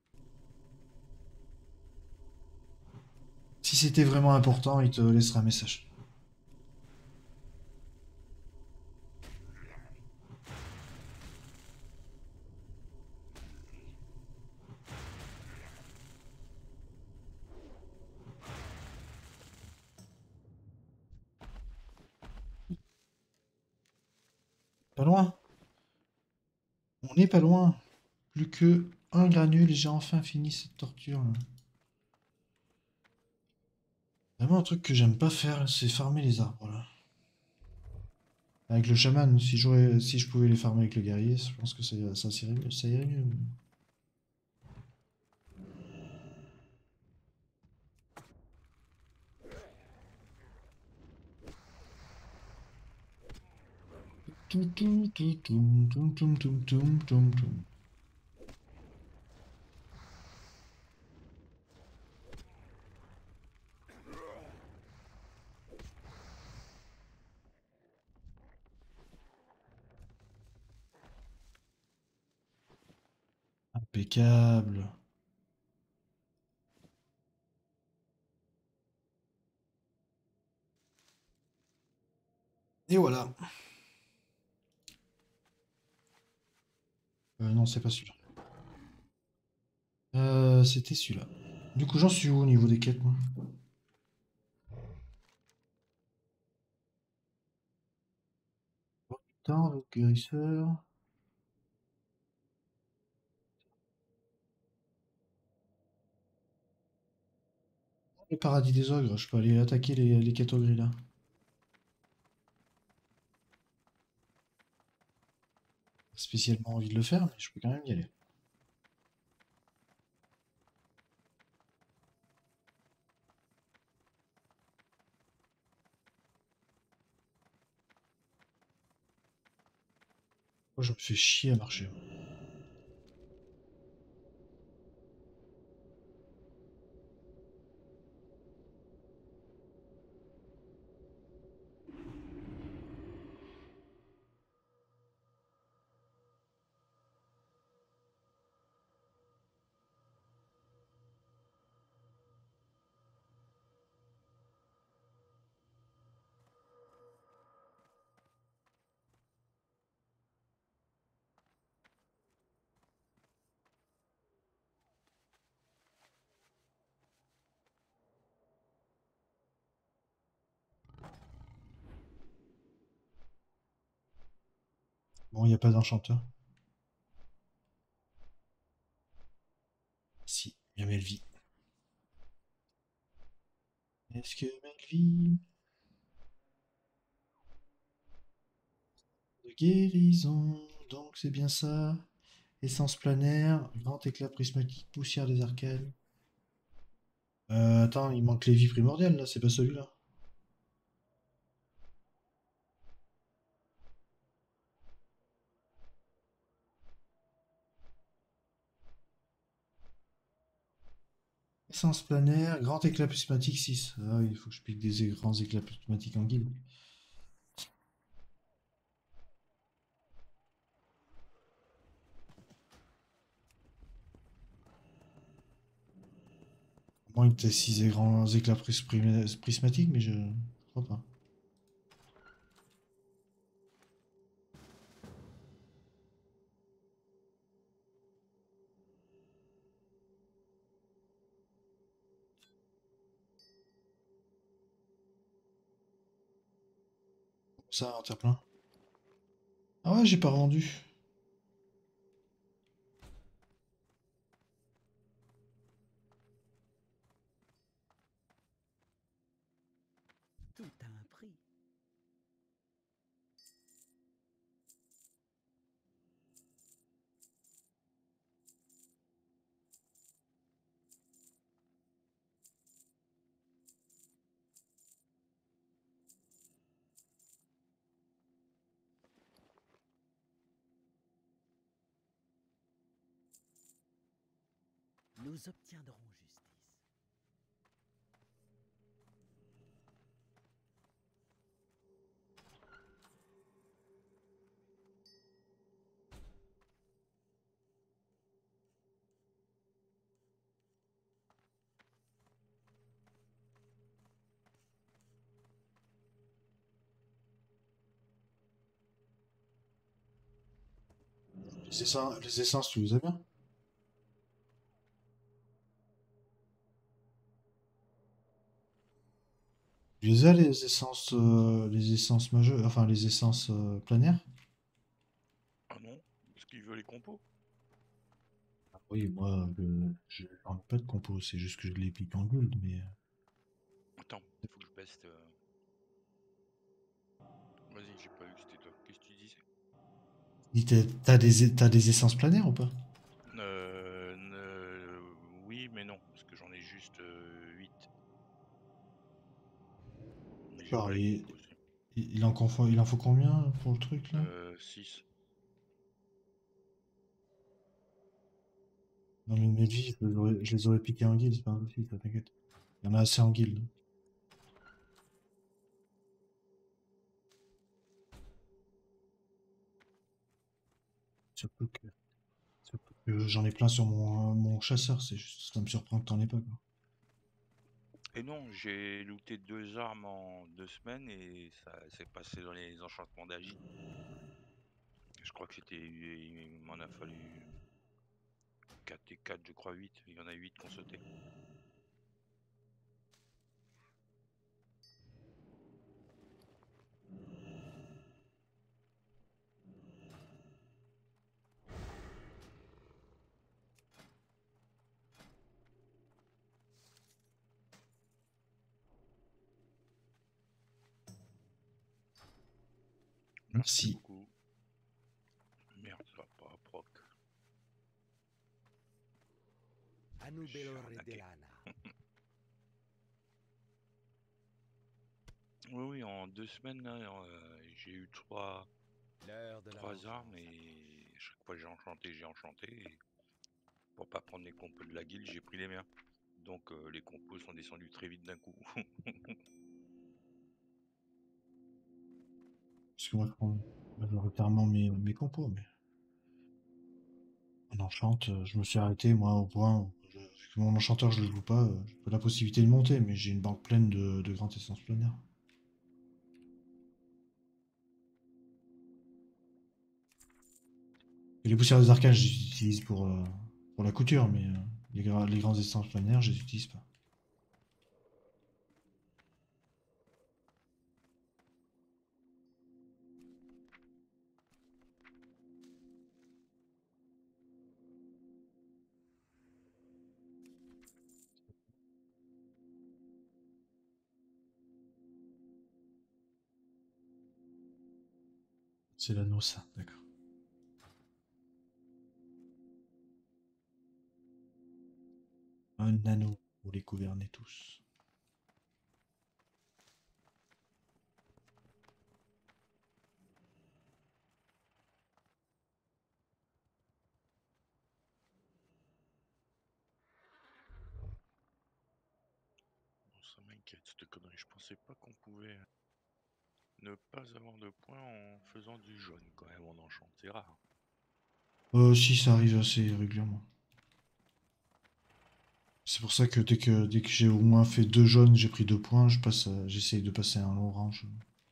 Si c'était vraiment important, il te laissera un message. Pas loin. On n'est pas loin. Plus que un granule et j'ai enfin fini cette torture. Là. Vraiment un truc que j'aime pas faire, c'est farmer les arbres là. Avec le chaman, si je pouvais les farmer avec le guerrier, je pense que ça irait mieux. Toum, toum, toum, toum, toum, toum, toum, toum, toum, toum. impeccable. Et voilà. Non, c'est pas celui-là. C'était celui-là. Du coup, j'en suis où au niveau des quêtes, moi? Oh, putain, le guérisseur. Le paradis des ogres, je peux aller attaquer les quêtes ogres là. Pas spécialement envie de le faire, mais je peux quand même y aller. Moi, je me fais chier à marcher. Bon, il n'y a pas d'enchanteur. Si, il y a Melvi. Est-ce que Melvi... De guérison, donc c'est bien ça. Essence planaire, grand éclat prismatique, poussière des arcanes. Attends, il manque les vies primordiales là, c'est pas celui-là. Essence planaire, grand éclat prismatique 6. Ah oui, il faut que je pique des grands éclats prismatiques en guilde. Moi, il était 6 grands éclats prismatiques, mais je crois pas. Ça, un terre-plein. Ah ouais, j'ai pas rendu. Tout a un prix. Nous obtiendrons justice. Les essences, tu les as bien? Tu les as les essences majeures, enfin les essences planaires? Ah non, parce qu'il veut les compos. Ah oui, moi, je n'en ai pas de compos, c'est juste que je les pique en guild, mais... Attends, il faut que je baisse. Vas-y, j'ai pas vu que c'était toi. Qu'est-ce que tu disais? T'as des essences planaires ou pas? Oui, mais non, parce que j'en ai juste 8. Mais j'ai D'accord, pas les et compos aussi. il en faut combien pour le truc là? 6. Non mais mes vies, je les aurais piqués en guild, c'est pas un souci, ça t'inquiète. Il y en a assez en guild. Surtout que, surtout que J'en ai plein sur mon chasseur, c'est juste, ça me surprend que t'en aies pas, quoi. Et non, j'ai looté 2 armes en 2 semaines et ça s'est passé dans les enchantements d'Agi. Je crois que il m'en a fallu 4 et 4, je crois 8. Il y en a 8 qui ont sauté. Merci. beaucoup. Merde, ça va pas, proc. Anu Je suis Belore arnaqué. Delana. Oui, oui, en 2 semaines, là, j'ai eu 3 L'heure de la vengeance. armes et chaque fois j'ai enchanté. Et pour pas prendre les compos de la guilde, j'ai pris les miens. Donc les compos sont descendus très vite d'un coup. Parce que moi, je prends majoritairement mes compos, mais en enchante, je me suis arrêté, moi, au point où vu que mon enchanteur, je le joue pas, j'ai pas la possibilité de monter, mais j'ai une banque pleine de grandes essences planaires. Et les poussières des arcanes, je les utilise pour la couture, mais les grandes essences planaires, je les utilise pas. C'est l'anneau, ça, d'accord. Un anneau pour les gouverner tous. Bon, ça m'inquiète cette connerie. Je pensais pas qu'on pouvait ne pas avoir de points en faisant du jaune quand même en enchant. C'est rare. Si, ça arrive assez régulièrement. C'est pour ça que dès que j'ai au moins fait 2 jaunes, j'ai pris 2 points, j'essaye de passer à un orange.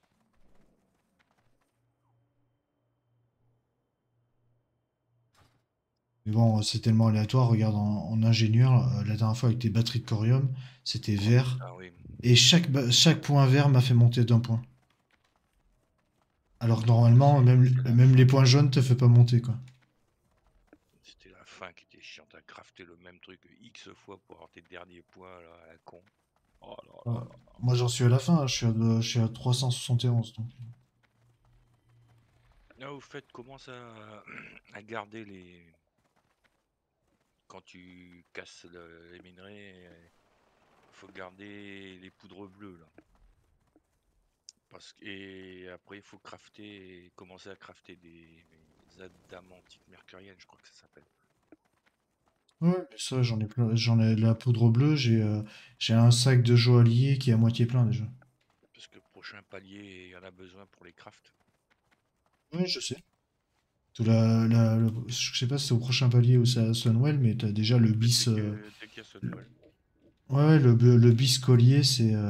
Mais bon, c'est tellement aléatoire. Regarde, en ingénieur, la dernière fois avec tes batteries de corium, c'était vert. Ah oui. Et chaque point vert m'a fait monter d'un point. Alors que normalement, même les points jaunes te fait pas monter, quoi. C'était la fin qui était chiante à crafter le même truc X fois pour avoir tes derniers points là, à la con. Oh là là Ah, là. moi, j'en suis à la fin, je suis à 371. Donc. Là, au fait, commence à garder les. Quand tu casses les minerais, faut garder les poudres bleues là. Et après, il faut crafter, commencer à crafter des adamantites mercuriennes, je crois que ça s'appelle. Ouais, mais ça, j'en ai plein. J'en ai de la poudre bleue, j'ai un sac de joaillier qui est à moitié plein déjà. Parce que le prochain palier, il y en a besoin pour les crafts. Oui, je sais. Je sais pas si c'est au prochain palier ou c'est à Sunwell, mais t'as déjà le bis. Dès qu'il y a ce Noël. Ouais, le bis collier,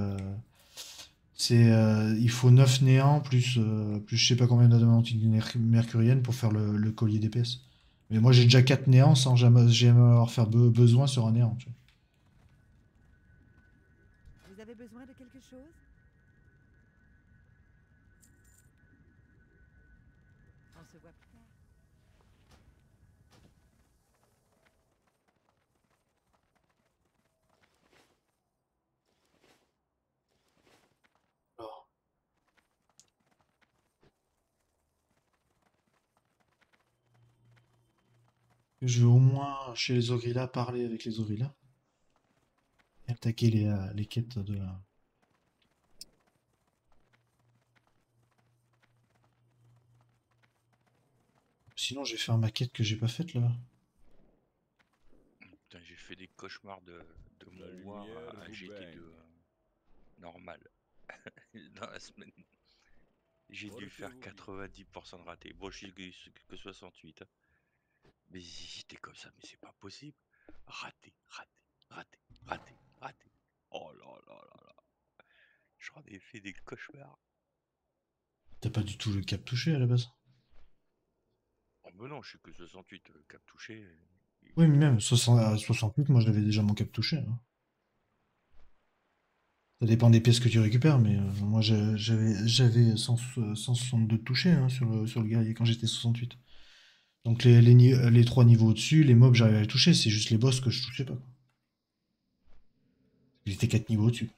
il faut 9 néants plus je sais pas combien d'adamantites mercuriennes pour faire le collier d'épée. Mais moi j'ai déjà 4 néants sans jamais avoir faire besoin sur un néant. Tu vois. Vous avez besoin de quelque chose? On se voit plus tard. Alors, je vais au moins chez les Ogrilla parler avec les Ogrilla et attaquer les quêtes de. Sinon, je vais faire ma quête que j'ai pas faite là. Putain, j'ai fait des cauchemars de La mon war lumière à vous GT2 baigne. normal. Dans la semaine, j'ai dû faire Portez-vous bien. 90% de ratés. Bon, je suis que 68. Hein. Mais j'étais comme ça, mais c'est pas possible. Raté, raté, raté, raté, raté. Oh là là là là. J'en ai fait des cauchemars. T'as pas du tout le cap touché à la base. Oh mais non, je suis que 68 cap touché. Oui, mais même 60, à 68, moi j'avais déjà mon cap touché, hein. Ça dépend des pièces que tu récupères, mais moi j'avais 162 de touché, hein, sur le guerrier quand j'étais 68. Donc les trois niveaux au-dessus, les mobs j'arrivais à les toucher, c'est juste les boss que je touchais pas, quoi. Ils étaient 4 niveaux au-dessus.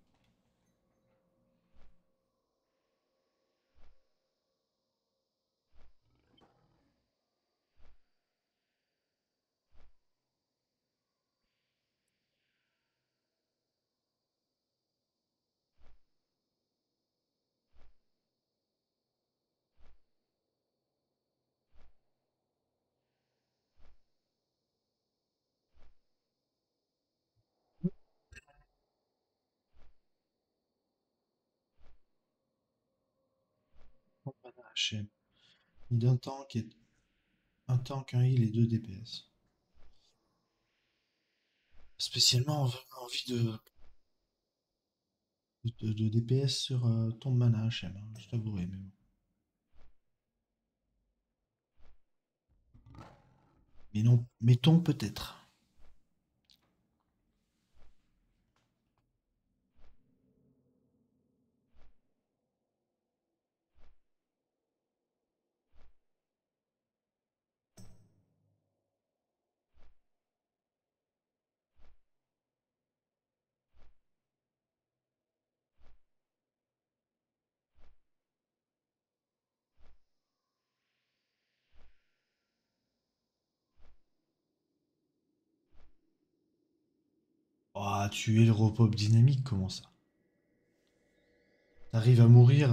HM. Il d'un tank et un tank, un heal et 2 DPS. Spécialement envie de DPS sur ton mana HM, hein, je t'avouerai, mais bon. Mais non, mettons peut-être. Ah, tu es le repop dynamique, comment ça? T'arrives à mourir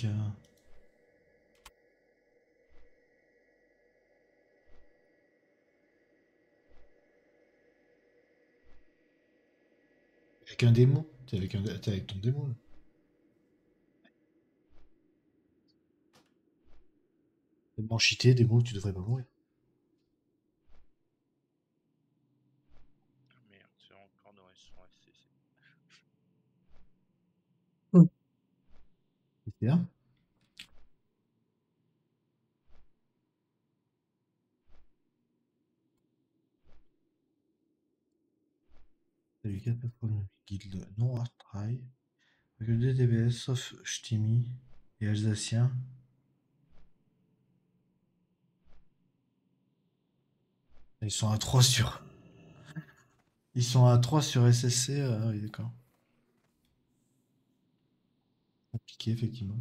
avec un démon? T'es avec ton démon, là. Tellement cheaté, démon, tu devrais pas mourir. Merde, c'est encore dans SCC. C'est là? Salut, 4 patronnes guilde non Artrail. Avec le 2 DBS, sauf Ch'timi et Alsacien. Ils sont à 3 sur. Ils sont à 3 sur SSC, oui, d'accord. Compliqué, effectivement.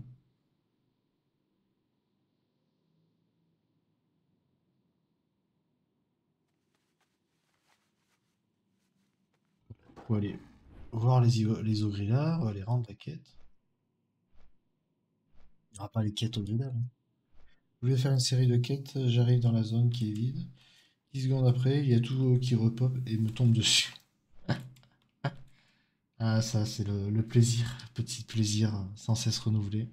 Faut aller voir les ogrillards, on va aller rendre la quête. Il n'y aura pas les quêtes ogrillards, hein. Je voulais faire une série de quêtes, j'arrive dans la zone qui est vide. 10 secondes après, il y a tout qui repop et me tombe dessus. Ah, ça, c'est le plaisir, petit plaisir sans cesse renouvelé.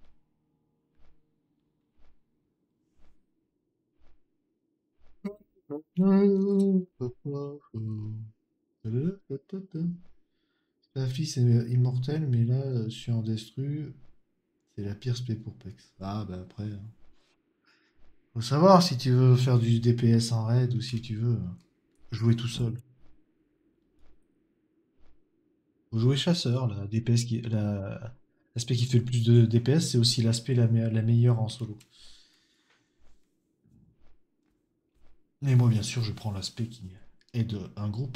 La fille, c'est immortel, mais là, sur Destru, c'est la pire spé pour Pex. Ah, bah après, hein. Faut savoir si tu veux faire du DPS en raid ou si tu veux jouer tout seul. Faut jouer chasseur, la DPS l'aspect qui fait le plus de DPS, c'est aussi l'aspect la meilleure en solo. Mais moi, bien sûr, je prends l'aspect qui aide un groupe.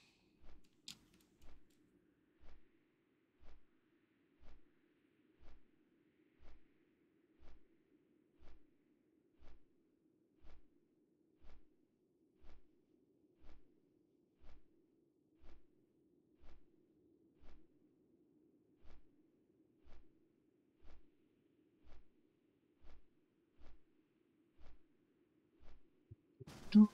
Tout.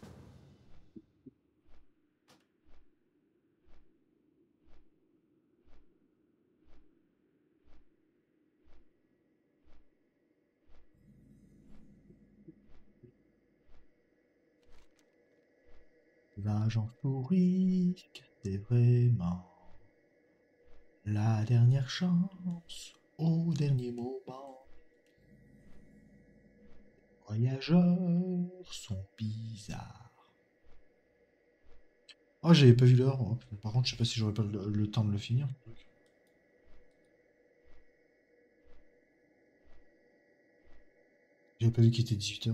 L'agent touriste, c'est vraiment la dernière chance au dernier moment. Voyageurs sont bizarres. Oh, j'avais pas vu l'heure. Oh, par contre, je sais pas si j'aurais pas le temps de le finir. J'avais pas vu qu'il était 18h.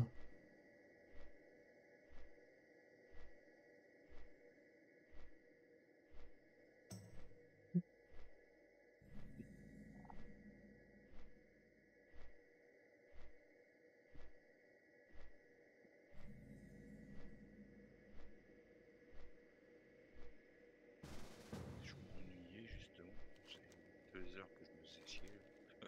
Je m'ennuyais justement. C'est 2 heures que je me faisais chier.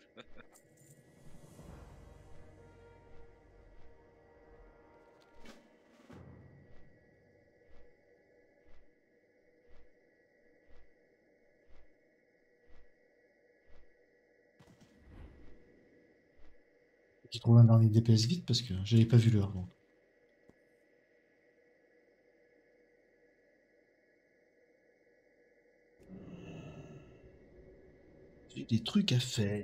J'ai trouvé un dernier DPS vite parce que j'avais pas vu l'heure. Donc. J'ai des trucs à faire.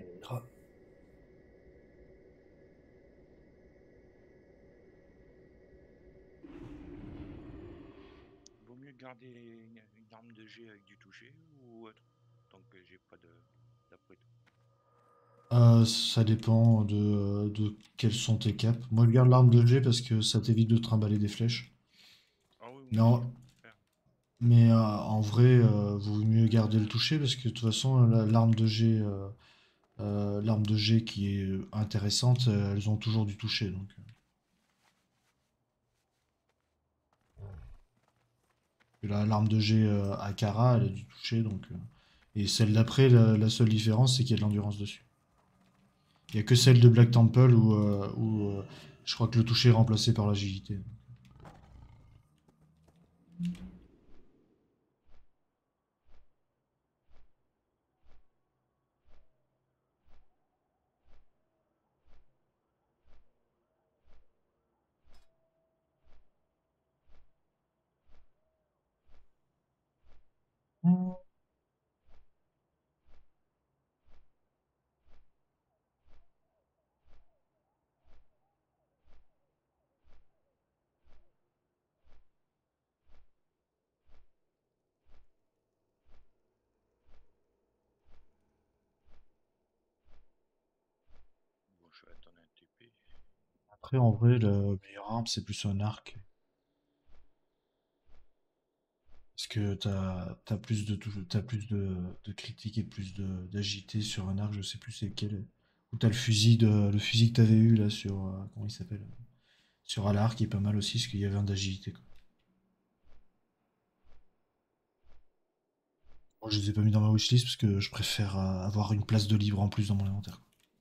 Vaut mieux garder une arme de jet avec du toucher ou autre, tant que j'ai pas d'après tout. Ça dépend de quels sont tes caps. Moi, je garde l'arme de G parce que ça t'évite de trimballer des flèches. Ah oui, moi aussi, Non, je préfère. mais en vrai, vaut mieux garder le toucher parce que de toute façon, l'arme de G qui est intéressante, elles ont toujours du toucher. Donc. L'arme de G Akara, elle a du toucher. Donc, et celle d'après, la seule différence, c'est qu'il y a de l'endurance dessus. Il n'y a que celle de Black Temple où je crois que le toucher est remplacé par l'agilité. Bon, je vais attendre un TP. Après, en vrai, le meilleur arme, c'est plus un arc. Parce que t'as plus t'as plus de critique et plus d'agilité sur un arc, je sais plus c'est lequel. Ou t'as le fusil que t'avais eu là sur, comment il s'appelle? Sur Alar qui est pas mal aussi, parce qu'il y avait un d'agilité, quoi. Moi, je les ai pas mis dans ma wishlist parce que je préfère avoir une place de libre en plus dans mon inventaire.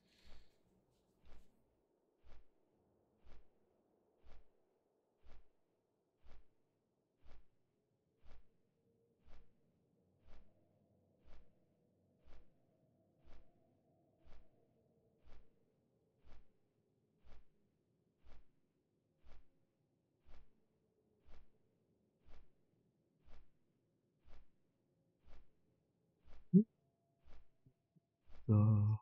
Euh,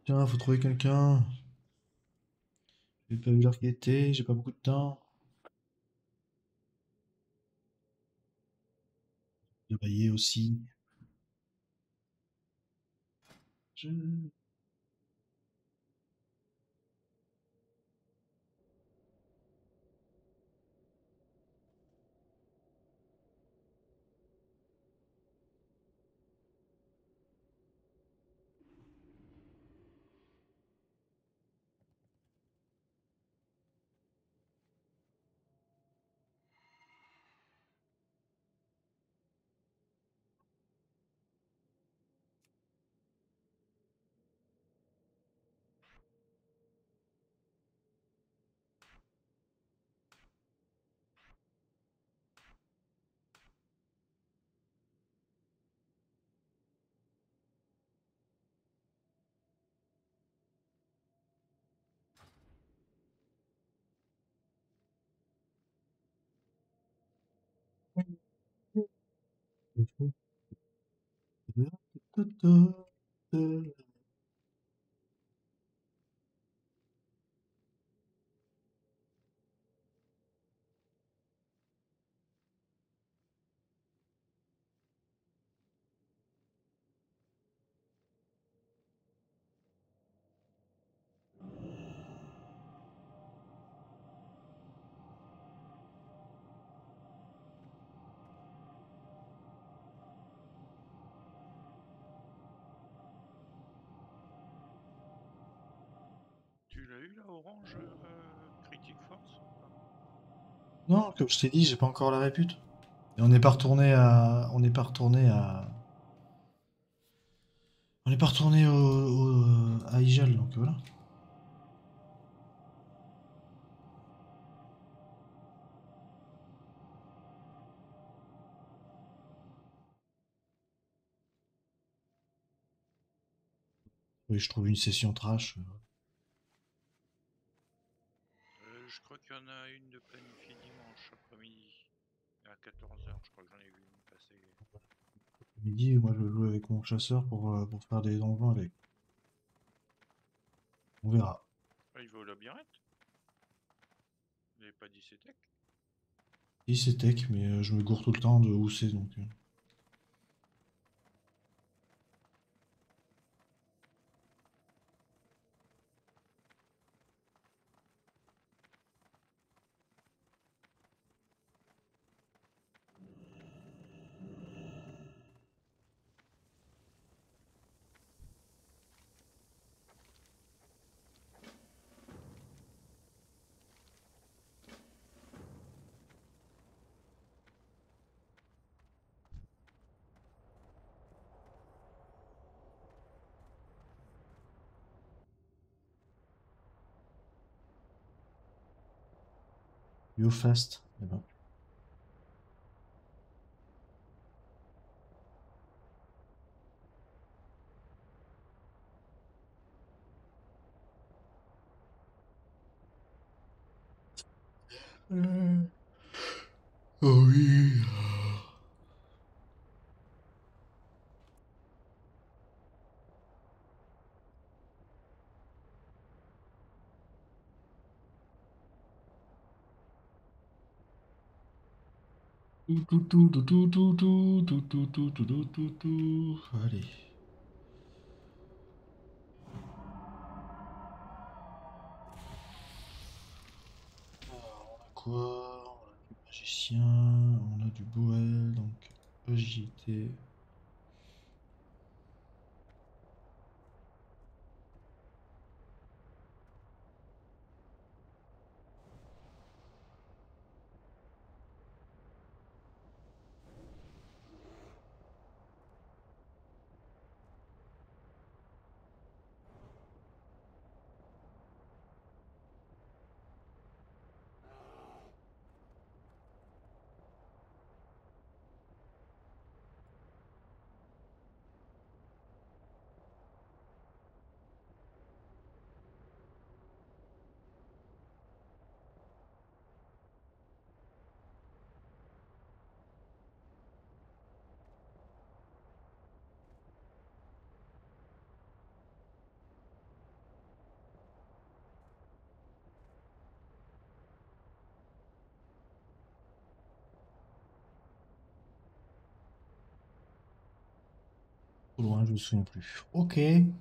Tiens, faut trouver quelqu'un. J'ai pas vu l'heure qu'il était, j'ai pas beaucoup de temps. De bailler aussi. Je... Tu l'as eu là, Orange Critique Force ou pas? Non, comme je t'ai dit, j'ai pas encore la répute. Et on n'est pas retourné à... On n'est pas retourné à... On n'est pas retourné à Igel, donc voilà. Oui, je trouve une session trash. Je crois qu'il y en a une de planifiée dimanche après-midi. À 14h, je crois que j'en ai vu une passer. Midi, moi je joue avec mon chasseur pour faire des donjons avec. On verra. Ah, il va au labyrinthe? Vous n'avez pas dit c'est tech? Si c'est tech, mais je me gourre tout le temps de où c'est donc. You fast. Eh ben. Oh oui. Allez. Alors, on a quoi? On a du magicien, on a du Boel, donc agilité. Trop loin, je me souviens plus. Ok.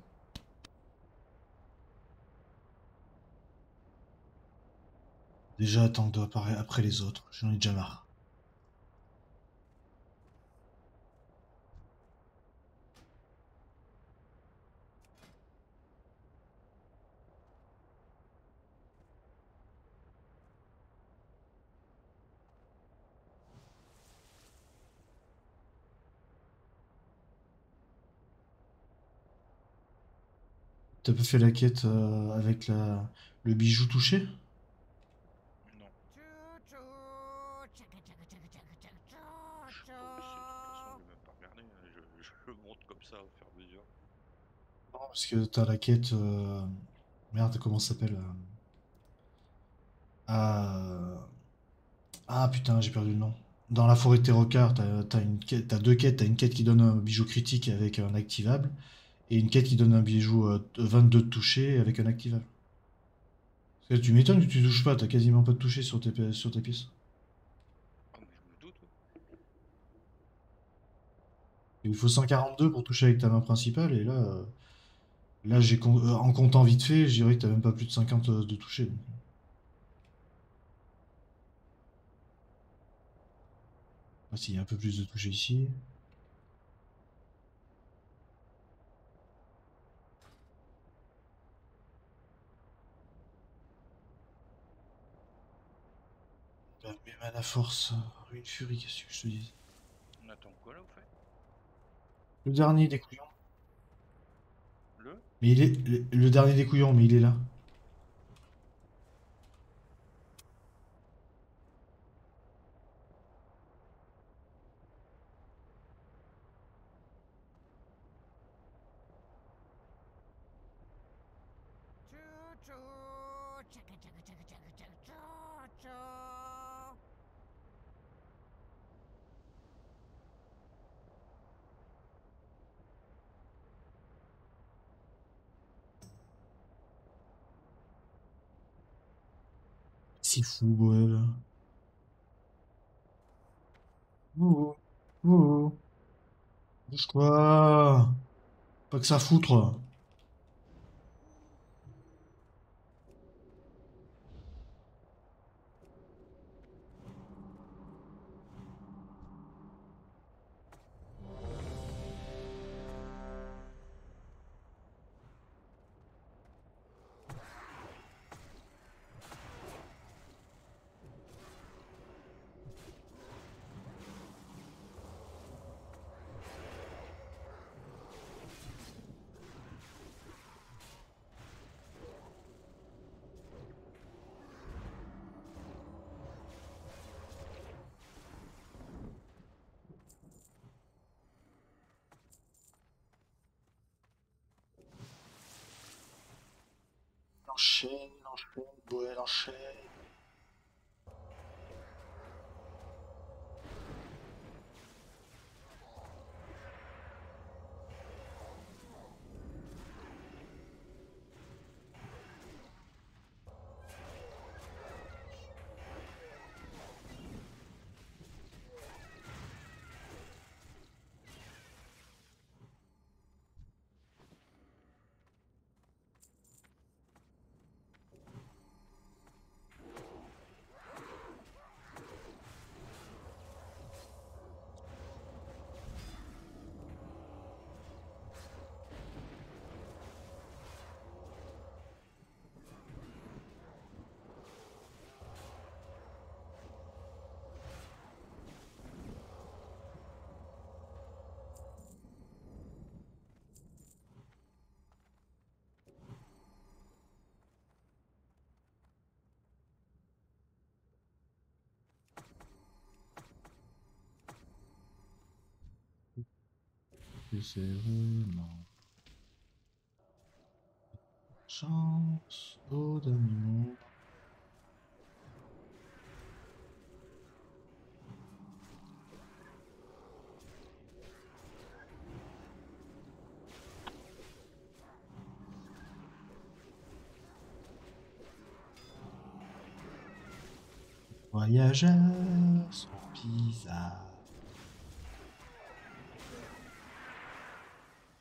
Déjà, attendre après les autres. J'en ai déjà marre. T'as pas fait la quête avec le bijou touché? Non. Chou-chou, tchaca, tchaca, tchaca, tchaca, tchaca, Je sais chou-chou. pas où c'est, de toute façon, je vais même pas regarder, hein, je le monte comme ça au fur et à mesure. Non, parce que t'as la quête. Merde, comment ça s'appelle Ah, ah, putain, j'ai perdu le nom. Dans la forêt de Terrocar, t'as deux quêtes. T'as une quête qui donne un bijou critique avec un activable, et une quête qui donne un bijou 22 de toucher avec un activable. Parce que tu m'étonnes que tu touches pas, t'as quasiment pas de toucher sur tes pièces. Ah, mais je me doute, ouais. Et il faut 142 pour toucher avec ta main principale, et là en comptant vite fait, je dirais que t'as même pas plus de 50 de toucher. Donc. Ah, si, il y a un peu plus de toucher ici. Mais mana force, ruine furie, qu'est-ce que je te dis? On attend quoi là, au fait? Le dernier des couillons. Le? Mais il est le dernier des couillons, mais il est là. Chou-chou, tchaca, tchaca, tchaca, tchaca, tchaca, chou-chou. C'est fou, Boel. Ouh, ouh, bouge-toi. Pas que ça foutre. Enchaîne, enchaîne, Boel, enchaîne. C'est vraiment chance au dernier moment. Voyageurs sont bizarres.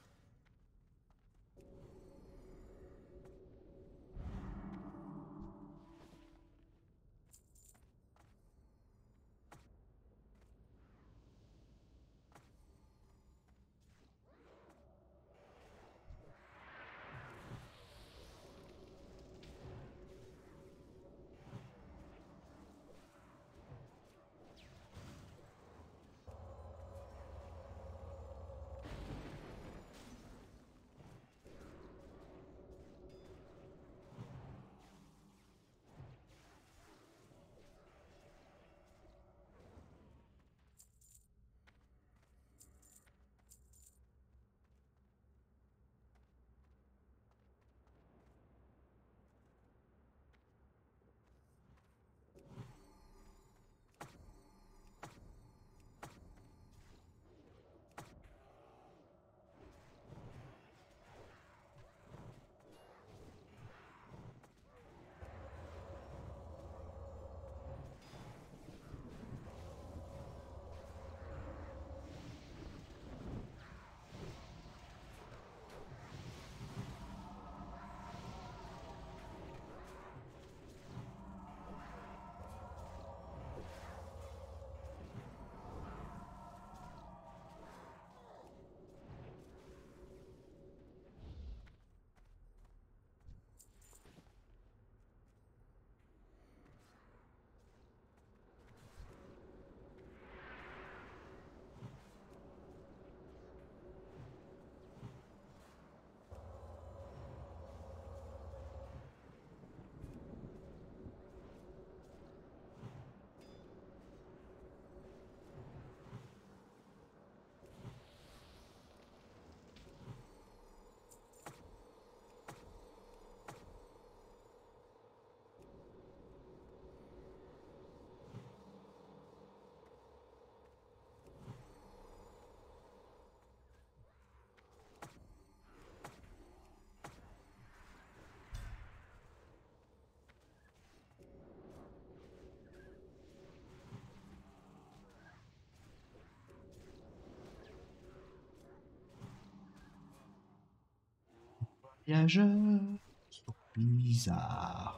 Voyageurs bizarres.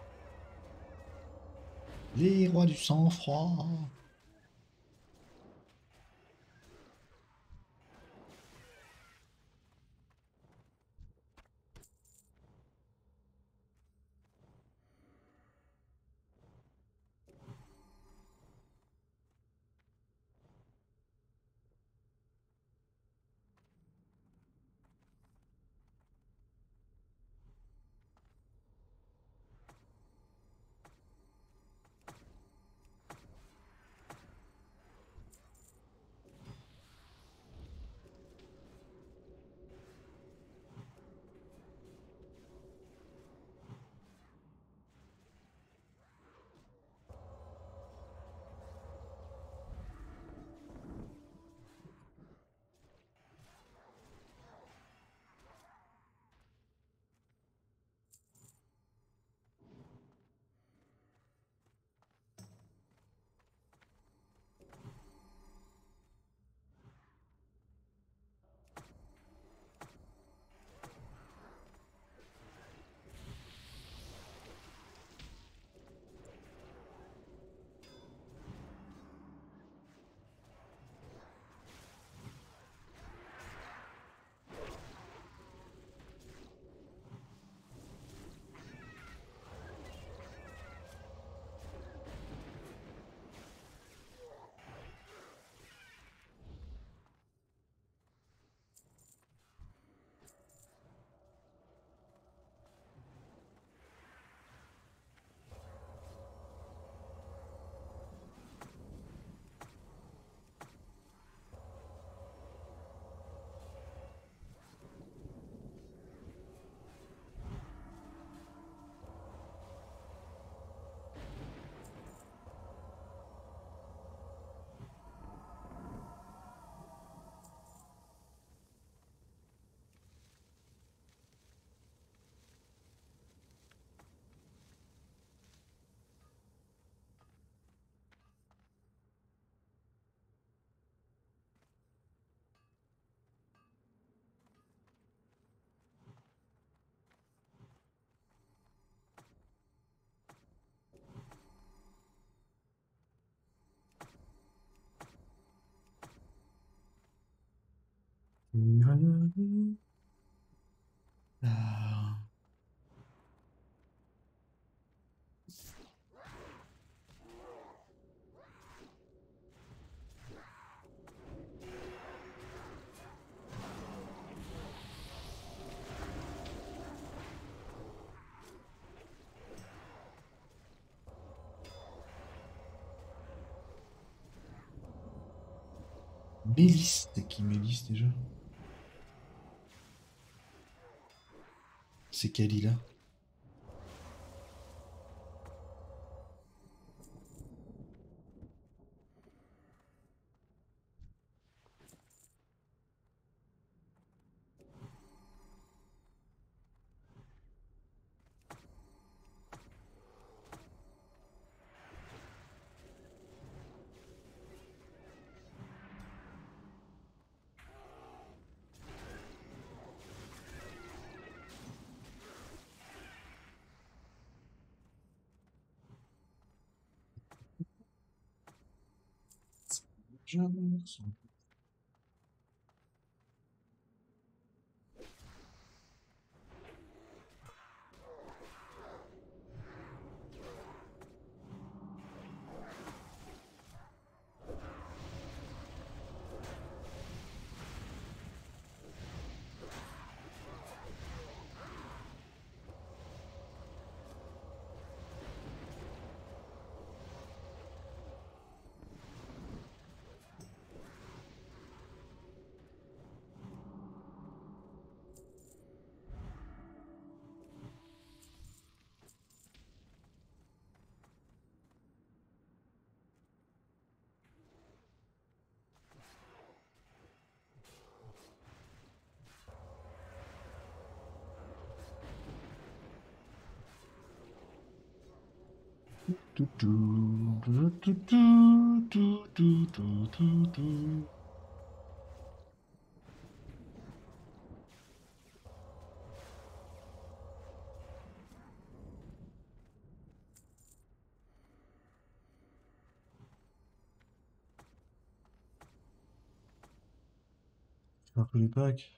Les rois du sang-froid. Ah. Mélis, c'est qui Mélis déjà? C'est Kalila. faire tous les packs.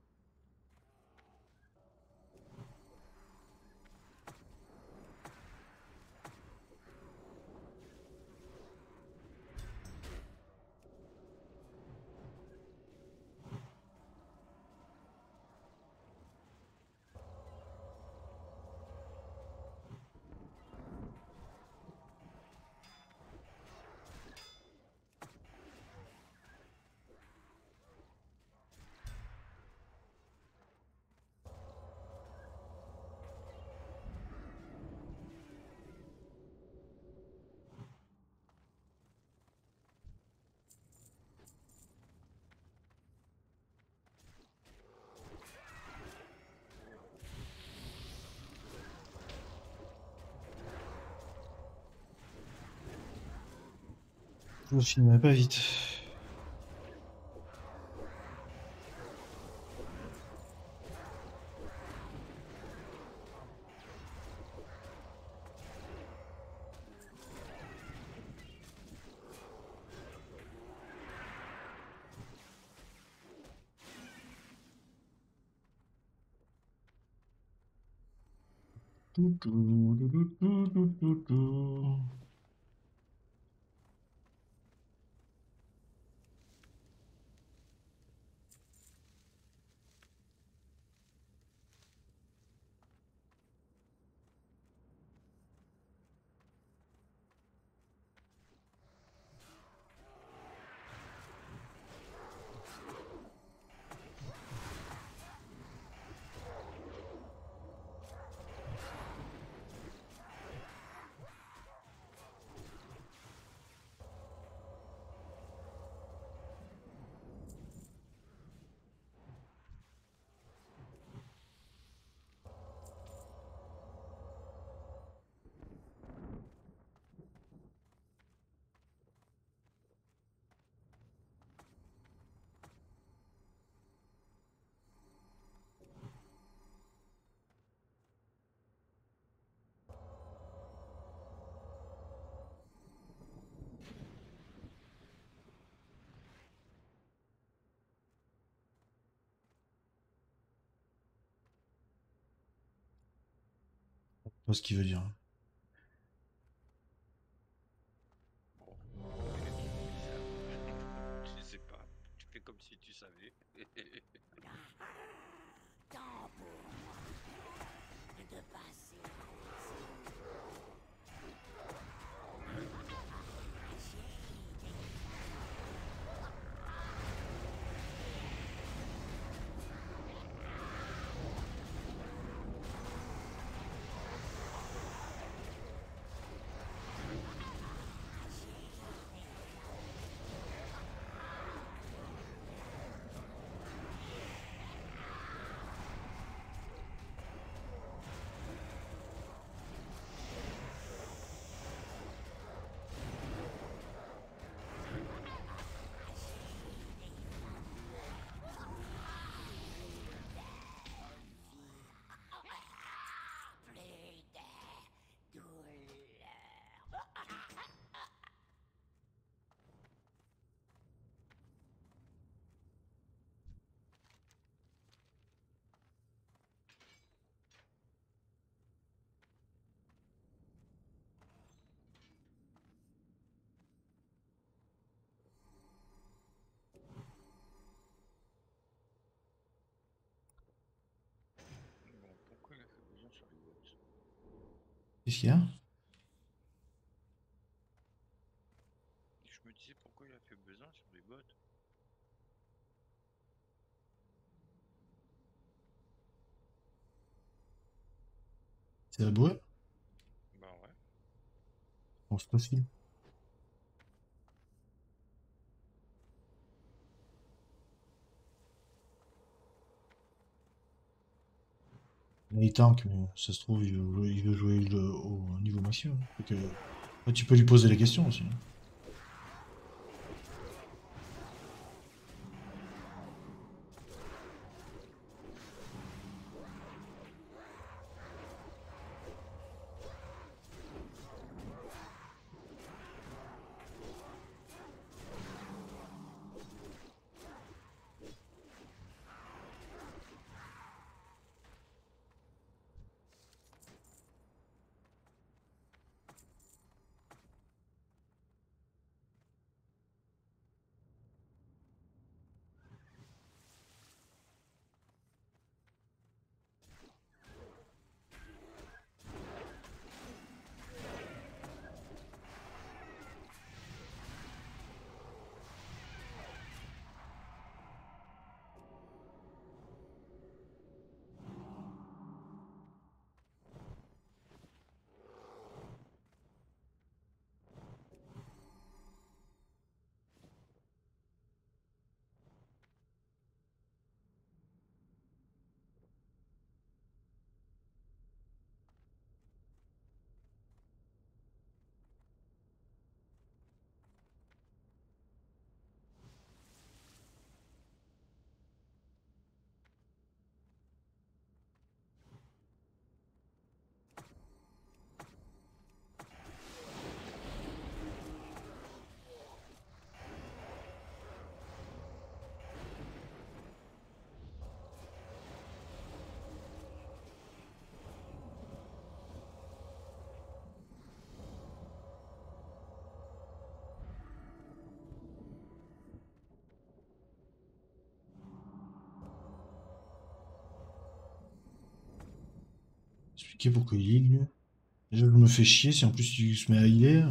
Je ne finirai pas vite. Je sais pas ce qu'il veut dire. Je sais pas. Tu fais comme si tu savais. Temps pour moi de passer Bon, pourquoi il a fait besoin sur les bottes? Qu'est-ce qu'il y a? Je me disais pourquoi il a fait besoin sur les bottes. C'est la bouée? Bah ouais. Bon, c'est possible. Il tank, mais ça se trouve, il veut jouer au niveau maximum. Donc, ouais, tu peux lui poser les questions aussi. Expliquer pourquoi il heal, lui. Déjà, je me fais chier si en plus tu se mets à healer.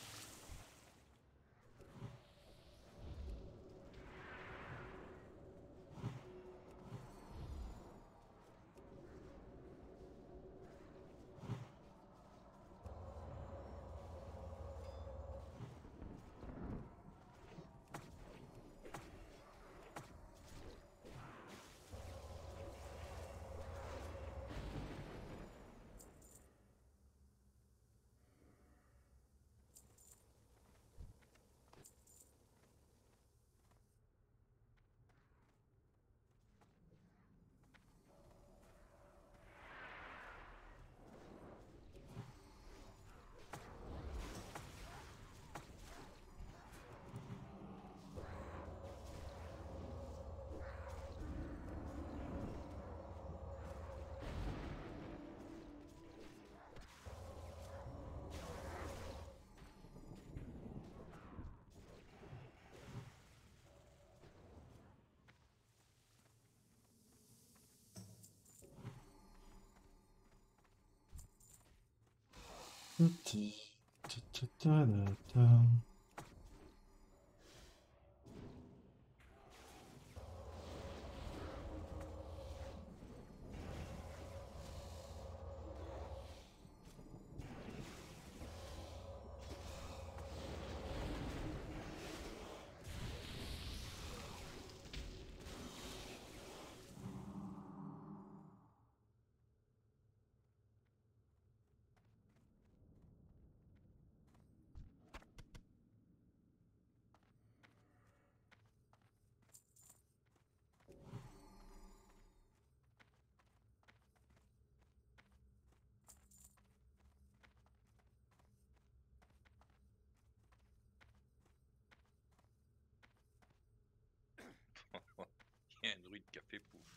Il y a un druide qui a fait pouf.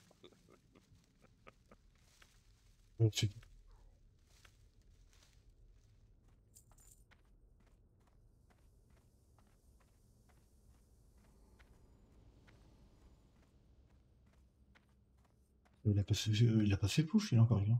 Il a pas fait pouf, il est encore vivant.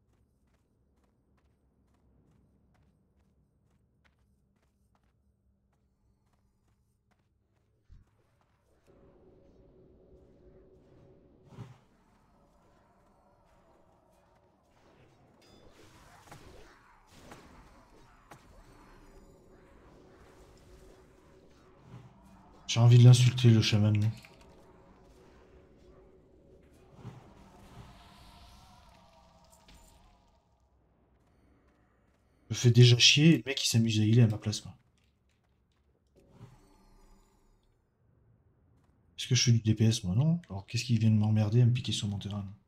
J'ai envie de l'insulter, le chaman. Là. Je me fais déjà chier, le mec il s'amuse à healer à ma place, quoi. Est-ce que je suis du DPS, moi? Non. Alors qu'est-ce qu'il vient de m'emmerder à me piquer sur mon terrain? Là.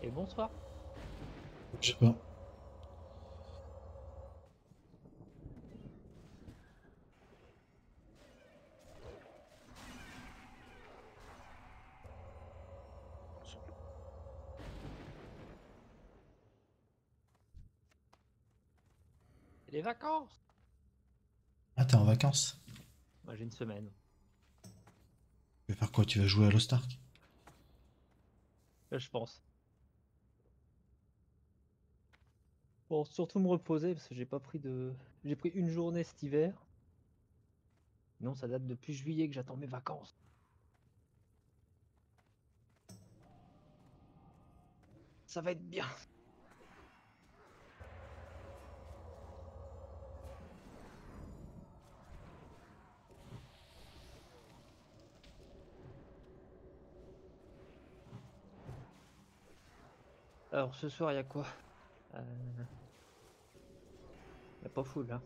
Et bonsoir. Je sais pas. Et les vacances. Ah, t'es en vacances? Moi j'ai une semaine. Tu vas faire quoi? Tu vas jouer à Lost Ark? Je pense. Bon, surtout me reposer parce que j'ai pas pris de. J'ai pris une journée cet hiver. Non, ça date depuis juillet que j'attends mes vacances. Ça va être bien. Alors ce soir, il y a quoi? Y a pas full là.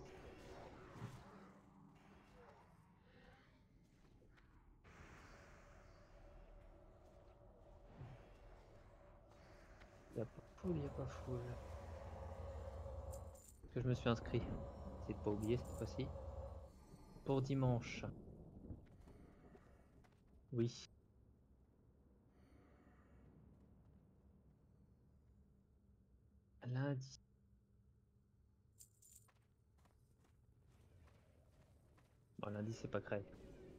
Y a pas full, y a pas full. Parce que je me suis inscrit. C'est de pas oublier cette fois-ci. Pour dimanche. Oui. Lundi. Bon, lundi, c'est pas créé.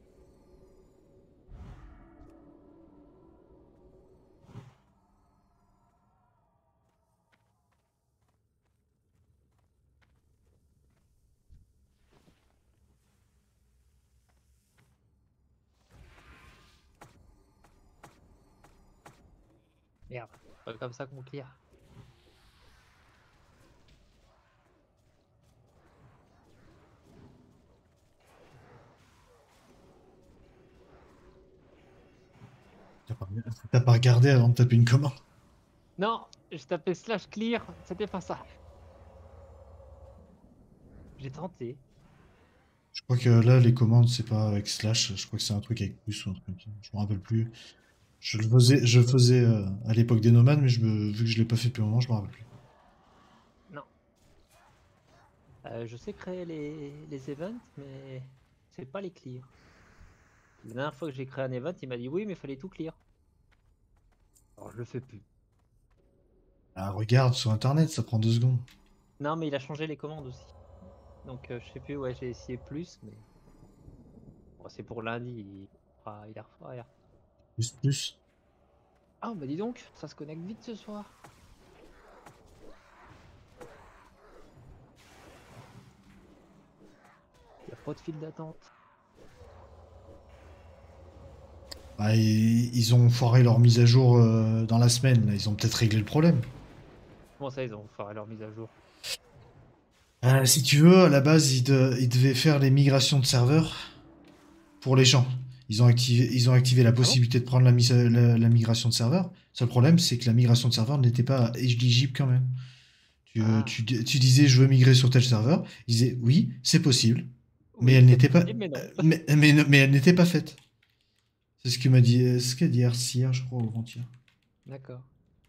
Merde, c'est pas comme ça qu'on clear. T'as pas regardé avant de taper une commande? Non, je tapais slash clear, c'était pas ça. J'ai tenté. Je crois que là, les commandes, c'est pas avec slash. Je crois que c'est un truc avec plus ou un truc comme ça. Je me rappelle plus. Je le faisais à l'époque des nomades, mais vu que je l'ai pas fait depuis un moment, je me rappelle plus. Non. Je sais créer les events, mais c'est pas les clear. La dernière fois que j'ai créé un event, il m'a dit oui, mais il fallait tout clear. Alors je le fais plus. Ah, regarde sur internet, ça prend 2 secondes. Non, mais il a changé les commandes aussi. Donc je sais plus, ouais, j'ai essayé plus, mais bon, c'est pour lundi, il refera. Plus. Ah, bah dis donc, ça se connecte vite ce soir. Il a pas de file d'attente. Ah, ils ont foiré leur mise à jour dans la semaine. Là. Ils ont peut-être réglé le problème. Comment ça, ils ont fait leur mise à jour? Si tu veux, à la base, ils devaient faire les migrations de serveurs pour les gens. Ils ont activé la possibilité de prendre la migration de serveur. Seul problème, c'est que la migration de serveur n'était pas éligible quand même. Tu disais, je veux migrer sur tel serveur. Ils disaient, oui, c'est possible. Mais elle n'était pas, Mais non. mais elle n'était pas faite. C'est ce que m'a dit, ce qu'a dit hier, je crois, ou avant-hier. D'accord.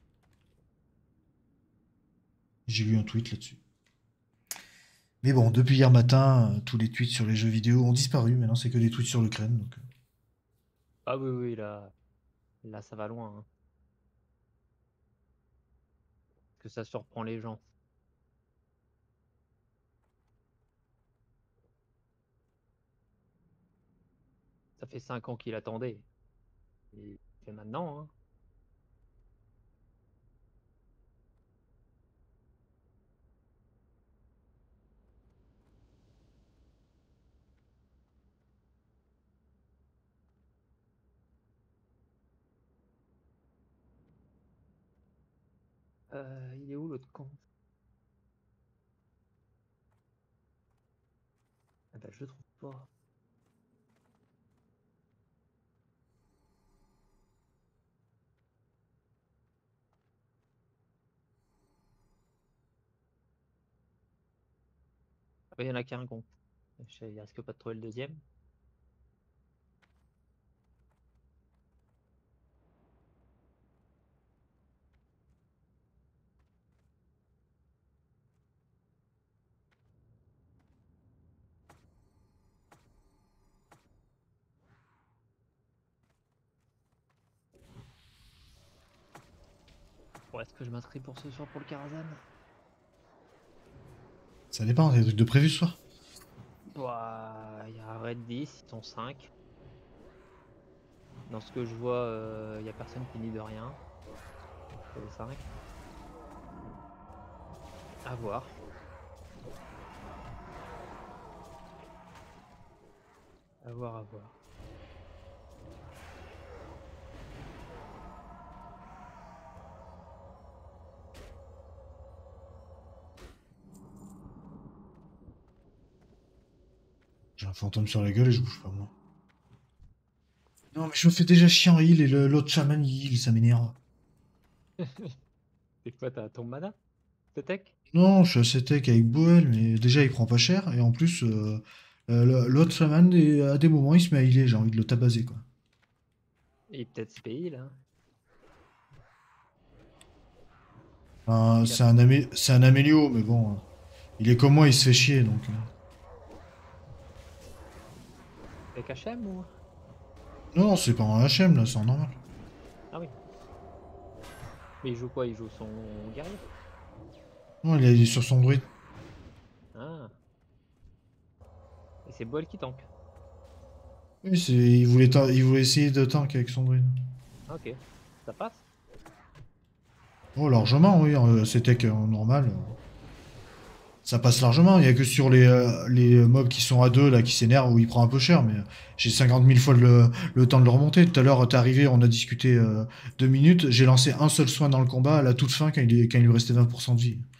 J'ai lu un tweet là-dessus. Mais bon, depuis hier matin, tous les tweets sur les jeux vidéo ont disparu. Maintenant, c'est que des tweets sur l'Ukraine. Donc... Ah oui, là ça va loin. Hein. Que ça surprend les gens. Ça fait 5 ans qu'il attendait. Et c'est maintenant. Hein. Il est où l'autre con? Ah bah je le trouve pas. Il y en a qu'un con. Il risque pas de trouver le deuxième. Bon, est-ce que je m'inscris pour ce soir pour le Karazhan? Ça dépend, il y a des trucs de prévu ce soir. Bah, il y a Red 10, ils sont 5. Dans ce que je vois, il y a personne qui nie de rien. Pour les 5. À voir. À voir, à voir. J'ai un fantôme sur la gueule et je bouge pas moi. Non mais je me fais déjà chier en heal et l'autre chaman il heal, ça m'énerve. C'est quoi, t'as ton mana? T'es tech? Non, je suis assez tech avec Boel, mais déjà il prend pas cher et en plus l'autre chaman à des moments il se met à healer, j'ai envie de le tabasser quoi. Et peut-être spé là. Enfin, c'est un amélio, mais bon, il est comme moi, il se fait chier donc. Avec HM ou? Non, c'est pas un HM là, c'est en normal. Ah oui. Mais il joue quoi? Il joue son guerrier? Non, il est sur son druide. Ah. Et c'est Boel qui tank. Oui, il voulait essayer de tank avec son druide. Ok. Ça passe? Oh, largement, oui, c'est tech normal. Ça passe largement, il y a que sur les mobs qui sont à 2 là qui s'énervent où il prend un peu cher, mais j'ai 50 000 fois le temps de le remonter. Tout à l'heure, t'es arrivé, on a discuté 2 minutes, j'ai lancé un seul soin dans le combat à la toute fin quand il lui restait 20% de vie.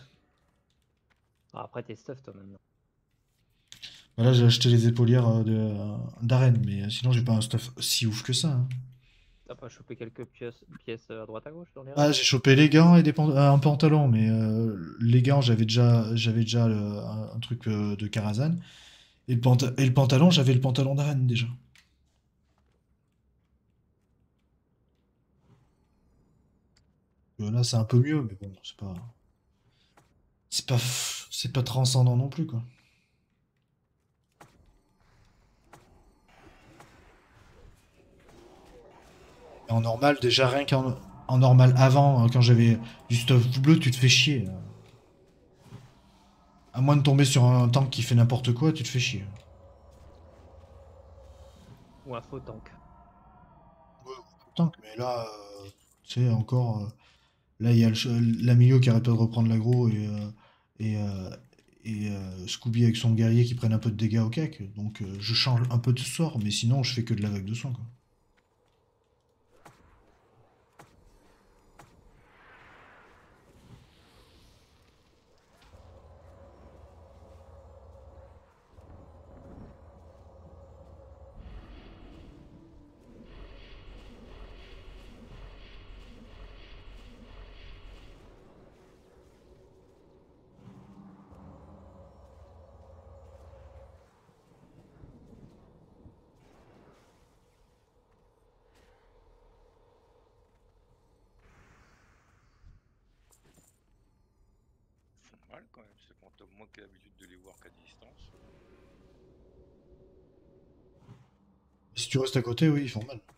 Ah, après, t'es stuff toi maintenant. Là, j'ai acheté les épaulières d'arène, mais sinon, j'ai pas un stuff si ouf que ça, hein. T'as pas chopé quelques pièces à droite à gauche dans les Ah, raids? j'ai chopé les gants et un pantalon, mais les gants, j'avais déjà un truc de Karazhan. Et le pantalon, j'avais le pantalon d'arène déjà. Là, c'est un peu mieux, mais bon, c'est pas transcendant non plus, quoi. Et en normal, déjà, rien en normal avant, quand j'avais du stuff bleu, tu te fais chier. À moins de tomber sur un tank qui fait n'importe quoi, tu te fais chier. Ou un faux tank. Ouais, tank, mais là, tu sais, encore. Là, il y a l'Amilio qui arrête pas de reprendre l'aggro et, euh, et Scooby avec son guerrier qui prennent un peu de dégâts au cac. Donc je change un peu de sort, mais sinon je fais que de la vague de sang, quoi. Ils font mal quand même, c'est quand t'as moi qui ai l'habitude de les voir qu'à distance. Si tu restes à côté, oui, ils font mal.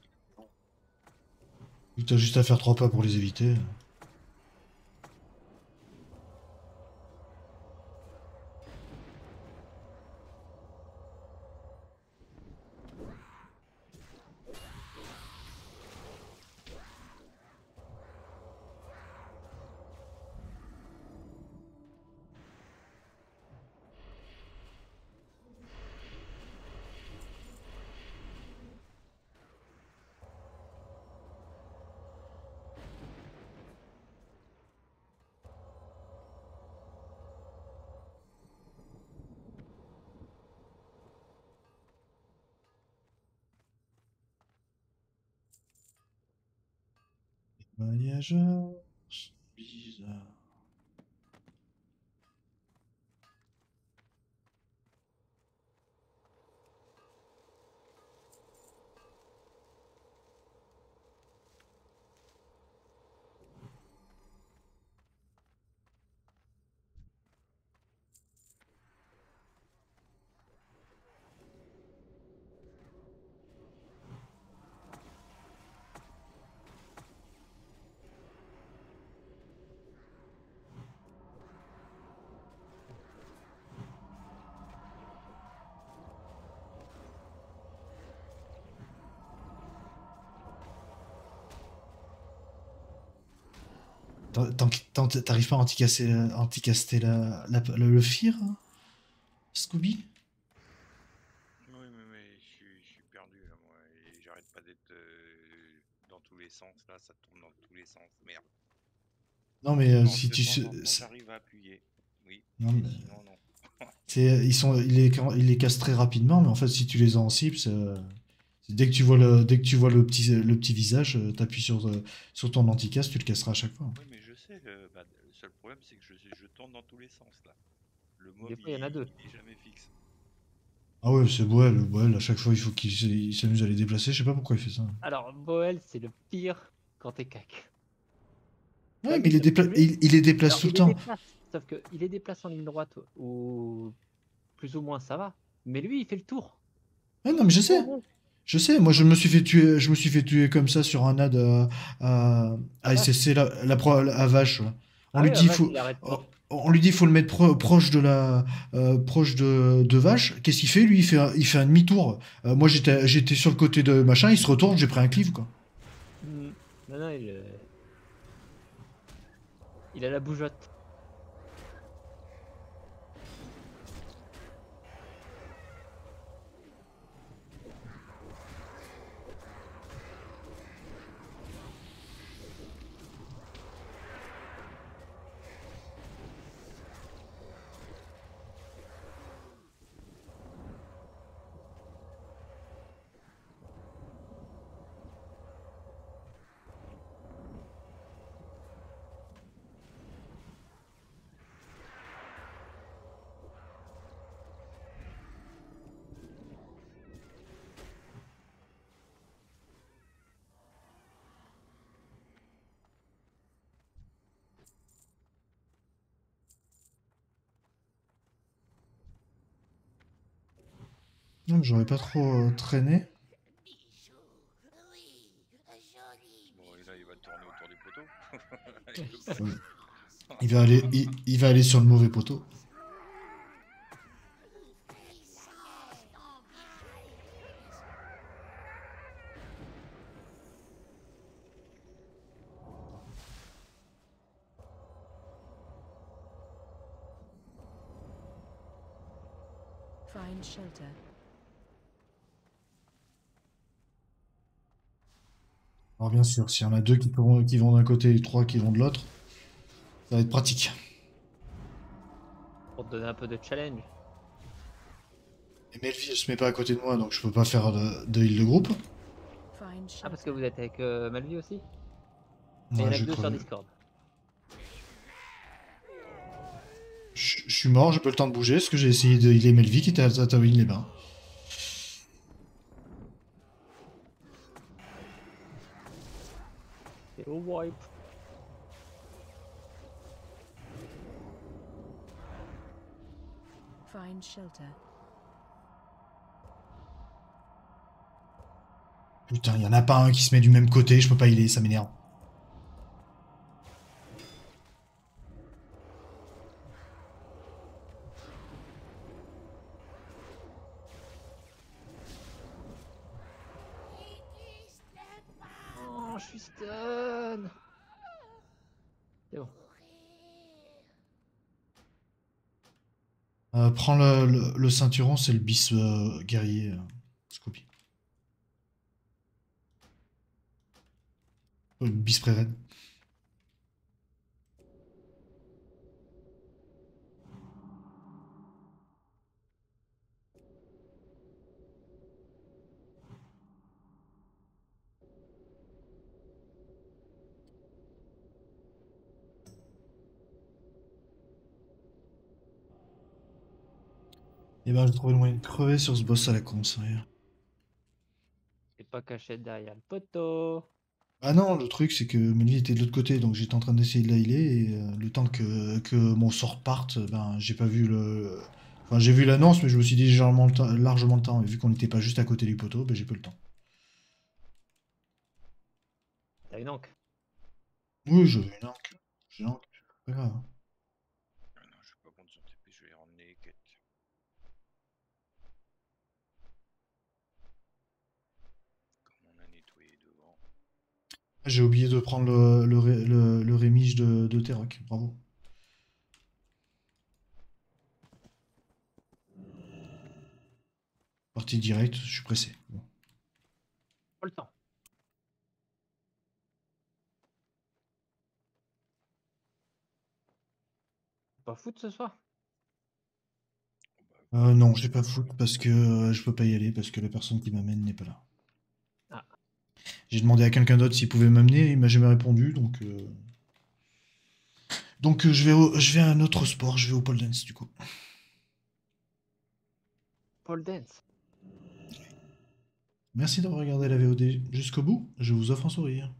T'as juste à faire 3 pas pour les éviter. Voyageurs sont bizarres. T'arrives pas à anticaster le fear, hein, Scooby? Oui, mais je suis perdu là, moi, et j'arrête pas d'être dans tous les sens. Là, ça tourne dans tous les sens. Merde. Non, mais Non, si de tu. temps en temps, j'arrive à appuyer. Oui, Non, mais mais sinon, non. il les casse très rapidement, mais en fait, si tu les as en cible, dès que tu vois le petit visage, t'appuies sur ton anticasse, tu le casseras à chaque fois. Oui, mais je sais, le seul problème, c'est que je tourne dans tous les sens là. Le Des mob, fois, il y en a deux. il est jamais fixe. Ah ouais, c'est Boel, à chaque fois, il faut qu'il s'amuse à les déplacer, je sais pas pourquoi il fait ça. Alors, Boel, c'est le pire quand t'es cac. Ouais, Comme mais il te plaît, il les déplace alors tout le il les temps. déplace, sauf que il les déplace en ligne droite ou plus ou moins ça va. Mais lui, il fait le tour. Ouais, non, mais je Il tourne sais. en rond. Je sais, moi je me suis fait tuer comme ça sur un ad Ah à vache. SSC à Vache. Là. On Ah lui oui, dit vache, il arrête pas. on lui dit faut le mettre proche proche de Vache. Qu'est-ce qu'il fait? Lui, il fait un demi-tour. Moi j'étais sur le côté de machin, il se retourne, j'ai pris un cleave quoi. Non, non, il a la bougeotte. Non, mais j'aurais pas trop traîné. Bon, et là, il va tourner autour du poteau. Il peut pas. Ouais. Il va aller sur le mauvais poteau. Find shelter. Alors bien sûr, s'il y en a deux qui vont d'un côté et trois qui vont de l'autre, ça va être pratique. Pour te donner un peu de challenge. Et Melvi, elle se met pas à côté de moi, donc je peux pas faire de heal de groupe. Find Ah, parce que shelter. vous êtes avec Malvi aussi? Mais il y en Ouais, a je que deux sur crevais. Discord. Je suis mort, j'ai pas le temps de bouger, parce que j'ai essayé de healer Melvi qui était à Tatooine les bains. C'est au wipe. Find shelter. Putain, y en a pas un qui se met du même côté, je peux pas healer, ça m'énerve. Oh, je suis stun. C'est bon. Prends le ceinturon, c'est le bis guerrier Scooby. Le bis pré-raid. Et ben, j'ai trouvé le moyen de crever sur ce boss à la con, sérieux. C'est pas caché derrière le poteau. Ah non, le truc c'est que Melvi était de l'autre côté, donc j'étais en train d'essayer de la healer, et le temps que mon sort parte, ben j'ai pas vu le... Enfin j'ai vu l'annonce, mais je me suis dit largement le temps, et vu qu'on n'était pas juste à côté du poteau, ben j'ai pas le temps. T'as une anque. Oui, j'avais une anque. J'ai une anque, c'est pas grave. Hein. Ah non, je suis pas contre son TP, je vais ramener les quêtes. Comme on a nettoyé devant. J'ai oublié de prendre le rémige de T-Rock. Bravo. Partie directe, je suis pressé. Bon. Pas le temps. Pas foot ce soir? Non, je vais pas foot parce que je peux pas y aller parce que la personne qui m'amène n'est pas là. Ah. J'ai demandé à quelqu'un d'autre s'il pouvait m'amener, il m'a jamais répondu, donc je vais à un autre sport, je vais au pole dance du coup. Pole dance. Merci d'avoir regardé la VOD jusqu'au bout, je vous offre un sourire.